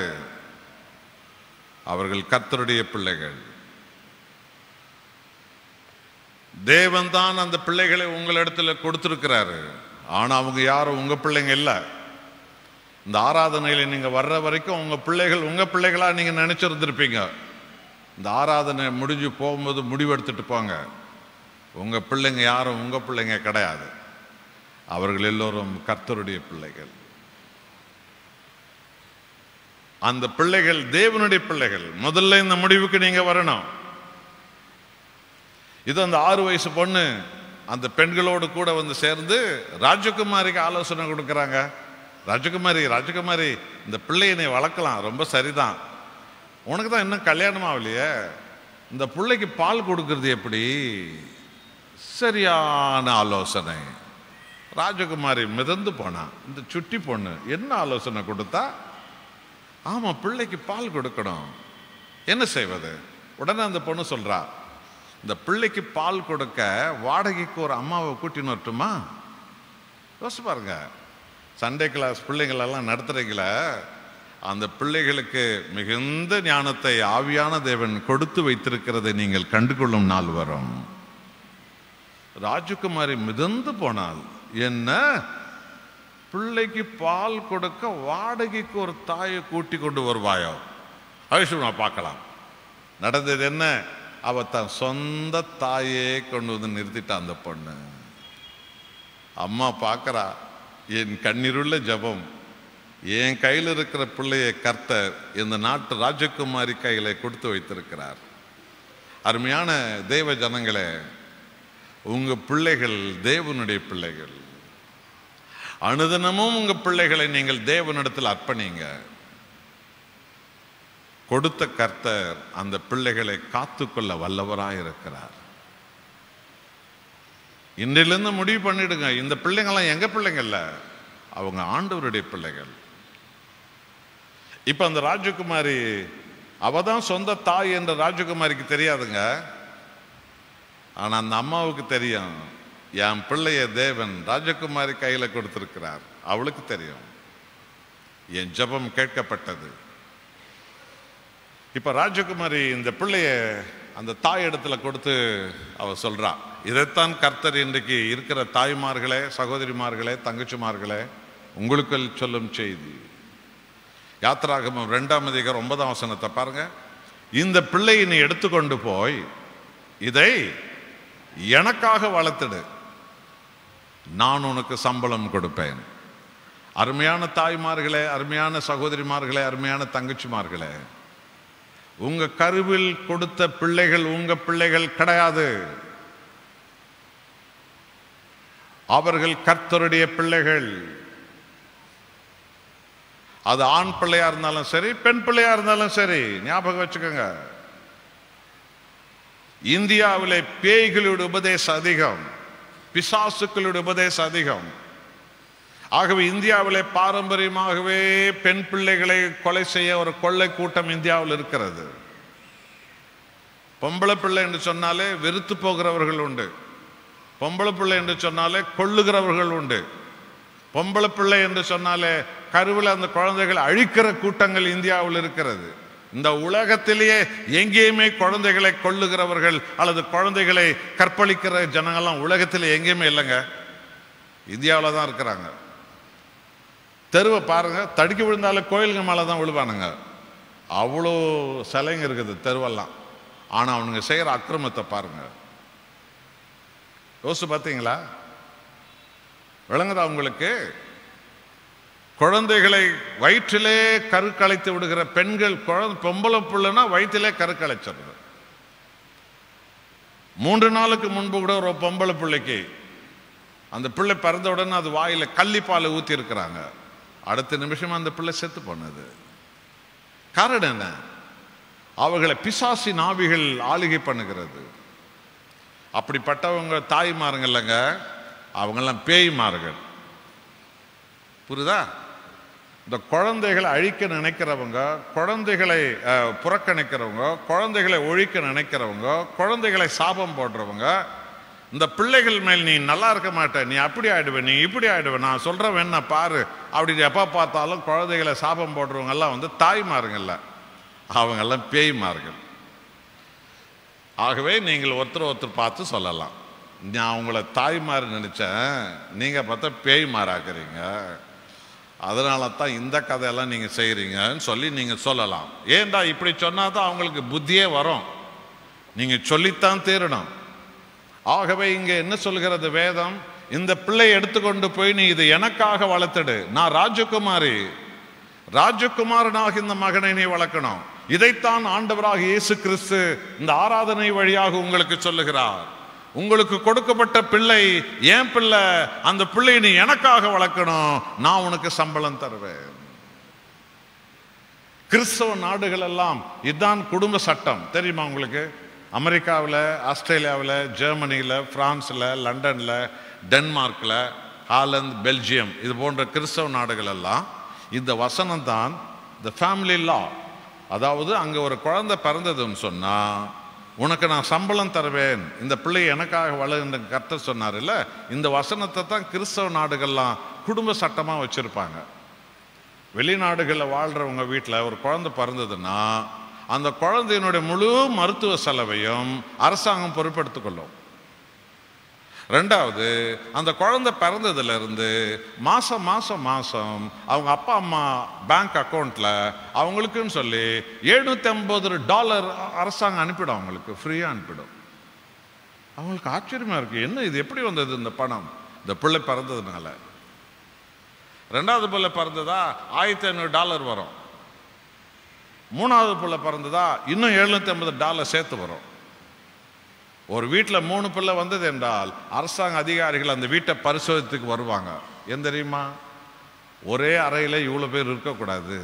அவர்கள் கர்த்தருடைய பிள்ளைகள். தேவன் தான் அந்த பிள்ளைகளை உங்களிடத்துல கொடுத்திருக்கிறாரு. ஆனா அவங்க யாரும் உங்க பிள்ளைங்க இல்லை. இந்த ஆராதனையில நீங்க வர்ற வரைக்கும் உங்க பிள்ளைகள் உங்க பிள்ளைகளா நீங்க நினைச்சிருந்திருப்பீங்க. இந்த ஆராதனை முடிஞ்சு போகும்போது முடிவெடுத்துட்டு போங்க. உங்க பிள்ளைங்க யாரும் உங்க பிள்ளைங்க கிடையாது. அவர்கள் எல்லோரும் கர்த்தருடைய பிள்ளைகள். அந்த பிள்ளைகள் தேவனுடைய பிள்ளைகள். முதல்ல இந்த முடிவுக்கு நீங்க வரணும். இது அந்த 6 வயசு பொண்ணு அந்த பெண்களோடு கூட வந்து சேர்ந்து ராஜகுமாரிக்கு ஆலோசனை கொடுக்குறாங்க. ராஜகுமாரி, ராஜகுமாரி, இந்த பிள்ளையை நீ வளர்க்கலாம், ரொம்ப சரிதான். உனக்கு தான் இன்னும் கல்யாணம் ஆகலையே, இந்த பிள்ளைக்கு பால் கொடுக்கறது எப்படி? சரியான ஆலோசனை. ராஜகுமாரி மிதந்து போனா. இந்த சுட்டி பொண்ணு என்ன ஆலோசனை கொடுத்தா, ஆமா பிள்ளைக்கு பால் கொடுக்கணும், என்ன செய்வது? உடனே அந்த பொண்ணு சொல்றா, இந்த பிள்ளைக்கு பால் கொடுக்க வாடகைக்கு ஒரு அம்மாவை கூட்டின்னு வரட்டுமா? யோசிச்சு பாருங்க, சண்டே கிளாஸ் பிள்ளைங்களெல்லாம் நடத்துறீங்களே, அந்த பிள்ளைகளுக்கு மிகுந்த ஞானத்தை ஆவியான தேவன் கொடுத்து வைத்திருக்கிறதை நீங்கள் கண்டுகொள்ளும் நாள் வரும். ராஜகுமாரி மிதந்து போனால், என்ன பிள்ளைக்கு பால் கொடுக்க வாடகைக்கு ஒரு தாயை கூட்டி கொண்டு வருவாயோ? அவிஷமா பார்க்கலாம். நடந்தது என்ன? அவ தன் சொந்த தாயே கொண்டு வந்து நிறுத்திட்டான் அந்த பொண்ணு. அம்மா பார்க்கறா, என் கண்ணீருள்ள ஜபம், என் கையில் இருக்கிற பிள்ளையை கர்த்தர் இந்த நாட்டு ராஜகுமாரி கையில கொடுத்து வைத்திருக்கிறார். அருமையான தேவ ஜனங்களே, உங்க பிள்ளைகள் தேவனுடைய பிள்ளைகள். அனுதினமும் உங்க பிள்ளைகளை நீங்கள் தேவனிடத்தில் அர்ப்பணிங்க. கொடுத்த கர்த்தர் அந்த பிள்ளைகளை காத்துக்கொள்ள வல்லவராயிருக்கிறார். இன்றிலிருந்து முடிவு பண்ணிடுங்க, இந்த பிள்ளைங்கள்லாம் எங்க பிள்ளைங்க இல்ல, அவங்க ஆண்டவருடைய பிள்ளைகள். இப்ப அந்த ராஜகுமாரி அவதான் சொந்த தாய் என்ற ராஜகுமாரிக்கு தெரியாதுங்க. ஆனா அந்த அம்மாவுக்கு தெரியும், என் பிள்ளைய தேவன் ராஜகுமாரி கையில கொடுத்திருக்கிறார். அவளுக்கு தெரியும், என் ஜெபம் கேட்கப்பட்டது. இப்ப ராஜகுமாரி இந்த பிள்ளைய அந்த தாய் இடத்துல கொடுத்து அவ சொல்றா, இதைத்தான் கர்த்தர் இன்றைக்கு இருக்கிற தாய்மார்களே, சகோதரிமார்களே, தங்கச்சிமார்களே உங்களுக்கு சொல்லும் செய்தி. யாத்திராகமம் 2ஆம் அதிகாரம் 9ஆம் வசனத்தை பாருங்க. இந்த பிள்ளையை நீ எடுத்துக்கொண்டு போய் இதை எனக்காக வளர்த்துடு, நான் உனக்கு சம்பளம் கொடுப்பேன். அருமையான தாய்மார்களே, அருமையான சகோதரிமார்களே, அருமையான தங்கச்சிமார்களே, உங்க கருவில் கொடுத்த பிள்ளைகள் உங்க பிள்ளைகள் கிடையாது. அவர்கள் கர்த்தருடைய பிள்ளைகள். அது ஆண் பிள்ளையா இருந்தாலும் சரி, பெண் பிள்ளையா இருந்தாலும் சரி, ஞாபகம் வச்சுக்கோங்க. இந்தியாவிலே பேய்களுடைய உபதேசம் அதிகம், பிசாசுக்களுடைய உபதேசம் அதிகம். ஆகவே இந்தியாவிலே பாரம்பரியமாகவே பெண் பிள்ளைகளை கொலை செய்ய ஒரு கொள்ளை கூட்டம் இந்தியாவில் இருக்கிறது. பொம்பளை பிள்ளை என்று சொன்னாலே வெறுத்து போகிறவர்கள் உண்டு, பொம்பளை பிள்ளை என்று சொன்னாலே கொள்ளுகிறவர்கள் உண்டு, பொம்பளை பிள்ளை என்று சொன்னாலே கருவில் அந்த குழந்தைகளை அழிக்கிற கூட்டங்கள் இந்தியாவில் இருக்கிறது. இந்த உலகத்திலேயே எங்கேயுமே குழந்தைகளை கொள்ளுகிறவர்கள் அல்லது குழந்தைகளை கற்பழிக்கிற ஜனங்கள்லாம் உலகத்தில் எங்கேயுமே இல்லைங்க, இந்தியாவில் தான் இருக்கிறாங்க. தெருவை பாருங்க, தடுக்கி விழுந்தாலும் கோயிலுங்க மேலே தான் விழுவானுங்க, அவ்வளோ சிலைங்க இருக்குது தெருவெல்லாம். ஆனால் அவனுங்க செய்கிற அக்கிரமத்தை பாருங்க, யோசிச்சு பார்த்தீங்களா? விளங்குதா உங்களுக்கு? குழந்தைகளை வயிற்றிலே கருக்கலைத்து விடுகிற பெண்கள், பொம்பளை பிள்ளைன்னா வயிற்றிலே கருக்கலைச்சிடுறது. 3 நாளுக்கு முன்பு கூட ஒரு பொம்பளை பிள்ளைக்கு அந்த பிள்ளை பிறந்த உடனே அது வாயில கள்ளிப்பாலை ஊத்தி இருக்கிறாங்க, அடுத்த நிமிஷம் அந்த பிள்ளை செத்து போனது. காரணம் என்ன? அவர்களை பிசாசி நாவிகள் ஆளுகை பண்ணுகிறது. அப்படிப்பட்டவங்க தாய்மாருங்க இல்லைங்க, அவங்கெல்லாம் பேய்மார்கள். புரியுதா? இந்த குழந்தைகளை அழிக்க நினைக்கிறவங்க, குழந்தைகளை புறக்கணிக்கிறவங்க, குழந்தைகளை ஒழிக்க நினைக்கிறவங்க, குழந்தைகளை சாபம் போடுறவங்க, இந்த பிள்ளைகள் மேல் நீ நல்லா இருக்க மாட்ட, நீ அப்படி ஆயிடுவேன், நீ இப்படி ஆயிடுவேன், நான் சொல்றேன் வேணா பாரு அப்படி எப்போ பார்த்தாலும் குழந்தைகளை சாபம் போடுறவங்க எல்லாம் வந்து தாய்மாருங்கல்ல, அவங்கெல்லாம் பேய்மார்கள். ஆகவே நீங்கள் ஒருத்தர் பார்த்து சொல்லலாம், நான் உங்களை தாய்மார் நினைச்சேன், நீங்க பார்த்தா பேய்மாராக்குறீங்க, அதனால தான் இந்த கதையெல்லாம் நீங்க செய்யறீங்கன்னு சொல்லி நீங்க சொல்லலாம். ஏண்டா இப்படி சொன்னாதான் அவங்களுக்கு புத்தியே வரும், நீங்க சொல்லித்தான் தீரணும். ஆகவே இங்க என்ன சொல்கிறது வேதம்? இந்த பிள்ளை எடுத்துக்கொண்டு போய் நீ இது எனக்காக வளர்த்துடு, நான் ராஜகுமாரி, ராஜகுமாரனாக இந்த மகனை நீ வளர்க்கணும். இதைத்தான் ஆண்டவராக இயேசு கிறிஸ்து இந்த ஆராதனை வழியாக உங்களுக்கு சொல்லுகிறார். உங்களுக்கு கொடுக்கப்பட்ட பிள்ளை என் பிள்ளை, அந்த பிள்ளை நீ எனக்காக வளர்க்கணும், நான் உனக்கு சம்பளம் தருவேன். கிறிஸ்தவ நாடுகள் எல்லாம் இதுதான் குடும்ப சட்டம், தெரியுமா உங்களுக்கு? அமெரிக்காவில், ஆஸ்திரேலியாவில், ஜெர்மனியில், பிரான்ஸில், லண்டனில், டென்மார்க்கில் ஹாலந்து, பெல்ஜியம் இது போன்ற கிறிஸ்தவ நாடுகள் எல்லாம் இந்த வசனம் தான் இந்த ஃபேமிலி லா. அதாவது அங்கே ஒரு குழந்தை பிறந்ததுன்னு சொன்னால் உனக்கு நான் சம்பளம் தருவேன், இந்த பிள்ளை எனக்காக வளர்ந்த கர்த்தர் சொன்னார் இல்லை, இந்த வசனத்தை தான் கிறிஸ்தவ நாடுகள்லாம் குடும்ப சட்டமாக வச்சுருப்பாங்க. வெளிநாடுகளில் வாழ்கிறவங்க வீட்டில் ஒரு குழந்தை பிறந்ததுன்னா அந்த குழந்தையினுடைய முழு மருத்துவ செலவையும் அரசாங்கம் பொறுப்பெடுத்துக்கொள்ளும். ரெண்டாவது, அந்த குழந்தை பிறந்ததுலேருந்து மாதம் மாதம் மாதம் அவங்க அப்பா அம்மா பேங்க் அக்கௌண்ட்டில் அவங்களுக்குன்னு சொல்லி $750 அரசாங்கம் அனுப்பிடும், அவங்களுக்கு ஃப்ரீயாக அனுப்பிடும். அவங்களுக்கு ஆச்சரியமாக இருக்குது, என்ன இது எப்படி வந்தது இந்த பணம்? இந்த பிள்ளை பிறந்ததுனால. ரெண்டாவது பிள்ளை பிறந்ததா $1500 வரும். மூணாவது பிள்ளை பிறந்ததா இன்னும் $750 சேர்த்து வரும். ஒரு வீட்டில் 3 பிள்ளை வந்தது என்றால் அரசாங்க அதிகாரிகள் அந்த வீட்டை பரிசோதித்துக்கு வருவாங்க. ஏன் தெரியுமா? ஒரே அறையில் இவ்வளோ பேர் இருக்கக்கூடாது.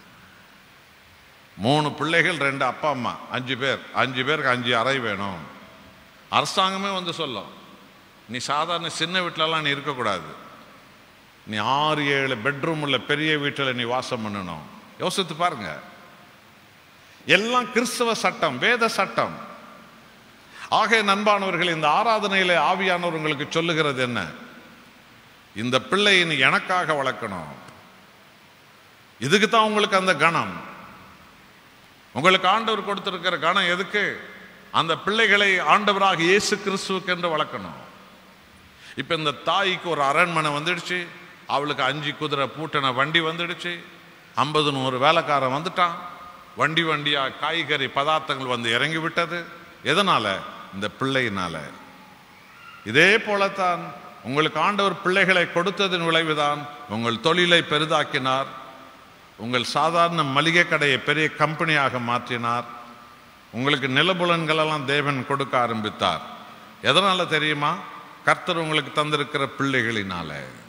3 பிள்ளைகள் 2 அப்பா அம்மா 5 பேர், 5 பேருக்கு 5 அறை வேணும். அரசாங்கமே வந்து சொல்லும், நீ சாதாரண சின்ன வீட்டிலலாம் நீ இருக்கக்கூடாது, நீ 6-7 பெட்ரூம் உள்ள பெரிய வீட்டில் நீ வாசம் பண்ணணும். யோசித்து பாருங்க, எல்லாம் கிறிஸ்தவ சட்டம், வேத சட்டம். ஆக நண்பானவர்கள், இந்த ஆராதனையில ஆவியானவர் உங்களுக்கு சொல்லுகிறது என்ன? இந்த பிள்ளையை நீ எனக்காக வளர்க்கணும். இதுக்கு தான் உங்களுக்கு அந்த கணம். உங்களுக்கு ஆண்டவர் கொடுத்திருக்கிற கணம் எதுக்கு? அந்த பிள்ளைகளை ஆண்டவராக இயேசு கிறிஸ்துவுக்கு என்று வளர்க்கணும். இப்ப இந்த தாய்க்கு ஒரு அரண்மனை வந்துடுச்சு, அவளுக்கு 5 குதிரை பூட்டின வண்டி வந்துடுச்சு, 50-100 வேலைக்காரன் வந்துட்டான், வண்டி வண்டியா காய்கறி பதார்த்தங்கள் வந்து இறங்கி விட்டது. எதனால? இந்த பிள்ளையினால. இதே போலத்தான் உங்களுக்கு ஆண்டவர் பிள்ளைகளை கொடுத்ததன் விளைவுதான் உங்கள் தொழிலை பெரிதாக்கினார், உங்கள் சாதாரண மளிகை கடையை பெரிய கம்பெனியாக மாற்றினார், உங்களுக்கு நிலபுலன்களெல்லாம் தேவன் கொடுக்க ஆரம்பித்தார். எதனால தெரியுமா? கர்த்தர் உங்களுக்கு தந்திருக்கிற பிள்ளைகளினால.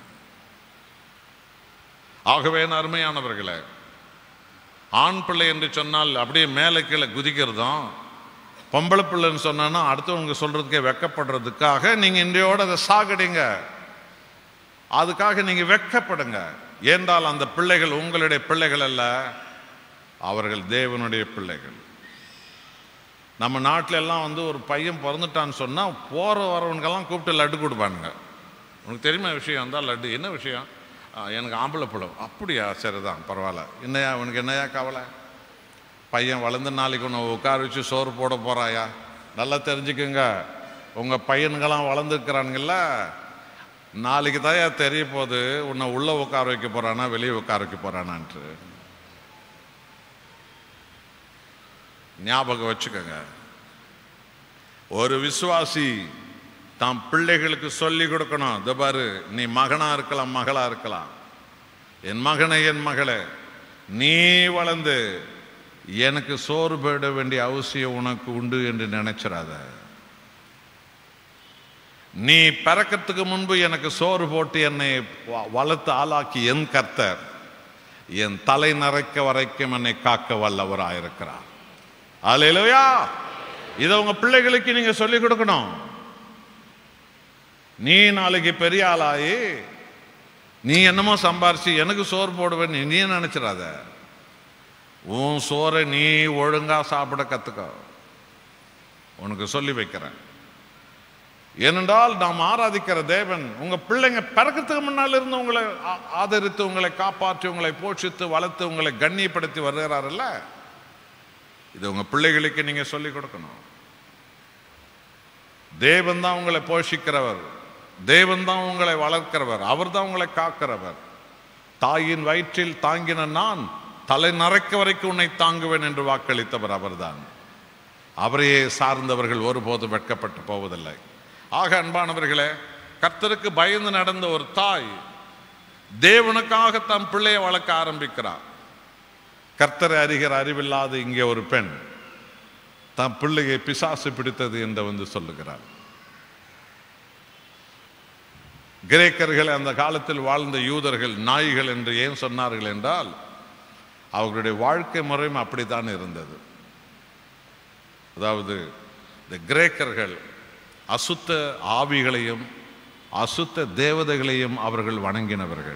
ஆகவே அருமையானவர்களே, ஆண் பிள்ளை என்று சொன்னால் அப்படியே மேலே கீழே குதிக்கிறதும், பொம்பளை பிள்ளைன்னு சொன்னா அடுத்தவங்க சொல்றதுக்கே வெக்கப்படுறதுக்காக நீங்க இன்றையோட அதை சாகடிங்க. அதுக்காக நீங்க வெக்கப்படுங்க. ஏன்றால் அந்த பிள்ளைகள் உங்களுடைய பிள்ளைகள் அல்ல, அவர்கள் தேவனுடைய பிள்ளைகள். நம்ம நாட்டில எல்லாம் வந்து ஒரு பையன் பிறந்துட்டான்னு சொன்னா போற வரவனுக்கெல்லாம் கூப்பிட்டு லட்டு கொடுப்பானுங்க. உனக்கு தெரியுமா விஷயம்? வந்தால் லட்டு என்ன விஷயம்? எனக்கு ஆம்பளை பிள்ளை. அப்படியா? சரிதான், பரவாயில்ல. என்னையா உனக்கு என்னையா கவலை? பையன் வளர்ந்து நாளைக்கு உன்னை உட்கார வச்சு சோறு போட போறாயா? நல்லா தெரிஞ்சுக்குங்க, உங்க பையன்கெல்லாம் வளர்ந்துருக்கிறானுங்கள, நாளைக்கு தான் தெரிய போகுது உன்னை உள்ள உட்கார வைக்க போறானா வெளியே உட்கார வைக்க போறானான்ட்டு. ஞாபகம் வச்சுக்கோங்க, ஒரு விசுவாசி தாம் பிள்ளைகளுக்கு சொல்லி கொடுக்கணும். இந்த பாரு, நீ மகனா இருக்கலாம், மகளா இருக்கலாம், என் மகனே என் மகளே, நீ வளர்ந்து எனக்கு சோறு போட வேண்டிய அவசியம் உனக்கு உண்டு என்று நினைச்சிடாத. நீ பிறக்கிறதுக்கு முன்பு எனக்கு சோறு போட்டு என்னை வளர்த்து ஆளாக்கி என் கர்த்தர் என் தலை நரைக்க வரைக்கும் என்னை காக்க வல்லவராயிருக்கிறார். அல்லேலூயா. இதை உங்க பிள்ளைகளுக்கு நீங்க சொல்லிக் கொடுக்கணும். நீ நாளைக்கு பெரிய ஆளாயி நீ என்னமோ சம்பாரிச்சு எனக்கு சோறு போடுவேன் நீ நினைச்சிடாத. உன் சோறை நீ ஒழுங்கா சாப்பிட கத்துக்க, உனக்கு சொல்லி வைக்கிறேன். ஏனென்றால் நாம் ஆராதிக்கிற தேவன் உங்க பிள்ளைங்க பிறக்கிறதுக்கு முன்னால் இருந்து உங்களை ஆதரித்து, உங்களை காப்பாற்றி, உங்களை போஷித்து, வளர்த்து, உங்களை கண்ணியப்படுத்தி வருகிறாரல்ல. இது உங்க பிள்ளைகளுக்கு நீங்க சொல்லிக் கொடுக்கணும். தேவன் தான் உங்களை போஷிக்கிறவர், தேவன் தான் உங்களை வளர்க்கிறவர், அவர் தான் உங்களை காக்கிறவர். தாயின் வயிற்றில் தாங்கின நான் தலை நரைக்க வரைக்கும் உன்னை தாங்குவேன் என்று வாக்களித்தவர் அவர்தான். அவரையே சார்ந்தவர்கள் ஒருபோதும் வெட்கப்பட்டு போவதில்லை. ஆக அன்பானவர்களே, கர்த்தருக்கு பயந்து நடந்த ஒரு தாய் தேவனுக்காக தம் பிள்ளையை வளர்க்க ஆரம்பிக்கிறார். கர்த்தரை அறிகிற அறிவில்லாத இங்கே ஒரு பெண் தம் பிள்ளையை பிசாசு பிடித்தது என்று வந்து சொல்லுகிறார். கிரேக்கர்கள் அந்த காலத்தில் வாழ்ந்த யூதர்கள் நாய்கள் என்று ஏன் சொன்னார்கள் என்றால் அவர்களுடைய வாழ்க்கை முறையும் அப்படித்தான் இருந்தது. அதாவது இந்த கிரேக்கர்கள் அசுத்த ஆவிகளையும் அசுத்த தேவதைகளையும் அவர்கள் வணங்கினவர்கள்.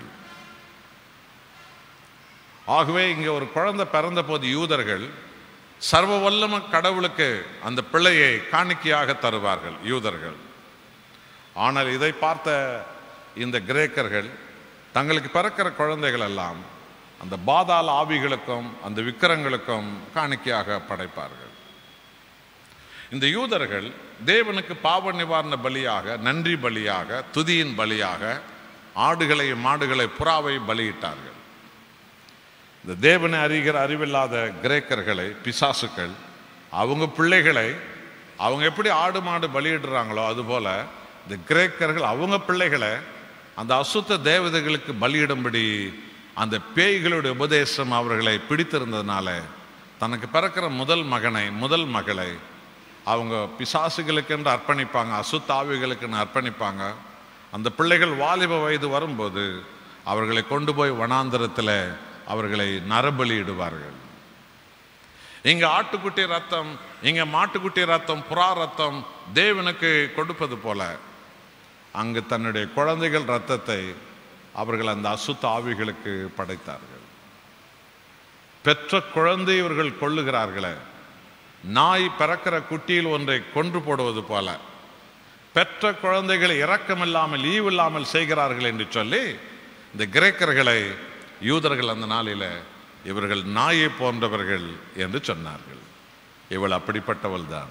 ஆகவே இங்கே ஒரு குழந்தை பிறந்த போது யூதர்கள் சர்வ வல்லம கடவுளுக்கு அந்த பிள்ளையை காணிக்கையாக தருவார்கள் யூதர்கள். ஆனால் இதை பார்த்த இந்த கிரேக்கர்கள் தங்களுக்கு பிறக்கிற குழந்தைகள் எல்லாம் அந்த பாதாள ஆவிகளுக்கும் அந்த விக்கிரங்களுக்கும் காணிக்கையாக படைப்பார்கள். இந்த யூதர்கள் தேவனுக்கு பாவ நிவாரண பலியாக, நன்றி பலியாக, துதியின் பலியாக ஆடுகளை, மாடுகளை, புறாவை பலியிட்டார்கள். இந்த தேவனை அறிகிற அறிவில்லாத கிரேக்கர்களை, பிசாசுக்கள், அவங்க பிள்ளைகளை அவங்க எப்படி ஆடு மாடு பலியிடுறாங்களோ அதுபோல இந்த கிரேக்கர்கள் அவங்க பிள்ளைகளை அந்த அசுத்த தேவதைகளுக்கு பலியிடும்படி அந்த பேய்களுடைய உபதேசம் அவர்களை பிடித்திருந்ததுனால தனக்கு பிறக்கிற முதல் மகனை, முதல் மகளை அவங்க பிசாசுகளுக்கு என்று அர்ப்பணிப்பாங்க, அசுத்த ஆவிகளுக்கு அர்ப்பணிப்பாங்க. அந்த பிள்ளைகள் வாலிப வயது வரும்போது அவர்களை கொண்டு போய் வனாந்தரத்தில் அவர்களை நரபலியிடுவார்கள். இங்க ஆட்டுக்குட்டி ரத்தம், இங்க மாட்டுக்குட்டி ரத்தம், புறா ரத்தம் தேவனுக்கு கொடுப்பது போல அங்கு தன்னுடைய குழந்தைகள் ரத்தத்தை அவர்கள் அந்த அசுத்த ஆவிகளுக்கு படைத்தார்கள். பெற்ற குழந்தை இவர்கள் கொள்ளுகிறார்களே, நாய் பிறக்கிற குட்டியில் ஒன்றை கொன்று போடுவது போல பெற்ற குழந்தைகளை இரக்கமில்லாமல், ஈவில்லாமல் செய்கிறார்கள் என்று சொல்லி இந்த கிரேக்கர்களை யூதர்கள் அந்த நாளில் இவர்கள் நாயை போன்றவர்கள் என்று சொன்னார்கள். இவள் அப்படிப்பட்டவள் தான்.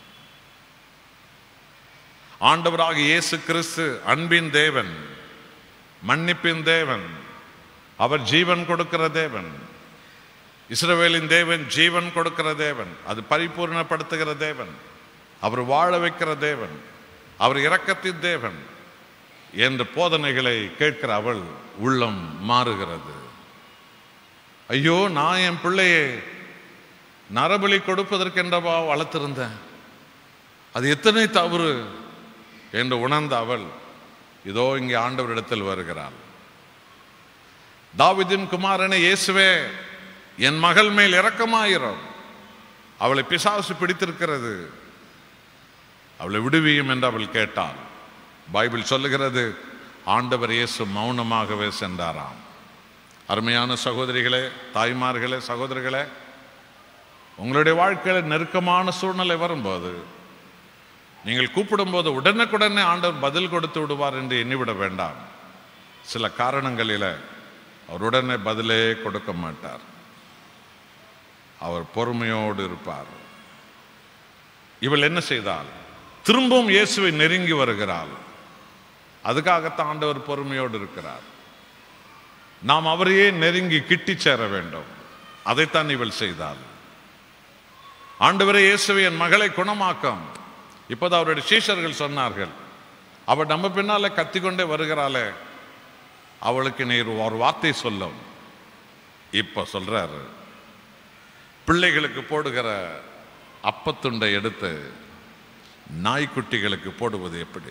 ஆண்டவராக இயேசு கிறிஸ்து அன்பின் தேவன், மன்னிப்பின் தேவன், அவர் ஜீவன் கொடுக்கிற தேவன். இஸ்ரவேலின் தேவன் ஜீவன் கொடுக்கிற தேவன், அது பரிபூர்ணப்படுத்துகிற தேவன், அவர் வாழ வைக்கிற தேவன், அவர் இரக்கத்தின் தேவன் என்ற போதனைகளை கேட்கிற அவள் உள்ளம் மாறுகிறது. ஐயோ, நான் என் பிள்ளையை நரபலி கொடுப்பதற்கென்றவா வளர்த்திருந்தேன், அது எத்தனை தவறு என்று உணர்ந்த அவள் இதோ இங்கே ஆண்டவரிடத்தில் வருகிறாள். தாவீதின் குமாரனே இயேசுவே, என் மகள் மேல் இரக்கமாயிரும், அவளை பிசாசு பிடித்திருக்கிறது, அவளை விடுவியும் என்று அவள் கேட்டாள். பைபிள் சொல்லுகிறது, ஆண்டவர் இயேசு மௌனமாகவே சென்றாராம். அருமையான சகோதரிகளே, தாய்மார்களே, சகோதரர்களே, உங்களுடைய வாழ்க்கையில் நெருக்கமான சூழ்நிலை வரும்போது நீங்கள் கூப்பிடும்போது உடனுக்குடனே ஆண்டவர் பதில் கொடுத்து விடுவார் என்று எண்ணிவிட வேண்டாம். சில காரணங்களில் அவர் உடனே பதிலே கொடுக்க மாட்டார். அவர் பொறுமையோடு இருப்பார். இவள் என்ன செய்தாள்? திரும்பவும் இயேசுவை நெருங்கி வருகிறாள். அதுக்காகத்தான் ஆண்டவர் பொறுமையோடு இருக்கிறார். நாம் அவரையே நெருங்கி கிட்டி சேர வேண்டும். அதைத்தான் இவள் செய்தாள். ஆண்டவரே இயேசுவை, என் மகளை குணமாக்கும். இப்போது அவருடைய சீஷர்கள் சொன்னார்கள், அவள் நம்ம பின்னால கத்திக்கொண்டே வருகிறாளே, அவளுக்கு நீர் ஒரு வார்த்தை சொல்லும். இப்ப சொல்றாரு, பிள்ளைகளுக்கு போடுகிற அப்பத்துண்டை எடுத்து நாய்க்குட்டிகளுக்கு போடுவது எப்படி?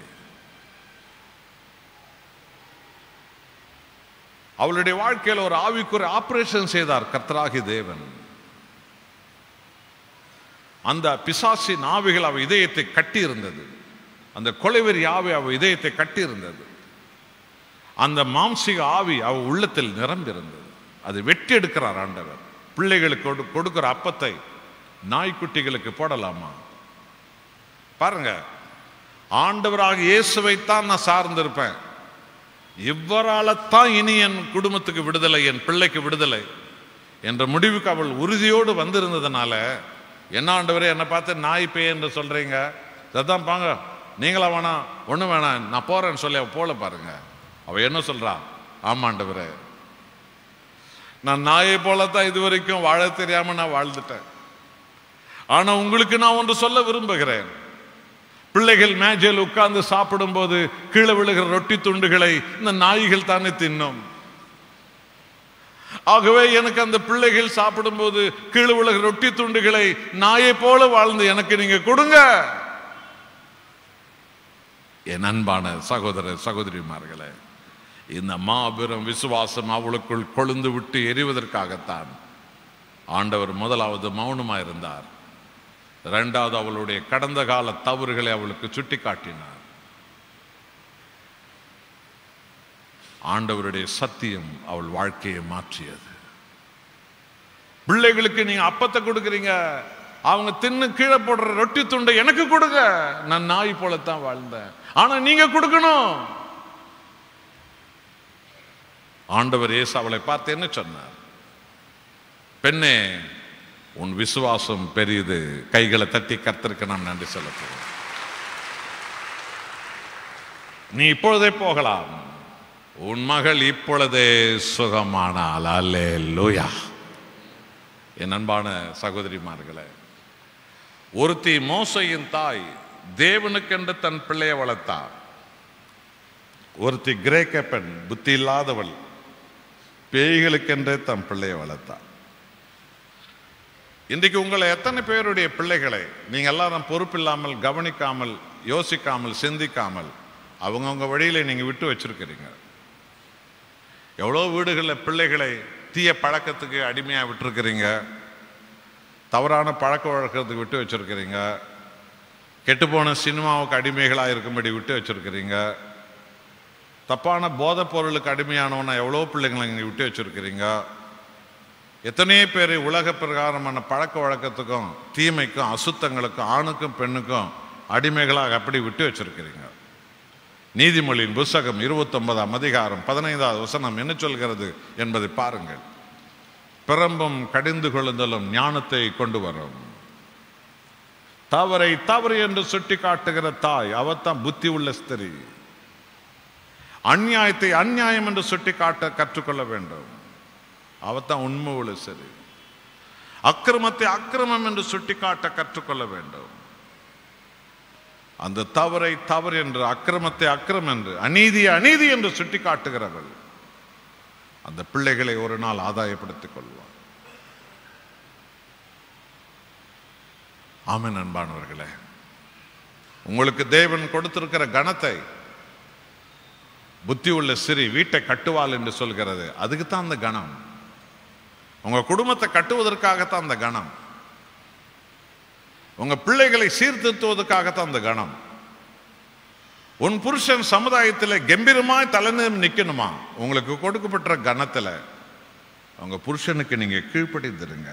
அவளுடைய வாழ்க்கையில் ஒரு ஆவிக்குரிய ஆபரேஷன் செய்தார் கர்த்தராகி தேவன். அந்த பிசாசின் ஆவிகள் அவ இதயத்தை கட்டி இருந்தது. அந்த கொலைவெறி ஆவி அவ இதயத்தை கட்டி இருந்தது. அந்த மாம்சிக ஆவி அவ உள்ளத்தில் நிரம்பியிருந்தது. அதை வெட்டி எடுக்கிறார் ஆண்டவர். பிள்ளைகளுக்கு கொடுக்கிற அப்பத்தை நாய்க்குட்டிகளுக்கு போடலாமா? பாருங்க, ஆண்டவராக இயேசுவைத்தான் நான் சார்ந்திருப்பேன், இவரால்தான் இனி என் குடும்பத்துக்கு விடுதலை, என் பிள்ளைக்கு விடுதலை என்ற முடிவுக்கு அவள் உறுதியோடு வந்திருந்ததுனால, என்ன ஆண்டவரே என்னை பார்த்து நாய் பேய் என்று சொல்றீங்க, அதான் பாங்க நீங்களா வேணாம், ஒன்றும் வேணாம், நான் போறேன்னு சொல்லி அவ போல பாருங்க. அவ என்ன சொல்றா? ஆமாண்டவரே, நான் நாயை போலத்தான் இது வரைக்கும் வாழ தெரியாம நான் வாழ்ந்துட்டேன். ஆனா உங்களுக்கு நான் ஒன்று சொல்ல விரும்புகிறேன். பிள்ளைகள் மேஜையில் உட்கார்ந்து சாப்பிடும் போது கீழே விழுகிற ரொட்டி துண்டுகளை இந்த நாய்கள் தானே தின்னும். ஆகவே எனக்கு அந்த பிள்ளைகள் சாப்பிடும் போது கீழே விழுகிற ரொட்டி துண்டுகளை நாயை போல வாழ்ந்து எனக்கு நீங்க கொடுங்க. என் அன்பான சகோதர சகோதரிமார்களே, இந்த மாபெரும் விசுவாசம் அவளுக்குள் கொழுந்து விட்டு எரிவதற்காகத்தான் ஆண்டவர் முதலாவது மௌனமாக இருந்தார். இரண்டாவது அவளுடைய கடந்த கால தவறுகளை அவளுக்கு சுட்டி காட்டினார். ஆண்டவருடைய சத்தியம் அவள் வாழ்க்கையை மாற்றியது. பிள்ளைகளுக்கு நீங்க அப்பத்தை கொடுக்குறீங்க, அவங்க தின்னு கீழே போடுற ரொட்டி துண்டை எனக்கு கொடுங்க, நான் நாய் போலத்தான் வாழ்ந்தேன், ஆனா நீங்க கொடுக்கணும். ஆண்டவர் இயேசு அவளை பார்த்து என்ன சொன்னார்? பெண்ணே, உன் விசுவாசம் பெரியது, கைகளை தட்டி கர்த்தருக்கு நாம் நன்றி செலுத்துவோம். நீ இப்பொழுதே போகலாம், உன் மகள் இப்பொழுதே சுகமானாள். அல்லேலூயா. என் அன்பான சகோதரிமார்களே, ஒருத்தி மோசையின் தாய் தேவனுக்கென்று தன் பிள்ளையை வளர்த்தார். ஒருத்தி கிரேக்க பெண் புத்தி இல்லாதவள் பேய்களுக்கென்றே தன் பிள்ளையை வளர்த்தார். இன்றைக்கு உங்களை எத்தனை பேருடைய பிள்ளைகளை நீங்க எல்லாரும் பொறுப்பில்லாமல், கவனிக்காமல், யோசிக்காமல், சிந்திக்காமல் அவங்கவுங்க வழியில நீங்க விட்டு வச்சிருக்கிறீங்க? எவ்வளோ வீடுகளில் பிள்ளைகளை தீய பழக்கத்துக்கு அடிமையாக விட்டுருக்கிறீங்க, தவறான பழக்க வழக்கத்துக்கு விட்டு வச்சிருக்கிறீங்க, கெட்டுப்போன சினிமாவுக்கு அடிமைகளாக இருக்கும்படி விட்டு வச்சிருக்கிறீங்க, தப்பான போதைப் பொருளுக்கு அடிமையானவனா எவ்வளோ பிள்ளைங்களை நீங்கள் விட்டு வச்சிருக்கிறீங்க. எத்தனையோ பேர் உலக பிரகாரமான பழக்க வழக்கத்துக்கும் தீமைக்கும் அசுத்தங்களுக்கும் ஆணுக்கும் பெண்ணுக்கும் அடிமைகளாக அப்படி விட்டு வச்சிருக்கிறீங்க. நீதிமொழியின் புத்தகம் 29ஆம் அதிகாரம் 15வது வசனம் என்ன சொல்கிறது என்பதை பாருங்கள். பிரம்பும் கடிந்து கொள்ளுதலும் ஞானத்தை கொண்டு வரும். தவறை தவறு என்று சுட்டி காட்டுகிற தாய் அவத்தான் புத்தி உள்ள ஸ்திரீ. அநியாயத்தை அநியாயம் என்று சுட்டி காட்ட கற்றுக்கொள்ள வேண்டும், அவத்தான் உண்மை உள்ள சரி. அக்கிரமத்தை அக்கிரமம் என்று சுட்டி காட்ட கற்றுக்கொள்ள வேண்டும். அந்த தவறை தவறு என்று, அக்கிரமத்தை அக்கிரமம் என்று, அநீதியை அநீதி என்று சுட்டி காட்டுகிறவள் அந்த பிள்ளைகளை ஒரு நாள் ஆதாயப்படுத்திக் கொள்வார். ஆமென். அன்பானவர்களே, உங்களுக்கு தேவன் கொடுத்திருக்கிற கணத்தை புத்தி உள்ள சிறி வீட்டை கட்டுவாள் என்று சொல்கிறது. அதுக்குத்தான் அந்த கணம். உங்க குடும்பத்தை கட்டுவதற்காகத்தான் அந்த கணம். உங்க பிள்ளைகளை சீர்திருத்துவதற்காகத்தான் அந்த கணம். உன் புருஷன் சமுதாயத்தில் கம்பீரமாய் தலைநிமிர்ந்து நிற்கணுமா? உங்களுக்கு கொடுக்கப்பட்ட கணத்தில் உங்க புருஷனுக்கு நீங்க கீழ்ப்படிந்திருங்க.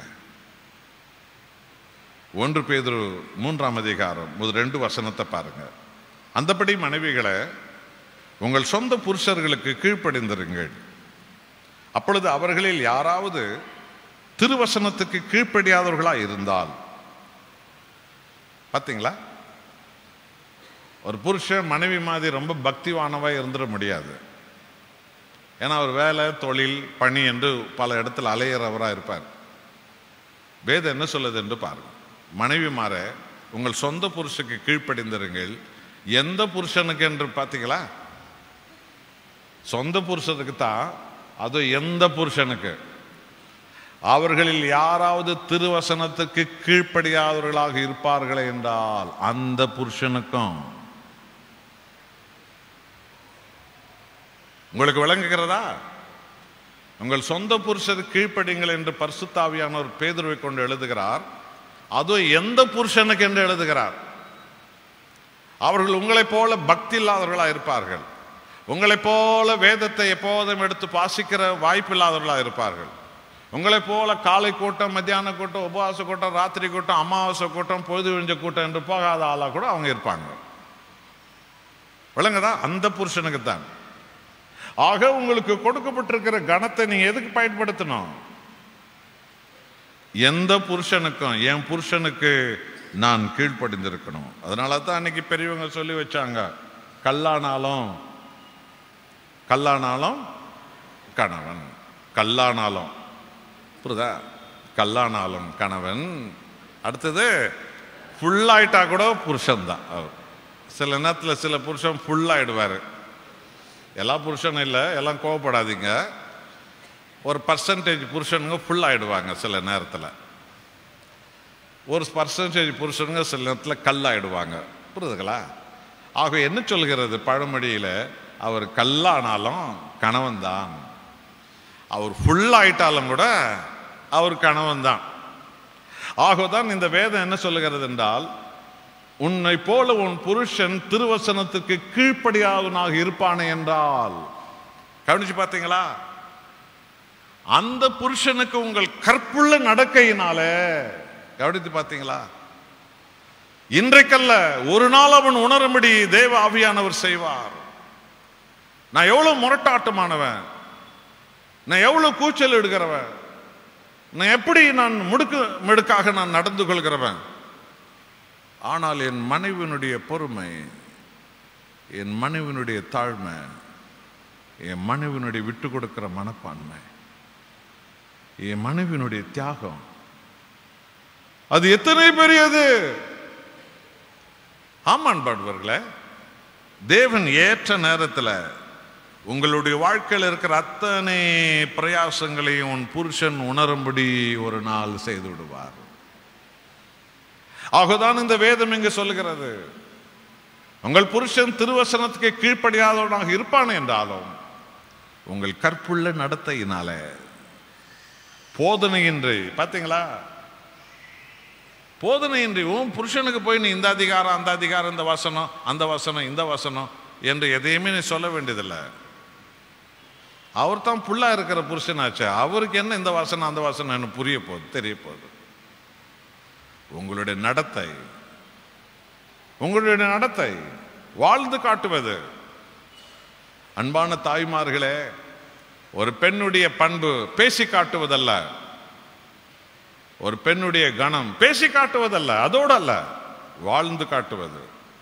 1 பேதுரு 3ஆம் அதிகாரம் 2 வசனத்தை பாருங்க. அந்தபடி மனைவிகளை உங்கள் சொந்த புருஷர்களுக்கு கீழ்ப்படிந்திருங்கள். அப்பொழுது அவர்களில் யாராவது திருவசனத்துக்கு கீழ்ப்படியாதவர்களா இருந்தால், பார்த்தீங்களா, ஒரு புருஷன் மனைவி மாதிரி ரொம்ப பக்திவானவா இருந்துட முடியாது. ஏன்னா அவர் வேலை, தொழில், பணி என்று பல இடத்துல அலையிறவராக இருப்பார். வேதம் என்ன சொல்லுது என்று பாருங்க. மனைவி மாற உங்கள் சொந்த புருஷனுக்கு கீழ்ப்படிந்திருங்கள். எந்த புருஷனுக்கு என்று பார்த்தீங்களா? சொந்த புருஷனுக்கு தான். அது எந்த புருஷனுக்கு? அவர்களில் யாராவது திருவசனத்துக்கு கீழ்ப்படியாதவர்களாக இருப்பார்களே என்றால் அந்த புருஷனுக்கும். உங்களுக்கு விளங்குகிறதா? உங்கள் சொந்த புருஷருக்கு கீழ்ப்படிங்கள் என்று பரிசுத்த ஆவியானவர் பேதுருவை கொண்டு எழுதுகிறார். அது எந்த புருஷனுக்கு என்று எழுதுகிறார். அவர்கள் உங்களைப் போல பக்தி இல்லாதவர்களாக இருப்பார்கள். உங்களைப் போல வேதத்தை எப்போதும் எடுத்து வாசிக்கிற வாய்ப்பு இல்லாதவர்களாக இருப்பார்கள். உங்களைப் போல காலை கூட்டம், மத்தியான கூட்டம், உபவாச கூட்டம், ராத்திரி கூட்டம், அமாவாசை கூட்டம், பொழுது விழிஞ்ச கூட்டம் என்று போகாத ஆளா கூட அவங்க இருப்பாங்க. விளங்குதா? அந்த புருஷனுக்கு தான். ஆக உங்களுக்கு கொடுக்கப்பட்டிருக்கிற கணத்தை நீங்க எதுக்கு பயன்படுத்தணும்? எந்த புருஷனுக்கும், என் புருஷனுக்கு நான் கீழ்ப்படிந்திருக்கணும். அதனால தான் அன்னைக்கு பெரியவங்க சொல்லி வச்சாங்க, கல்லானாலும் கணவன், கல்லானாலும், புரியுதா, கல்லானாலும் கணவன். அடுத்தது ஃபுல்லாயிட்டா கூட புருஷன் தான் அவர். சில நேரத்தில் சில புருஷன் ஃபுல்லாயிடுவார். எல்லா புருஷனும் இல்லை, எல்லாம் கோவப்படாதீங்க. ஒரு பர்சன்டேஜ் புருஷனுங்க ஃபுல்லாயிடுவாங்க சில நேரத்தில். ஒரு பர்சன்டேஜ் புருஷனுங்க சில நேரத்தில் கல்லாயிடுவாங்க. புரியுதுங்களா? ஆக என்ன சொல்கிறது பழமொழியில்? அவர் கல்லானாலும் கணவன் தான், அவர் ஃபுல்லாயிட்டாலும் கூட அவர் கணவன் தான். ஆகதான் இந்த வேதம் என்ன சொல்லுகிறது என்றால், உன்னை போல உன் புருஷன் திருவசனத்துக்கு கீழ்ப்படியாதவனாக இருப்பானே என்றால் கவனிச்சு பார்த்தீங்களா? அந்த புருஷனுக்கு உங்கள் கற்புள்ள நடக்கையினால, கவனித்து பார்த்தீங்களா? இன்றைக்கல்ல, ஒரு நாள் அவன் உணரும்படி தேவ ஆவியானவர் செய்வார். நான் எவ்வளவு முரட்டாட்டமானவன், நான் எவ்வளவு கூச்சல் எடுக்கிறவன், நான் எப்படி நான் முடுக்காக நான் நடந்து கொள்கிறவன். ஆனால் என் மனைவியினுடைய பொறுமை, என் மனைவியினுடைய தாழ்மை, என் மனைவியினுடைய விட்டு கொடுக்கிற மனப்பான்மை, என் மனைவியினுடைய தியாகம், அது எத்தனை பெரியது! ஆமான்படுவர்களே, தேவன் ஏற்ற நேரத்தில் உங்களுடைய வாழ்க்கையில் இருக்கிற அத்தனை பிரயாசங்களையும் உன் புருஷன் உணரும்படி ஒரு நாள் செய்து விடுவார். ஆகதான் இந்த வேதம் இங்கு சொல்லுகிறது, உங்கள் புருஷன் திருவசனத்துக்கு கீழ்ப்படியாதவனாக இருப்பான் என்றாலும் உங்கள் கற்புள்ள நடத்தையினால, போதனையின்றி, பார்த்தீங்களா, போதனையின்றி உன் புருஷனுக்கு போய் நீ இந்த அதிகாரம் அந்த அதிகாரம், இந்த வசனம் அந்த வசனம் இந்த வசனம் என்று எதையுமே நீ சொல்ல வேண்டியதில்லை. அவர் தான் புள்ளா இருக்கிற புருஷனாச்சு, அவருக்கு என்ன இந்த வசனம் அந்த வசனம் என்ன புரிய போகுது, தெரிய போகுது. உங்களுடைய நடத்தை வாழ்ந்து காட்டுவது. அன்பான தாய்மார்களே, ஒரு பெண்ணுடைய பண்பு பேசி காட்டுவதல்ல, ஒரு பெண்ணுடைய கணம் பேசி காட்டுவதல்ல, அதோடு அல்ல, வாழ்ந்து காட்டுவது.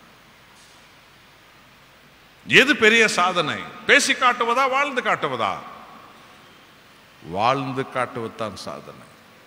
எது பெரிய சாதனை? பேசி காட்டுவதா, வாழ்ந்து காட்டுவதா? வாழ்ந்து காட்டுவதுதான் சாதனை.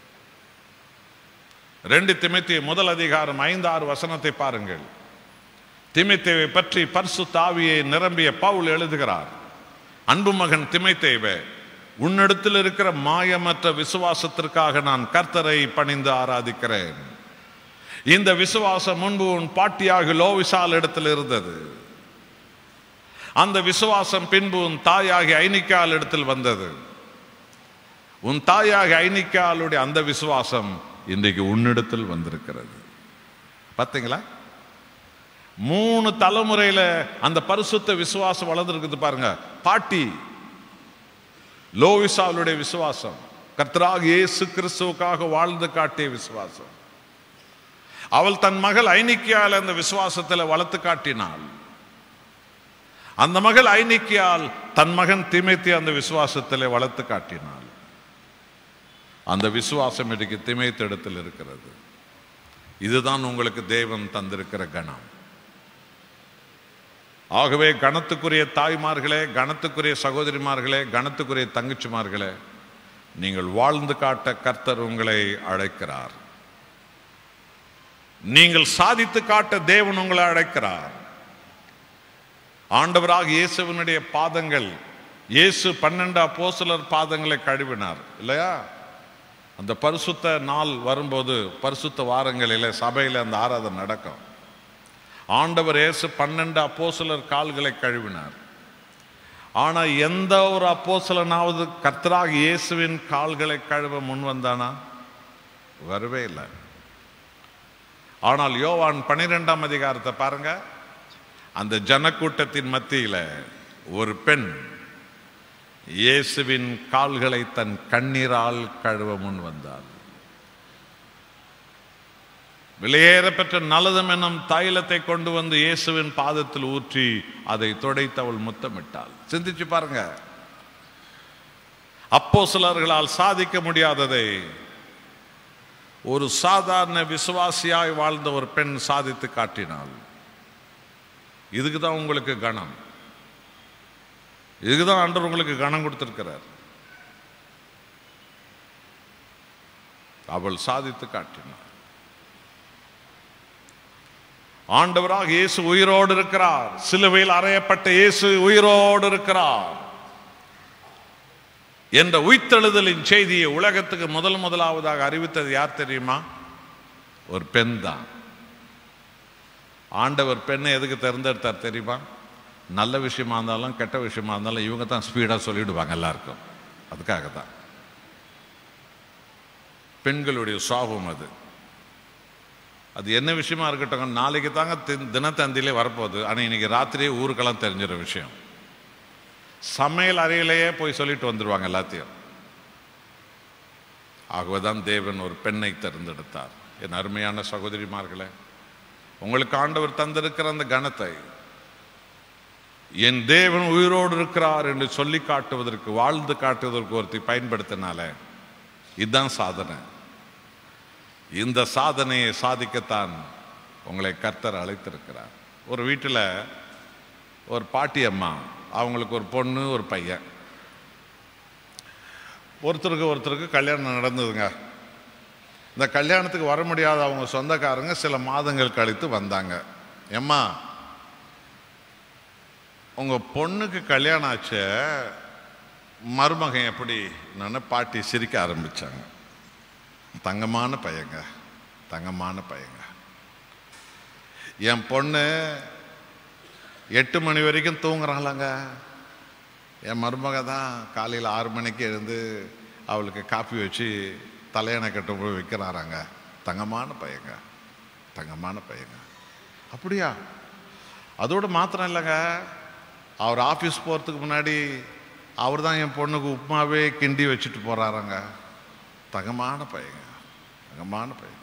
2 தீமோத்தேயு 1 அதிகாரம் 5-6 வசனத்தை பாருங்கள். தீமோத்தேயுவை பற்றி பரிசுத்த ஆவியை நிரம்பிய பவுல் எழுதுகிறார், அன்பு மகன் தீமோத்தேயுவே, உன்னிடத்தில் இருக்கிற மாயமற்ற விசுவாசத்திற்காக நான் கர்த்தரை பணிந்து ஆராதிக்கிறேன். இந்த விசுவாசம் முன்பு உன் பாட்டியாக லோவிசால் இடத்தில் இருந்தது. அந்த விசுவாசம் பின்பு உன் தாயாகி ஐனிக்கால் இடத்தில் வந்தது. உன் தாயாகி ஐனிக்காலுடைய அந்த விசுவாசம் இன்றைக்கு உன்னிடத்தில் வந்திருக்கிறது. பார்த்தீங்களா? 3 தலைமுறையில அந்த பரிசுத்த விசுவாசம் வளர்ந்துருக்குது பாருங்க. பாட்டி லோவிசாலுடைய விசுவாசம், கர்த்தராகிய இயேசு கிறிஸ்துவுக்காக வாழ்ந்து காட்டிய விசுவாசம். அவள் தன் மகள் ஐனிக்கியால் அந்த விசுவாசத்தில் வளர்த்து காட்டினாள். அந்த மகள் ஐனிக்கியால் தன் மகன் தீமோத்தேயு அந்த விசுவாசத்தில் வளர்த்து காட்டினாள். அந்த விசுவாசம் இன்றைக்கு தீமோத்தேயு இடத்தில் இருக்கிறது. இதுதான் உங்களுக்கு தேவன் தந்திருக்கிற கணம். ஆகவே கணத்துக்குரிய தாய்மார்களே, கணத்துக்குரிய சகோதரிமார்களே, கணத்துக்குரிய தங்கச்சிமார்களே, நீங்கள் வாழ்ந்து காட்ட கர்த்தர் உங்களை அழைக்கிறார். நீங்கள் சாதித்து காட்ட தேவன் உங்களை அழைக்கிறார். ஆண்டவராக இயேசுவினுடைய பாதங்கள், இயேசு 12 அப்போஸ்தலர் பாதங்களை கழுவினார் இல்லையா? அந்த பரிசுத்த நாள் வரும்போது, பரிசுத்த வாரங்களிலே சபையில் அந்த ஆராதனை நடக்கும். ஆண்டவர் இயேசு 12 அப்போஸ்தலர் கால்களை கழுவினார். ஆனால் எந்த ஒரு அப்போஸ்தலனாவது கர்த்தராக இயேசுவின் கால்களை கழுவ முன் வந்தானா? வரவே இல்லை. ஆனால் யோவான் 12ஆம் அதிகாரத்தை பாருங்க. அந்த ஜனக்கூட்டத்தின் மத்தியில் ஒரு பெண் இயேசுவின் கால்களை தன் கண்ணீரால் கழுவ முன் வந்தாள். விலையேறப்பெற்ற நலதம் என்னும் தைலத்தை கொண்டு வந்து இயேசுவின் பாதத்தில் ஊற்றி அதை துடைத்து அவள் முத்தமிட்டாள். சிந்திச்சு பாருங்க. அப்போஸ்தலர்களால் சாதிக்க முடியாததை ஒரு சாதாரண விசுவாசியாய் வாழ்ந்த ஒரு பெண் சாதித்து காட்டினாள். இதுக்குதான் உங்களுக்கு கணம், இதுக்குதான் ஆண்டவர் உங்களுக்கு கணம் கொடுத்திருக்கிறார். அவள் சாதித்து காட்டினாள். ஆண்டவராக இயேசு உயிரோடு இருக்கிறார். சிலுவையில் அறையப்பட்ட இயேசு உயிரோடு இருக்கிறார் என்ற உயிர்த்தெழுதலின் செய்தியை உலகத்துக்கு முதலாவதாக அறிவித்தது யார் தெரியுமா? ஒரு பெண் தான். ஆண்டவர் பெண்ணை எதுக்கு தேர்ந்தெடுத்தார் தெரியுமா? நல்ல விஷயமா இருந்தாலும் கெட்ட விஷயமா இருந்தாலும் இவங்க தான் ஸ்பீடாக சொல்லிவிடுவாங்க எல்லாருக்கும். அதுக்காக தான் பெண்களுடைய சாபம் அது. அது என்ன விஷயமா இருக்கட்டும், நாளைக்கு தாங்க தினத்தந்திலே வரப்போகுது. ஆனால் இன்னைக்கு ராத்திரியே ஊருக்கெல்லாம் தெரிஞ்சிற விஷயம். சமையல் அறையிலேயே போய் சொல்லிட்டு வந்துடுவாங்க எல்லாத்தையும். ஆகவேதான் தேவன் ஒரு பெண்ணை தேர்ந்தெடுத்தார். என் அருமையான சகோதரிமார்களே, உங்களுக்கு ஆண்டவர் தந்திருக்கிற அந்த கணத்தை என் தேவன் உயிரோடு இருக்கிறார் என்று சொல்லி காட்டுவதற்கு, வாழ்ந்து காட்டுவதற்கு ஒருத்தி பயன்படுத்தினால இதுதான் சாதனை. இந்த சாதனையை சாதிக்கத்தான் உங்களை கர்த்தர் அழைத்திருக்கிறார். ஒரு வீட்டில் ஒரு பாட்டி அம்மா, அவங்களுக்கு ஒரு பொண்ணு ஒரு பையன். ஒருத்தருக்கு கல்யாணம் நடந்ததுங்க. இந்த கல்யாணத்துக்கு வர முடியாத அவங்க சொந்தக்காரங்க சில மாதங்கள் கழித்து வந்தாங்க. ஏம்மா, உங்கள் பொண்ணுக்கு கல்யாணம் ஆச்ச, மருமகன் எப்படி? நான் பாட்டி சிரிக்க ஆரம்பித்தாங்க. தங்கமான பையங்க, தங்கமான பையங்க. என் பொண்ணு 8 மணி வரைக்கும் தூங்குறாங்களாங்க. என் மருமக தான் காலையில் 6 மணிக்கு எழுந்து அவளுக்கு காப்பி வச்சு தலையணை கட்ட போய் வைக்கிறாராங்க. தங்கமான பையங்க, தங்கமான பையங்க. அப்படியா? அதோடு மாத்திரம் இல்லைங்க, அவர் ஆஃபீஸ் போகிறதுக்கு முன்னாடி அவர் தான் என் பொண்ணுக்கு உப்புமாவே கிண்டி வச்சுட்டு போகிறாராங்க. தங்கமான பையங்க, தங்கமான பையங்க.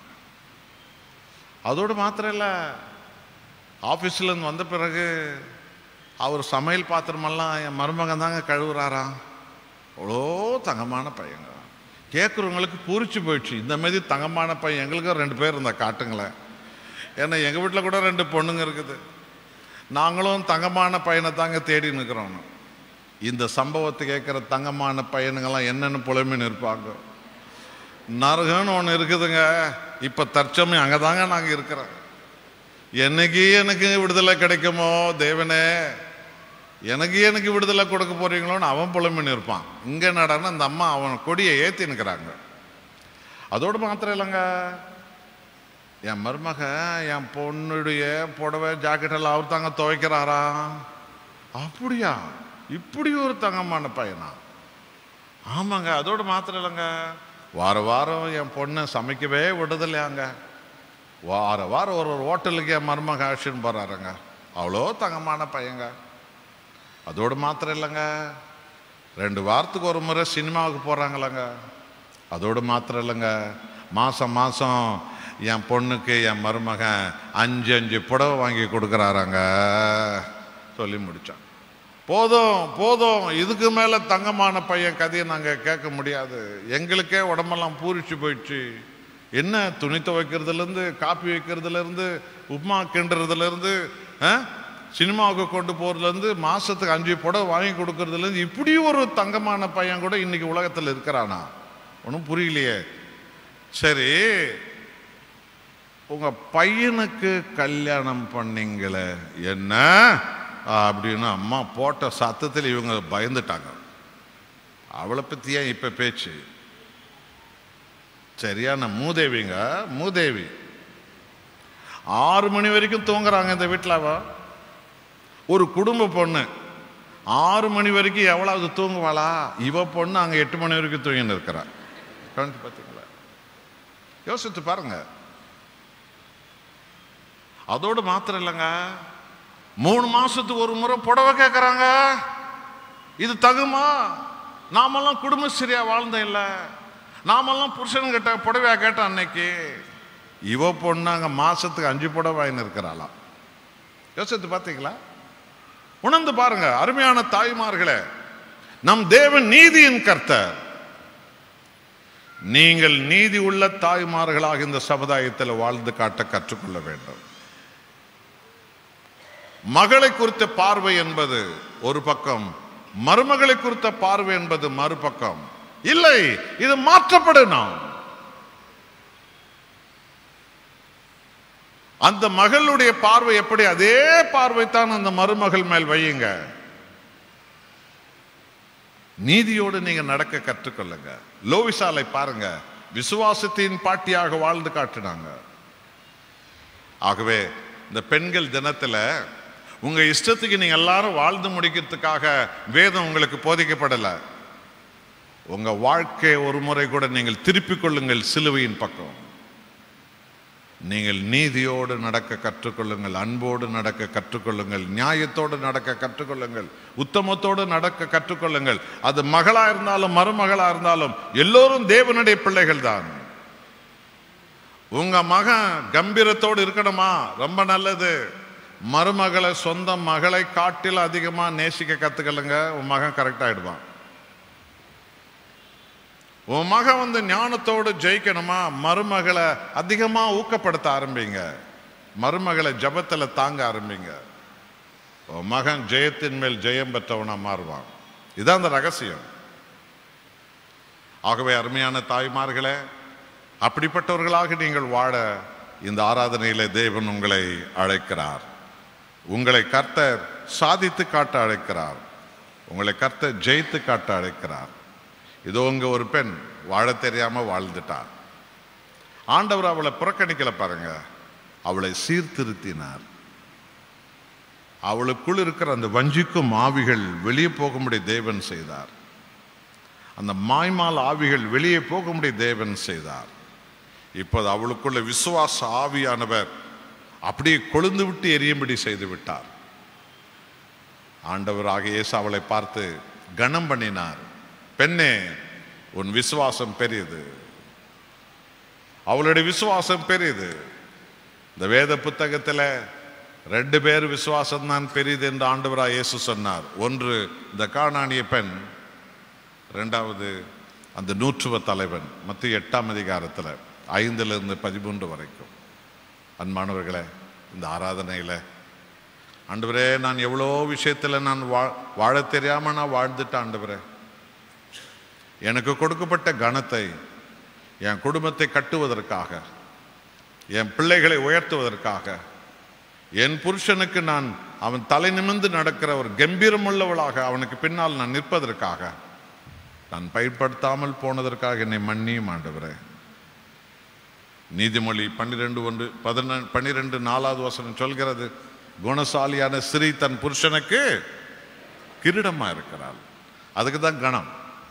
அதோடு மாத்திரம் இல்லை, ஆஃபீஸ்லேருந்து வந்த பிறகு அவர் சமையல் பாத்திரமெல்லாம் என் மருமகன் தாங்க கழுவுறாராம். அவ்வளோ தங்கமான பையங்க. கேட்குறவங்களுக்கு பூரிச்சு போயிடுச்சு, இந்த மாதிரி தங்கமான பையன் எங்களுக்கும் 2 பேர் இருந்தால் காட்டுங்களேன். ஏன்னா எங்கள் வீட்டில் கூட 2 பொண்ணுங்க இருக்குது. நாங்களும் தங்கமான பையனை தாங்க தேடி நிற்கிறோம். இந்த சம்பவத்தை கேட்குற தங்கமான பையனுங்கெல்லாம் என்னென்னு புலம்பின்னு இருப்பாங்க. நரகன்னு ஒன்று இருக்குதுங்க. இப்போ தற்சமயம் அங்கே தாங்க நாங்கள் இருக்கிறோம். என்னைக்கு எனக்கு விடுதலை கிடைக்குமோ தேவனே, எனக்கு விடுதலை கொடுக்க போறீங்களோன்னு அவன் புலம்பின்னு இருப்பான். இங்கே நடனா அந்த அம்மா அவன் கொடியை ஏற்றி நிற்கிறாங்க. அதோடு மாத்திரம் இல்லைங்க, என் மருமக என் பொண்ணுடைய புடவை ஜாக்கெட்டெல்லாம் அவர் தாங்க துவைக்கிறாரா. அப்படியா? இப்படி ஒரு தங்கமான பையனா? ஆமாங்க. அதோடு மாத்திரம் இல்லைங்க, வாரம் என் பொண்ணை சமைக்கவே விடுதலையாங்க. வாரம் ஒரு ஹோட்டலுக்கு என் மருமக ஆக்ஷன் போகிறாருங்க. அவ்வளோ தங்கமான பையங்க. அதோடு மாத்திரம் இல்லைங்க, 2 வாரத்துக்கு ஒரு முறை சினிமாவுக்கு போகிறாங்களாங்க. அதோடு மாத்திரம் இல்லைங்க, மாதம் என் பொண்ணுக்கு என் மருமகன் 5 புடவை வாங்கி கொடுக்குறாராங்க. சொல்லி முடித்தான். போதும், இதுக்கு மேலே தங்கமான பையன் கதையை நாங்கள் கேட்க முடியாது. எங்களுக்கே உடம்பெல்லாம் பூரிச்சு போயிடுச்சு. என்ன துணி துவைக்கிறதுலேருந்து, காப்பி வைக்கிறதுலேருந்து, உப்புமா கிண்டுறதுலேருந்து, சினிமாவுக்கு கொண்டு போகிறதுலேருந்து, மாதத்துக்கு 5 புடவை வாங்கி கொடுக்கறதுலேருந்து, இப்படி ஒரு தங்கமான பையன் கூட இன்னைக்கு உலகத்தில் இருக்கிறானா? ஒன்றும் புரியலையே. சரி, உங்கள் பையனுக்கு கல்யாணம் பண்ணீங்களே என்ன அப்படின்னு அம்மா போட்ட சத்தத்தில் இவங்க பயந்துட்டாங்க. அவளை பற்றி ஏன் இப்போ பேச்சு? சரியான மூதேவிங்க, மூதேவி. 6 மணி வரைக்கும் தூங்குறாங்க இந்த வீட்டில். ஒரு குடும்ப பொண்ணு 6 மணி வரைக்கும் எவ்வளவு தூங்குவாளா? இவ பொண்ணு அங்கே 8 மணி வரைக்கும் தூங்கின்னு இருக்கிறா. கவனிச்சு பார்த்தீங்களா? யோசித்து பாருங்க. அதோடு மாத்திரம் இல்லைங்க, 3 மாசத்துக்கு ஒரு முறை புடவை கேட்குறாங்க. இது தகுமா? நாமெல்லாம் குடும்பஸ்ரீயா வாழ்ந்த இல்லை, நாமெல்லாம் புருஷன்கிட்ட புடவையா கேட்டோம் அன்னைக்கு. இவ பொண்ணாங்க மாசத்துக்கு 5 புடவை வாங்கின்னு இருக்கிறாளாம். யோசித்து பார்த்தீங்களா? உணர்ந்து பாருங்க அருமையான தாய்மார்களே, நம் தேவன் நீதியின் கர்த்தர். நீங்கள் நீதி உள்ள தாய்மார்களாக இந்த சமுதாயத்தில் வாழ்ந்து காட்ட கற்றுக்கொள்ள வேண்டும். மகளை குறித்த பார்வை என்பது ஒரு பக்கம், மருமகளை குறித்த பார்வை என்பது மறுபக்கம். இல்லை, இது மாற்றப்படணும். அந்த மகளுடைய பார்வை எப்படி, அதே பார்வை தான் அந்த மருமகள் மேல் வையுங்க. நீதியோடு நீங்க நடக்க கற்றுக்கொள்ளுங்க. லோவிசாலை பாருங்க, விசுவாசத்தின் பாட்டியாக வாழ்ந்து காட்டினாங்க. ஆகவே இந்த பெண்கள் தினத்துல உங்க இஷ்டத்துக்கு நீங்க எல்லாரும் வாழ்ந்து முடிக்கிறதுக்காக வேதம் உங்களுக்கு போதிக்கப்படல. உங்க வாழ்க்கை ஒரு முறை கூட நீங்கள் திருப்பிக் கொள்ளுங்கள் சிலுவையின் பக்கம். நீங்கள் நீதியோடு நடக்க கற்றுக்கொள்ளுங்கள், அன்போடு நடக்க கற்றுக்கொள்ளுங்கள், நியாயத்தோடு நடக்க கற்றுக்கொள்ளுங்கள், உத்தமத்தோடு நடக்க கற்றுக்கொள்ளுங்கள். அது மகளா இருந்தாலும் மருமகளா இருந்தாலும் எல்லோரும் தேவனுடைய பிள்ளைகள் தான். உங்க மகன் கம்பீரத்தோடு இருக்கணுமா? ரொம்ப நல்லது. மருமகளை சொந்த மகளை காட்டில் அதிகமா நேசிக்க கத்துக்கலுங்க. உன் மகன் கரெக்ட் ஆயிடுவான். உன் மகன் ஞானத்தோடு ஜெயிக்கணுமா? மருமகளை அதிகமா ஊக்கப்படுத்த ஆரம்பிங்க. மருமகளை ஜபத்துல தாங்க ஆரம்பிங்க. உன் மகன் ஜெயத்தின் மேல் ஜெயம் பெற்றவனா மாறுவான். இதான் அந்த ரகசியம். ஆகவே அருமையான தாய்மார்களே, அப்படிப்பட்டவர்களாக நீங்கள் வாழ இந்த ஆராதனையில தேவன் உங்களை அழைக்கிறார். உங்களை கர்த்தர் சாதித்து காட்ட அழைக்கிறார். உங்களை கர்த்தர் ஜெயித்து காட்ட அழைக்கிறார். இதோ உங்க ஒரு பெண் வாழ தெரியாம வாழ்ந்துட்டார். ஆண்டவர் அவளை புறக்கணிக்கல பாருங்க, அவளை சீர்திருத்தினார். அவளுக்குள் இருக்கிற அந்த வஞ்சிக்கும் ஆவிகள் வெளியே போகும்படி தேவன் செய்தார். அந்த மாய்மால் ஆவிகள் வெளியே போகும்படி தேவன் செய்தார். இப்போது அவளுக்குள்ள விசுவாச ஆவியானவர் அப்படியே கொழுந்து விட்டு எரியும்படி செய்து விட்டார். ஆண்டவராக இயேசு அவளை பார்த்து கனம் பண்ணினார். பெண்ணே, உன் விசுவாசம் பெரியது. அவளுடைய விசுவாசம் பெரியது. இந்த வேத புத்தகத்தில் 2 பேர் விசுவாசம் தான் பெரியது என்று ஆண்டவராக இயேசு சொன்னார். ஒன்று இந்த கானானிய பெண், 2வது அந்த 100 தலைவன். மத்திய 8ஆம் அதிகாரத்தில் 5 to 13 வரைக்கும். அன்பானவர்களே, இந்த ஆராதனையில் ஆண்டவரே, நான் எவ்வளோ விஷயத்தில் நான் வாழ தெரியாம நான் வாழ்ந்துட்டேன். ஆண்டவரே, எனக்கு கொடுக்கப்பட்ட கனத்தை என் குடும்பத்தை கட்டுவதற்காக, என் பிள்ளைகளை உயர்த்துவதற்காக, என் புருஷனுக்கு நான் அவன் தலை நிமிர்ந்து நடக்கிற ஒரு கம்பீரமுள்ளவளாக அவனுக்கு பின்னால் நான் நிற்பதற்காக நான் பயன்படுத்தாமல் போனதற்காக என்னை மன்னியும் ஆண்டவரே. நீதிமொழி 12:4 4வது வசனம் சொல்கிறது, குணசாலியான ஸ்திரீ தன் புருஷனுக்கு கிரீடமா இருக்கிறாள். அதுக்கு தான் கணம்.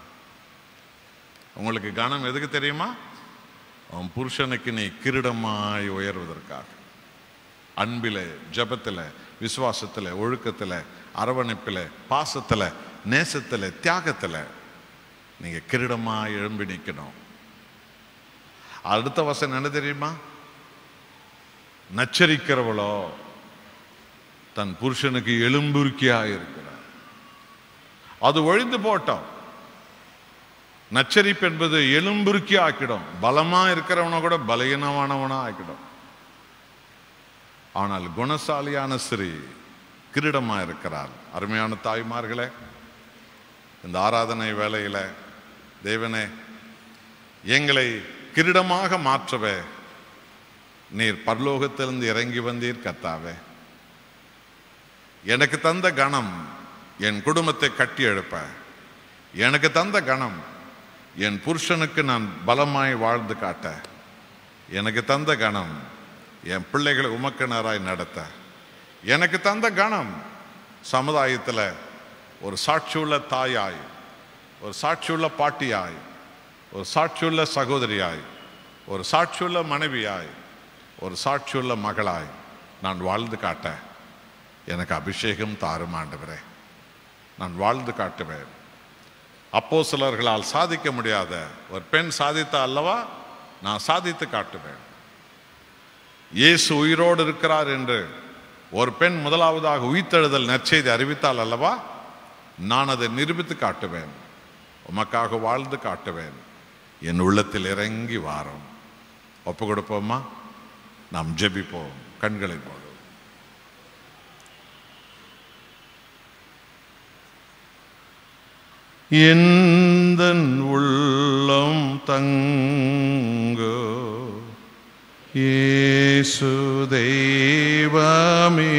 உங்களுக்கு கனம் எதுக்கு தெரியுமா? அவன் புருஷனுக்கு நீ கிரீடமாய் உயர்வதற்காக. அன்பில், ஜபத்தில், விசுவாசத்தில், ஒழுக்கத்தில், அரவணைப்பில், பாசத்தில், நேசத்தில், தியாகத்தில் நீங்க கிரீடமாய் எழும்பி நிற்கணும். அடுத்த வசனம் என்ன தெரியுமா? நச்சரிக்கிறவளோ தன் புருஷனுக்கு எலும்புருக்கியா இருக்கிறார். அது ஒழிந்து போட்டோம். நச்சரிப்பு என்பது எலும்புருக்கி ஆக்கிடும். பலமா இருக்கிறவனை கூட பலகீனமானவனா ஆக்கிடும். ஆனால் குணசாலியான ஸ்திரீ கிரீடமா இருக்கிறார். அருமையான தாய்மார்களே, இந்த ஆராதனை வேளையில தேவனே, எங்களை கிரீடமாக மாற்றவே நீர் பரலோகத்திலிருந்து இறங்கி வந்தீர் கர்த்தாவே. எனக்கு தந்த கணம் என் குடும்பத்தை கட்டி எழுப்ப, எனக்கு தந்த கணம் என் புருஷனுக்கு நான் பலமாய் வாழ்ந்து காட்ட, எனக்கு தந்த கணம் என் பிள்ளைகளை உமக்கினராய் நடத்த, எனக்கு தந்த கணம் சமுதாயத்தில் ஒரு சாட்சியுள்ள தாயாய், ஒரு சாட்சியுள்ள பாட்டியாய், ஒரு சாட்சியுள்ள சகோதரியாய், ஒரு சாட்சியுள்ள மனைவியாய், ஒரு சாட்சியுள்ள மகளாய் நான் வாழ்ந்து காட்ட எனக்கு அபிஷேகம் தாரும் ஆண்டவரே. நான் வாழ்ந்து காட்டுவேன். அப்போஸ்தலர்களால் சாதிக்க முடியாத ஒரு பெண் சாதித்த அல்லவா, நான் சாதித்து காட்டுவேன். இயேசு உயிரோடு இருக்கிறார் என்று ஒரு பெண் முதலாவதாக உயிர்த்தெழுதல் நற்செய்தி அறிவித்தால் அல்லவா, நான் அதை நிரூபித்து காட்டுவேன். உமக்காக வாழ்ந்து காட்டுவேன். என் உள்ளத்தில் இறங்கி வாரும். ஒப்பு கொடுப்போமா? நாம் ஜெபிப்போம். கண்களை மூடுவோம். எந்தன் உள்ளம் தங்கோ இயேசு தெய்வமே,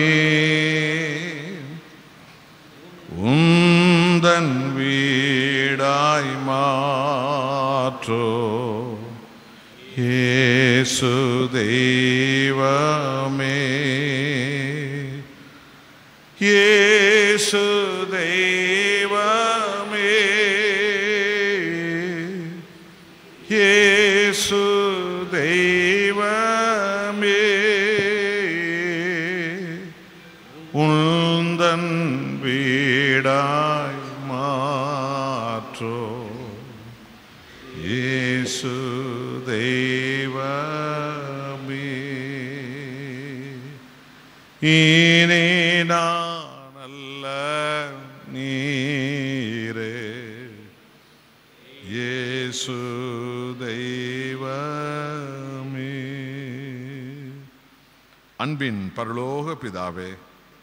உந்தன் வீடாய் மாற்றோ இயேசு தெய்வமே, இயேசு தெய்வமே, இயேசு தெய்வமே, இனி நான் அல்ல நீரே இயேசு தெய்வமே. அன்பின் பரலோக பிதாவே,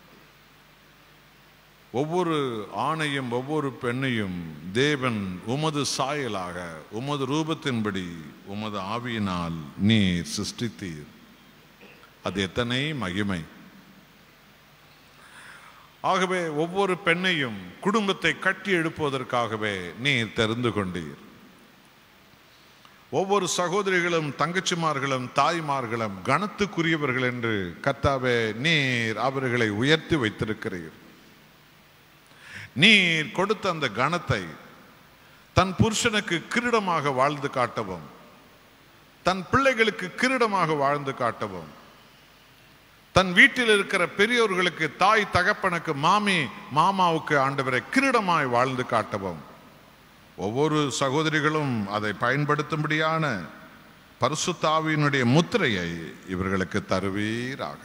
ஒவ்வொரு ஆணையும் ஒவ்வொரு பெண்ணையும் தேவன் உமது சாயலாக உமது ரூபத்தின்படி உமது ஆவியினால் நீர் சிருஷ்டித்தீர். அது எத்தனை மகிமை! ஆகவே ஒவ்வொரு பெண்ணையும் குடும்பத்தை கட்டி எழுப்புவதற்காகவே நீர் தெரிந்து கொண்டீர். ஒவ்வொரு சகோதரிகளும் தங்கச்சிமார்களும் தாய்மார்களும் கனத்துக்குரியவர்கள் என்று கர்த்தாவே நீர் அவர்களை உயர்த்தி வைத்திருக்கிறீர். நீர் கொடுத்த அந்த கணத்தை தன் புருஷனுக்கு கிரீடமாக வாழ்ந்து காட்டவும், தன் பிள்ளைகளுக்கு கிரீடமாக வாழ்ந்து காட்டவும், தன் வீட்டில் இருக்கிற பெரியோர்களுக்கு தாய் தகப்பனுக்கு மாமி மாமாவுக்கு ஆண்டவரை கிரீடமாய் வாழ்ந்து காட்டவும் ஒவ்வொரு சகோதரிகளும் அதை பயன்படுத்தும்படியான பரிசுத்த ஆவியினுடைய முத்திரையை இவர்களுக்கு தருவீராக.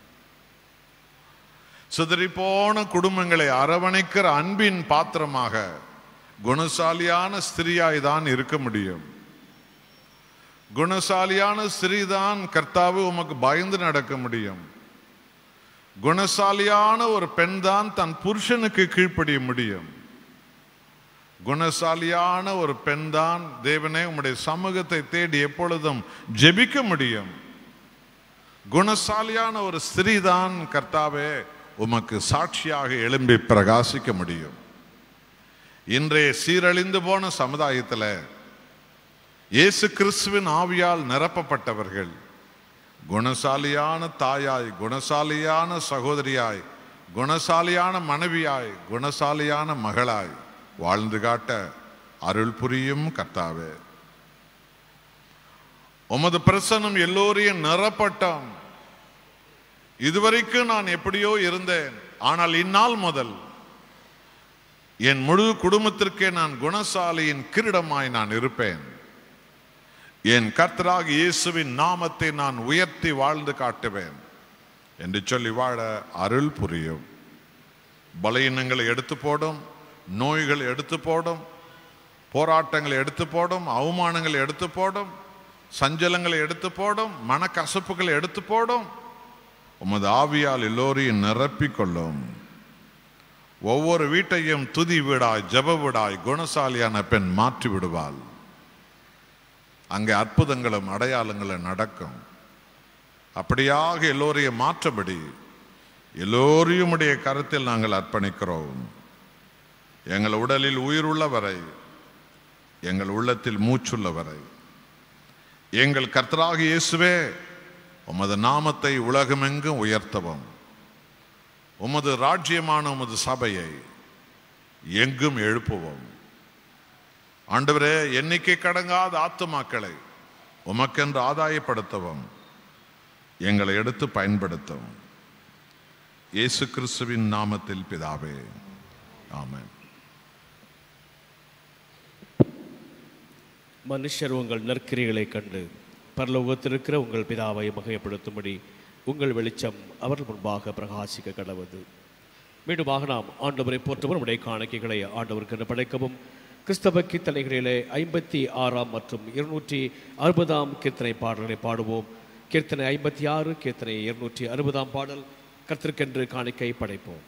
சிதறிப்போன குடும்பங்களை அரவணைக்கிற அன்பின் பாத்திரமாக குணசாலியான ஸ்திரியாய் தான் இருக்க முடியும். குணசாலியான ஸ்திரீதான் கர்த்தாவே உமக்கு பயந்து நடக்க முடியும். குணசாலியான ஒரு பெண் தான் தன் புருஷனுக்கு கீழ்ப்படிய முடியும். குணசாலியான ஒரு பெண் தான் தேவனே உம்முடைய சமூகத்தை தேடி எப்பொழுதும் ஜெபிக்க முடியும். குணசாலியான ஒரு ஸ்திரீ தான் கர்த்தாவே உமக்கு சாட்சியாக எழும்பி பிரகாசிக்க முடியும். இன்றைய சீரழிந்து போன சமுதாயத்தில் இயேசு கிறிஸ்துவின் ஆவியால் நிரப்பப்பட்டவர்கள் குணசாலியான தாயாய், குணசாலியான சகோதரியாய், குணசாலியான மனைவியாய், குணசாலியான மகளாய் வாழ்ந்து காட்ட அருள் புரியும் கர்த்தாவே. உமது பிரசன்னம் எல்லோரையும் நிரப்பட்டும். இதுவரைக்கும் நான் எப்படியோ இருந்தேன், ஆனால் இந்நாள் முதல் என் முழு குடும்பத்திற்கே நான் குணசாலியின் கிரீடமாய் நான் இருப்பேன். என் கர்த்தராக இயேசுவின் நாமத்தை நான் உயர்த்தி வாழ்ந்து காட்டுவேன் என்று சொல்லி வாழ அருள் புரியும். பலவீனங்களை எடுத்து போடும், நோய்களை எடுத்து போடும், போராட்டங்களை எடுத்து போடும், அவமானங்களை எடுத்து போடும், சஞ்சலங்களை எடுத்து போடும், மனக்கசப்புகளை எடுத்து போடும். உமது ஆவியால் எல்லோரையும் நிரப்பிக் கொள்ளும். ஒவ்வொரு வீட்டையும் துதி வீடாய், ஜப வீடாய் குணசாலியான பெண் மாற்றி விடுவாள். அங்கே அற்புதங்களும் அடையாளங்களும் நடக்கும். அப்படியாக எல்லோரையும் மாற்றபடி எல்லோரையும் உடைய கருத்தில் நாங்கள் அர்ப்பணிக்கிறோம். எங்கள் உடலில் உயிருள்ள வரை, எங்கள் உள்ளத்தில் மூச்சுள்ள வரை, எங்கள் கர்த்தராக இயேசுவே உமது நாமத்தை உலகமெங்கும் உயர்த்தவும், உமது ராஜ்யமான உமது சபையை எங்கும் எழுப்புவோம். ஆண்டவரே, எண்ணிக்கை கடங்காத ஆத்துமாக்களை உமக்கென்று ஆதாயப்படுத்தவும் எங்களை எடுத்து பயன்படுத்தவும். இயேசு கிறிஸ்துவின் நாமத்தில் பிதாவே, ஆமென். மனுஷர் உங்கள் நற்கிரிகளை கண்டு பரலோகத்தில் இருக்கிற உங்கள் பிதாவை மகிமைப்படுத்தும்படி உங்கள் வெளிச்சம் அவர்கள் முன்பாக பிரகாசிக்க கடவுது. மீண்டுமாக நாம் ஆண்டவரை போற்றவும் நம்முடைய காணிக்கைகளை ஆண்டவருக்கு படைக்கவும் கிறிஸ்தவ கீர்த்தனைகளிலே 56 மற்றும் 260 கீர்த்தனை பாடல்களை பாடுவோம். கீர்த்தனை 56, கீர்த்தனை 260 பாடல். கர்த்தருக்கென்று காணிக்கை படைப்போம்.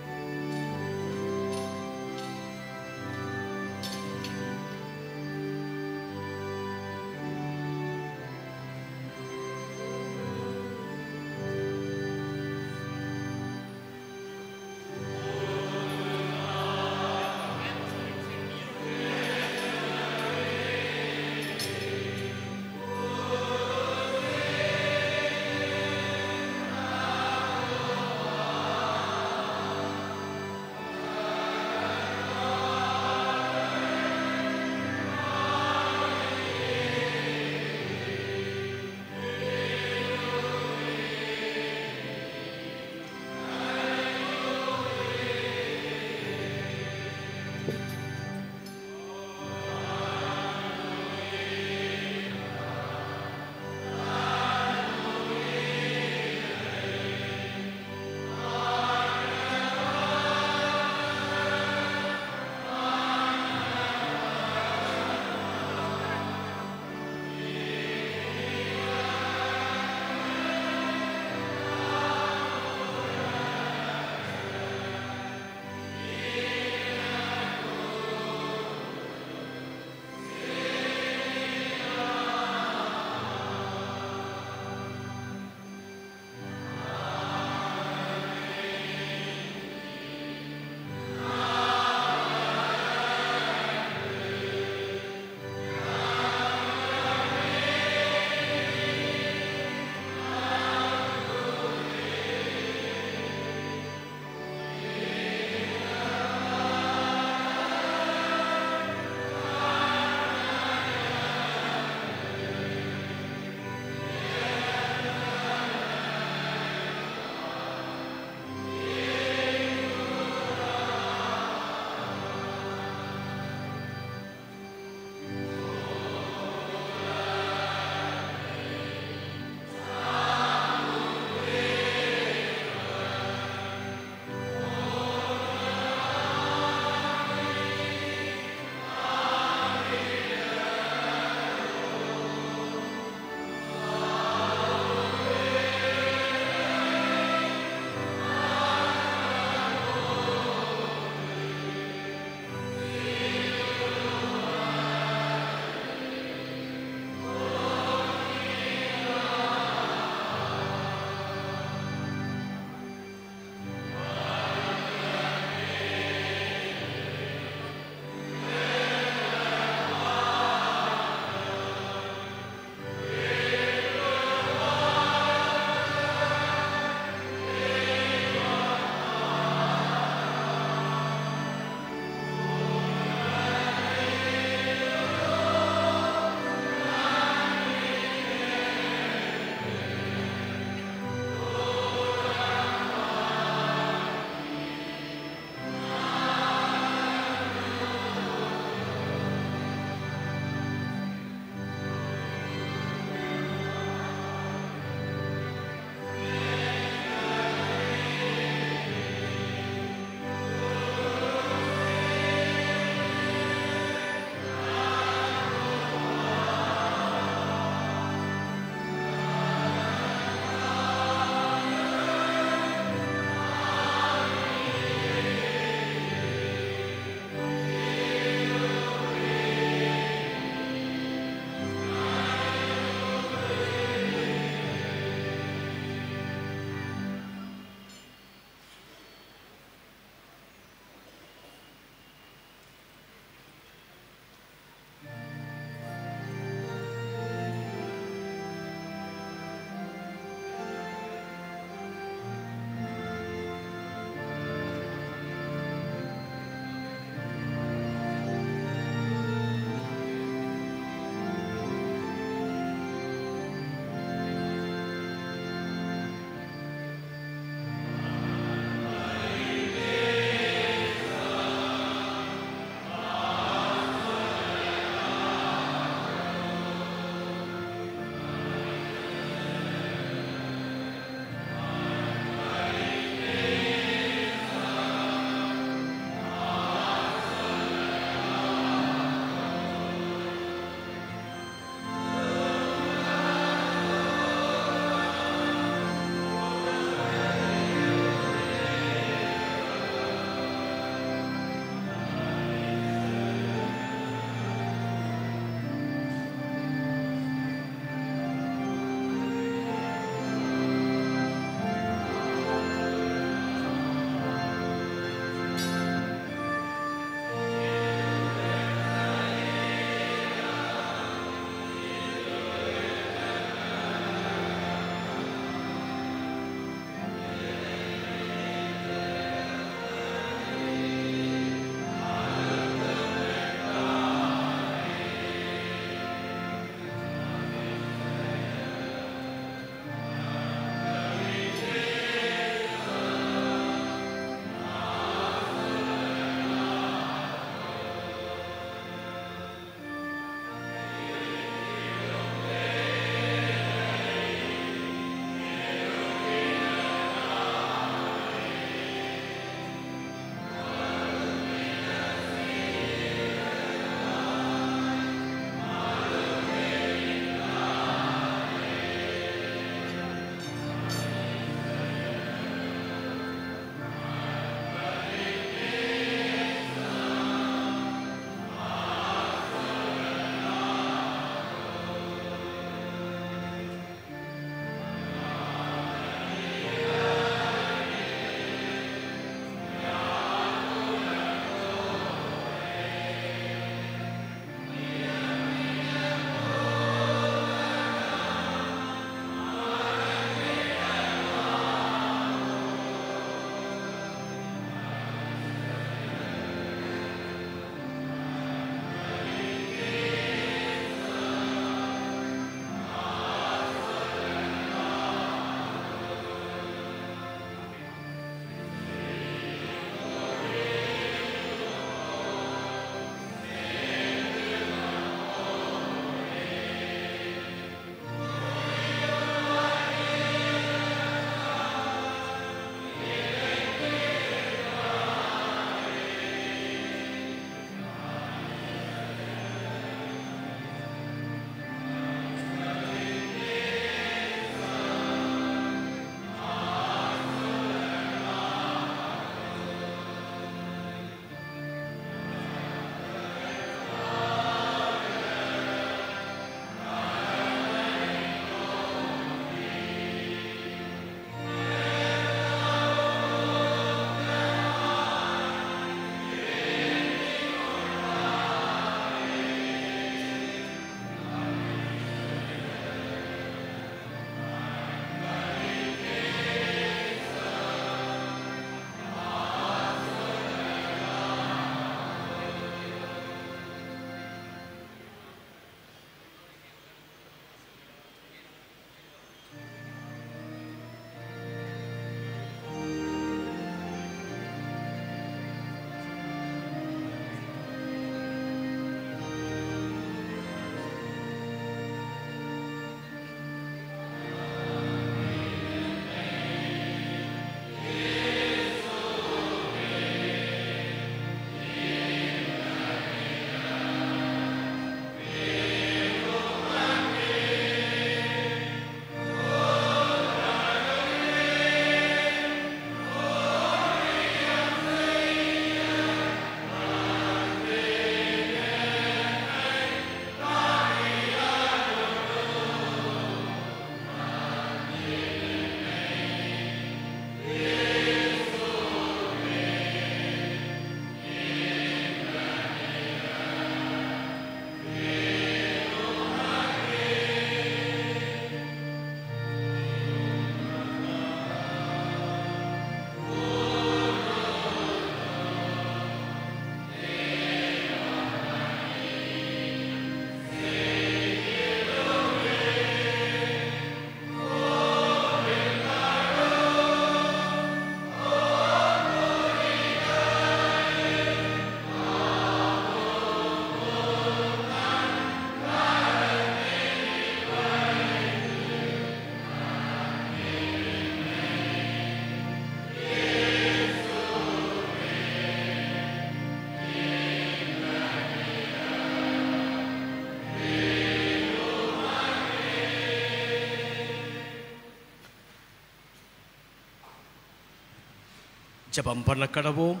ஜெபம் பண்ண கடவோம்.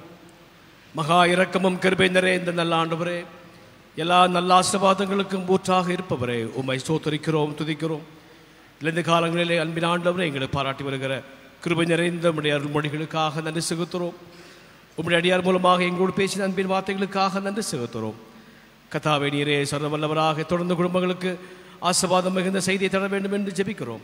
மகா இரக்கமும் கிருபை நிறைந்த நல்ல ஆண்டவரே, எல்லா நல்ல ஆசீர்வாதங்களுக்கும் ஊற்றாக இருப்பவரே, உம்மை ஸ்தோத்திரிக்கிறோம், துதிக்கிறோம். இந்த காலங்களிலே அன்பின் ஆண்டவரே, எங்களை பாராட்டி வருகிற கிருபை நிறைந்த உம்முடைய அருள்மொழிகளுக்காக நன்றி செலுத்துகிறோம். உம்முடைய அடியார் மூலமாக எங்களோடு பேசின அன்பின் வார்த்தைகளுக்காக நன்றி செலுத்துகிறோம். கர்த்தாவே, நீரே சர்வ வல்லவராக தொடர்ந்து குடும்பங்களுக்கு ஆசீர்வாதம் மிகுந்த செய்தியை தர வேண்டும் என்று ஜெபிக்கிறோம்.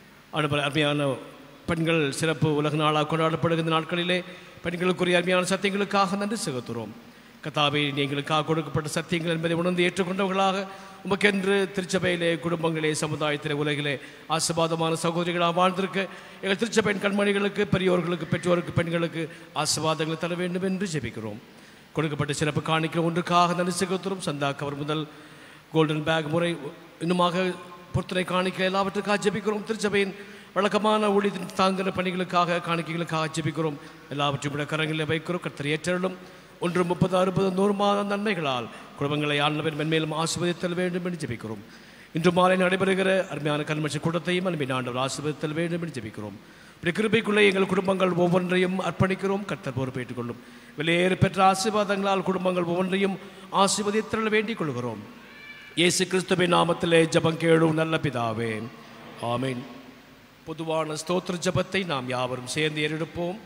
அருமையான பெண்கள் சிறப்பு உலக நாளாக கொண்டாடப்படுகின்ற நாட்களிலே பெண்களுக்குரிய அருமையான சத்தியங்களுக்காக நன்றி செலுத்துகிறோம். கர்த்தாவே, எங்களுக்காக கொடுக்கப்பட்ட சத்தியங்கள் என்பதை உணர்ந்து ஏற்றுக்கொண்டவர்களாக உமக்கென்று திருச்சபையிலே, குடும்பங்களே, சமுதாயத்திலே, உலகிலே ஆசீர்வாதமான சகோதரிகளாக வாழ்ந்திருக்க எங்கள் திருச்சபையின் கண்மணிகளுக்கு, பெரியோர்களுக்கு, பெற்றோருக்கு, பெண்களுக்கு ஆசீர்வாதங்களை தர வேண்டும் என்று ஜெபிக்கிறோம். கொடுக்கப்பட்ட சிறப்பு காணிக்க ஒன்றுக்காக நன்றி செலுத்துகிறோம். சந்தா கவர் முதல் கோல்டன் பேக் முறை இன்னுமாக பொறுத்துணை காணிக்க எல்லாவற்றுக்காக ஜெபிக்கிறோம். திருச்சபையின் வழக்கமான ஊழியத்தின் தாங்கிற பணிகளுக்காக, காணிக்கைகளுக்காக ஜெபிக்கிறோம். எல்லாவற்றையும் விட கரங்களில் வைக்கிறோம். கர்த்தர் ஏற்றலும் 1, 30, 60, 100 மாத நன்மைகளால் குடும்பங்களை ஆண்டவர் மென்மேலும் ஆசீர்வதித்தல் வேண்டும் என்று ஜெபிக்கிறோம். இன்று மாலை நடைபெறுகிற அருமையான கல்மட்சி கூட்டத்தையும் அன்பின் ஆண்டவர் ஆசீர்வதித்தல் வேண்டும் என்று ஜெபிக்கிறோம். இப்படி கிருபைக்குள்ளே எங்கள் குடும்பங்கள் ஒவ்வொன்றையும் அர்ப்பணிக்கிறோம். கர்த்தர் பொறுப்பேற்றுக் கொள்ளும். வெளியேறு பெற்ற ஆசீர்வாதங்களால் குடும்பங்கள் ஒவ்வொன்றையும் ஆசீர்வதித்தல் வேண்டிக் கொள்கிறோம். இயேசு கிறிஸ்துவின் நாமத்திலே ஜெபம் கேளும் நல்ல பிதாவே, ஆமீன். பொதுவான ஸ்தோத்திர ஜெபத்தை நாம் யாவரும் சேர்ந்து ஏறெடுப்போம்.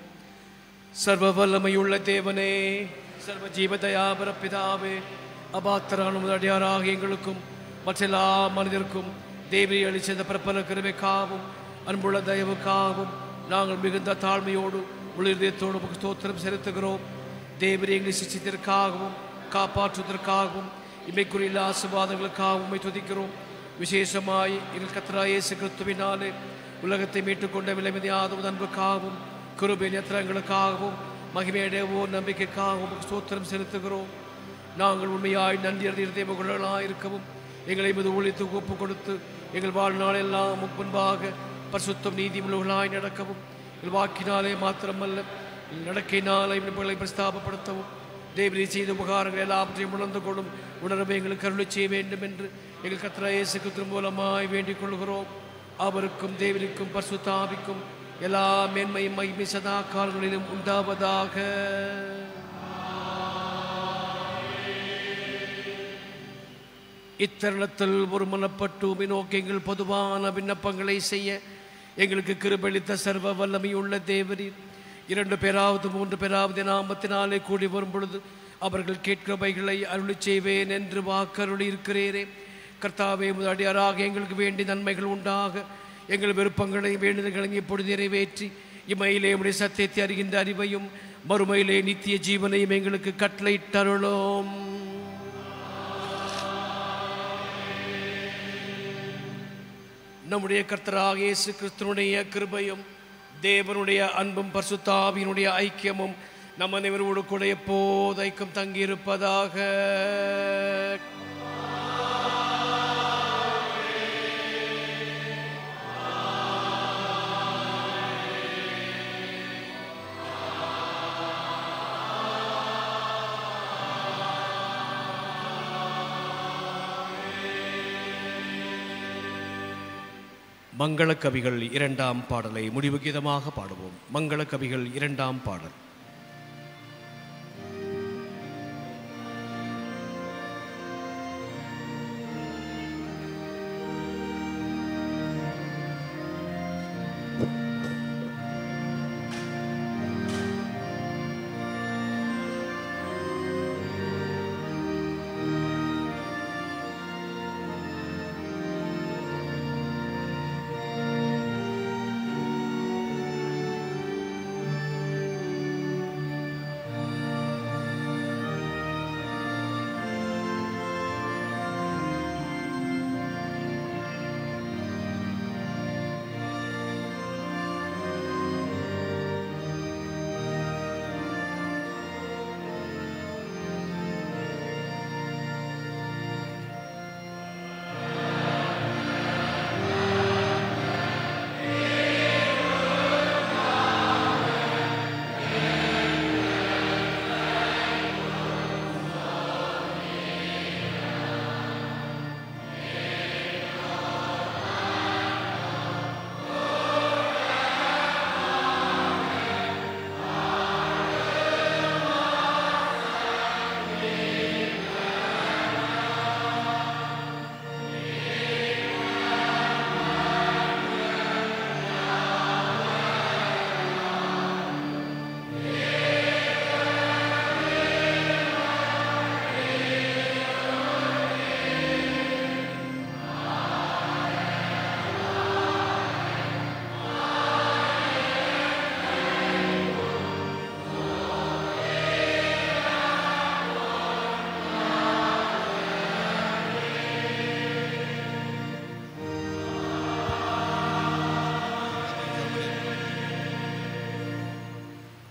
சர்வ வல்லமையுள்ள தேவனே, சர்வ ஜீவதயாபர பிதாவே, அபாத்திரான முதடியாராக எங்களுக்கும் மற்றெல்லா மனிதருக்கும் தேவி அளிச்சத பிரபல கிருபைக்காகவும் அன்புள்ள தயவுக்காகவும் நாங்கள் மிகுந்த தாழ்மையோடு உளிர்தயத்தோடு ஸ்தோத்திரம் செலுத்துகிறோம். தேவரே, எங்களை சிச்சித்திற்காகவும் காப்பாற்றுவதற்காகவும் இமைக்குரிய ஆசீர்வாதங்களுக்காகவும் உம்மை துதிக்கிறோம். விசேஷமாய் எங்கள் கர்த்தராகிய இயேசு கிறிஸ்துவினாலே உலகத்தை மீட்டுக்கொண்ட விலைமதியாத அன்புக்காகவும் கிருபை நேத்திரங்களுக்காகவும் மகிமையடையவோ நம்பிக்கைக்காகவும் ஸ்தோத்திரம் செலுத்துகிறோம். நாங்கள் உண்மையாய் நன்றி இருதயமுகளாக இருக்கவும் எங்களை மீது ஒழித்து ஒப்பு கொடுத்து எங்கள் வாழ்நாளெல்லாம் முன்பாக பரிசுத்தம் நீதி உள்ளவர்களாய் நடக்கவும் எங்கள் வாக்கினாலே மாத்திரமல்ல நடக்கையினாலே எங்களை பிரஸ்தாபப்படுத்தவும் தேவரீ செய்த உபகாரங்கள் எல்லாவற்றையும் உணர்ந்து கொள்ளும் உணர்வை எங்களுக்கு அருளை செய்ய வேண்டும் என்று எங்கள் கர்த்தராகிய இயேசு கிறிஸ்து மூலமாய் வேண்டிக் கொள்கிறோம். அவருக்கும் தேவனுக்கும் பரிசுத்த ஆவிக்கும் எல்லா மேன்மையும் மகிமை சதா காலங்களிலும் உண்டாவதாக. இத்தருணத்தில் ஒரு மனப்பட்டு உம்மை நோக்கி எங்கள் பொதுவான விண்ணப்பங்களை செய்ய எங்களுக்கு கிருபையளித்த சர்வ வல்லமையுள்ள தேவரீர், 2 பேராவது 3 பேராவது நாமத்தினாலே கூடி வரும் பொழுது அவர்கள் கேட்கிறவைகளை அருளி செய்வேன் என்று வாக்கருளி இருக்கிறீரே. கர்த்தாவே, முதடியாராக எங்களுக்கு வேண்டிய நன்மைகள் உண்டாக எங்கள் விருப்பங்களை வேண்டுதல்களை எப்பொழுது நிறைவேற்றி இம்மையிலே உடைய சத்தியத்தை அறிகின்ற அறிவையும் மறுமையிலே நித்திய ஜீவனையும் எங்களுக்கு கட்டளையிட்டருளோம். நம்முடைய கர்த்தராகிய இயேசு கிறிஸ்துவினுடைய கிருபையும் தேவனுடைய அன்பும் பரிசுத்த ஆவியினுடைய ஐக்கியமும் நம் அனைவரோடு கூட எப்போதைக்கும் தங்கியிருப்பதாக. மங்களக்கவிகள் 2ஆம் பாடலை முடிவு கீதமாக பாடுவோம். மங்களக்கவிகள் 2ஆம் பாடல்.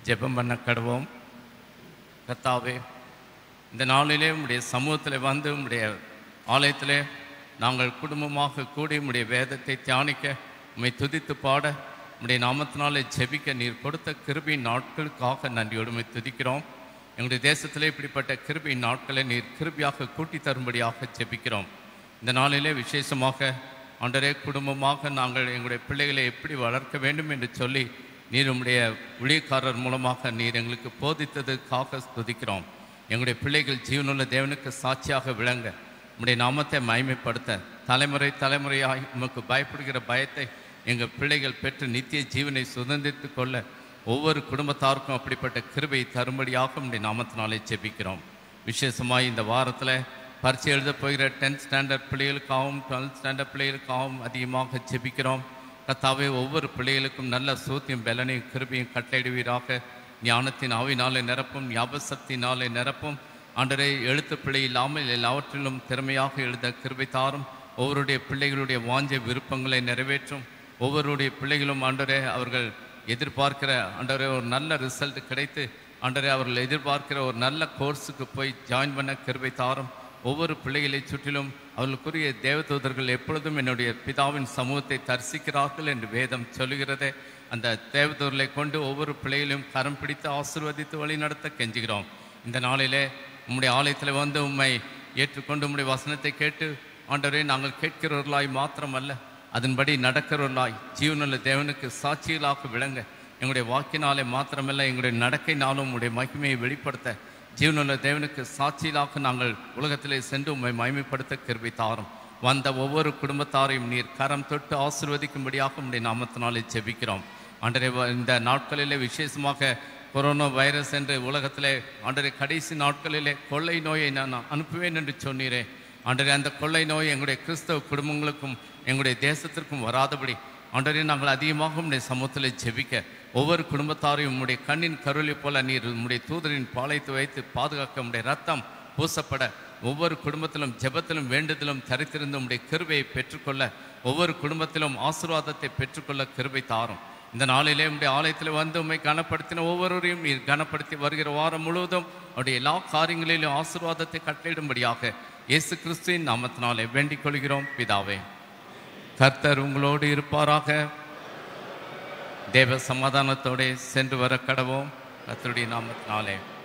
ஜெபம் பண்ண கடவோம். கர்த்தாவே, இந்த நாளிலே உம்முடைய சமூகத்தில் வந்து உம்முடைய ஆலயத்திலே நாங்கள் குடும்பமாக கூடி உம்முடைய வேதத்தை தியானிக்க, உம்மை துதித்து பாட, உம்முடைய நாமத்தினாலே ஜெபிக்க நீர் கொடுத்த கிருபையின் நாட்களுக்காக நன்றியோடு உம்மை துதிக்கிறோம். எங்களுடைய தேசத்திலே இப்படிப்பட்ட கிருபையின் நாட்களை நீர் கிருபியாக கூட்டி தரும்படியாக ஜெபிக்கிறோம். இந்த நாளிலே விசேஷமாக ஆண்டவரே, குடும்பமாக நாங்கள் எங்களுடைய பிள்ளைகளை எப்படி வளர்க்க வேண்டும் என்று சொல்லி நீர் உம்முடைய ஊழியக்காரர் மூலமாக நீர் எங்களுக்கு போதித்ததுக்காக துதிக்கிறோம். எங்களுடைய பிள்ளைகள் ஜீவனுள்ள தேவனுக்கு சாட்சியாக விளங்க, உம்முடைய நாமத்தை மகிமைப்படுத்த, தலைமுறை தலைமுறையாய் உமக்கு பயப்படுகிற பயத்தை எங்கள் பிள்ளைகள் பெற்று நித்திய ஜீவனை சுதந்திரித்து கொள்ள ஒவ்வொரு குடும்பத்தாருக்கும் அப்படிப்பட்ட கிருபை தரும்படியாக உம்முடைய நாமத்தினாலே ஜெபிக்கிறோம். விசேஷமாக இந்த வாரத்தில் பரீட்சை எழுத போகிற 10th ஸ்டாண்டர்ட் பிள்ளைகளுக்காகவும் 12th ஸ்டாண்டர்ட் பிள்ளைகளுக்காகவும் அதிகமாக ஜெபிக்கிறோம். கர்த்தாவே, ஒவ்வொரு பிள்ளைகளுக்கும் நல்ல சூத்தியும் பலனையும் கிருபையும் கட்டளையிடுவீராக. ஞானத்தின் ஆவினாலே நிரப்பும், ஞாபகத்தினாலே நிரப்பும். ஆண்டவரே, எழுத்து பிழை இல்லாமல் எல்லாவற்றிலும் திறமையாக எழுத கிருபை தாரும். ஒவ்வொருடைய பிள்ளைகளுடைய வாஞ்சை விருப்பங்களை நிறைவேற்றும். ஒவ்வொருடைய பிள்ளைகளும் ஆண்டவரே, அவர்கள் எதிர்பார்க்கிற ஆண்டவரே ஒரு நல்ல ரிசல்ட் கிடைத்து ஆண்டவரே அவர்கள் எதிர்பார்க்கிற ஒரு நல்ல கோர்ஸுக்கு போய் ஜாயின் பண்ண கிருபை தாரும். ஒவ்வொரு பிள்ளைகளை சுற்றிலும் அவர்களுக்குரிய தேவதூதர்கள் எப்பொழுதும் என்னுடைய பிதாவின் சமூகத்தை தரிசிக்கிறார்கள் என்று வேதம் சொல்லுகிறதே. அந்த தேவதூதர்களை கொண்டு ஒவ்வொரு பிள்ளைகளையும் கரம் பிடித்து ஆசீர்வதித்து வழி நடத்த கெஞ்சுகிறோம். இந்த நாளிலே உம்முடைய ஆலயத்தில் வந்து உம்மை ஏற்றுக்கொண்டு உம்முடைய வசனத்தை கேட்டு ஆண்டவரே, நாங்கள் கேட்கிறவர்களாய் மாத்திரமல்ல, அதன்படி நடக்கிறவர்களாய் ஜீவனுள்ள தேவனுக்கு சாட்சிகளாக விளங்க, எங்களுடைய வாக்கினாலே மாத்திரமல்ல எங்களுடைய நடக்கையினாலும் உம்முடைய மகிமையை வெளிப்படுத்த ஜீவனுள்ள தேவனுக்கு சாட்சிகளாக நாங்கள் உலகத்திலே சென்று உம்மை மகிமைப்படுத்த கிருபை தாரும். வந்த ஒவ்வொரு குடும்பத்தாரையும் நீர் கரம் தொட்டு ஆசீர்வதிக்கும்படியாக உம்முடைய நாமத்தினாலே ஜெபிக்கிறோம். ஆண்டவரே, இந்த நாட்களிலே விசேஷமாக கொரோனா வைரஸ் என்று உலகத்திலே ஆண்டவரே கடைசி நாட்களிலே கொள்ளை நோயை நான் அனுப்புவேன் என்று சொன்னீரே. ஆண்டவரே, அந்த கொள்ளை நோய் எங்களுடைய கிறிஸ்தவ குடும்பங்களுக்கும் எங்களுடைய தேசத்திற்கும் வராதபடி ஆண்டவரே நாங்கள் அதிகமாக உம்முடைய சமூகத்தில் ஜெபிக்க, ஒவ்வொரு குடும்பத்தாரையும் உம்முடைய கண்ணின் கருளை போல நீர் உம்முடைய தூதரின் பாளையத்தை வைத்து பாதுகாக்க, உம்முடைய ரத்தம் பூசப்பட, ஒவ்வொரு குடும்பத்திலும் ஜெபத்திலும் வேண்டுதலும் தரித்திருந்து உம்முடைய கிருபையை பெற்றுக்கொள்ள, ஒவ்வொரு குடும்பத்திலும் ஆசீர்வாதத்தை பெற்றுக்கொள்ள கிருபை தாரும். இந்த நாளிலே உம்முடைய ஆலயத்தில் வந்து உம்மை கனப்படுத்தின ஒவ்வொருவரையும் நீர் கனப்படுத்தி வருகிற வாரம் முழுவதும் அவருடைய எல்லா காரியங்களிலும் ஆசீர்வாதத்தை கட்டளையிடும்படியாக இயேசு கிறிஸ்துவின் நாமத்தினாலே வேண்டிக் கொள்கிறோம் பிதாவே. கர்த்தர் உங்களோடு இருப்பாராக. தேவ சமாதானத்தோடு சென்று வர கடவோம். கர்த்தருடைய நாமத்தினாலே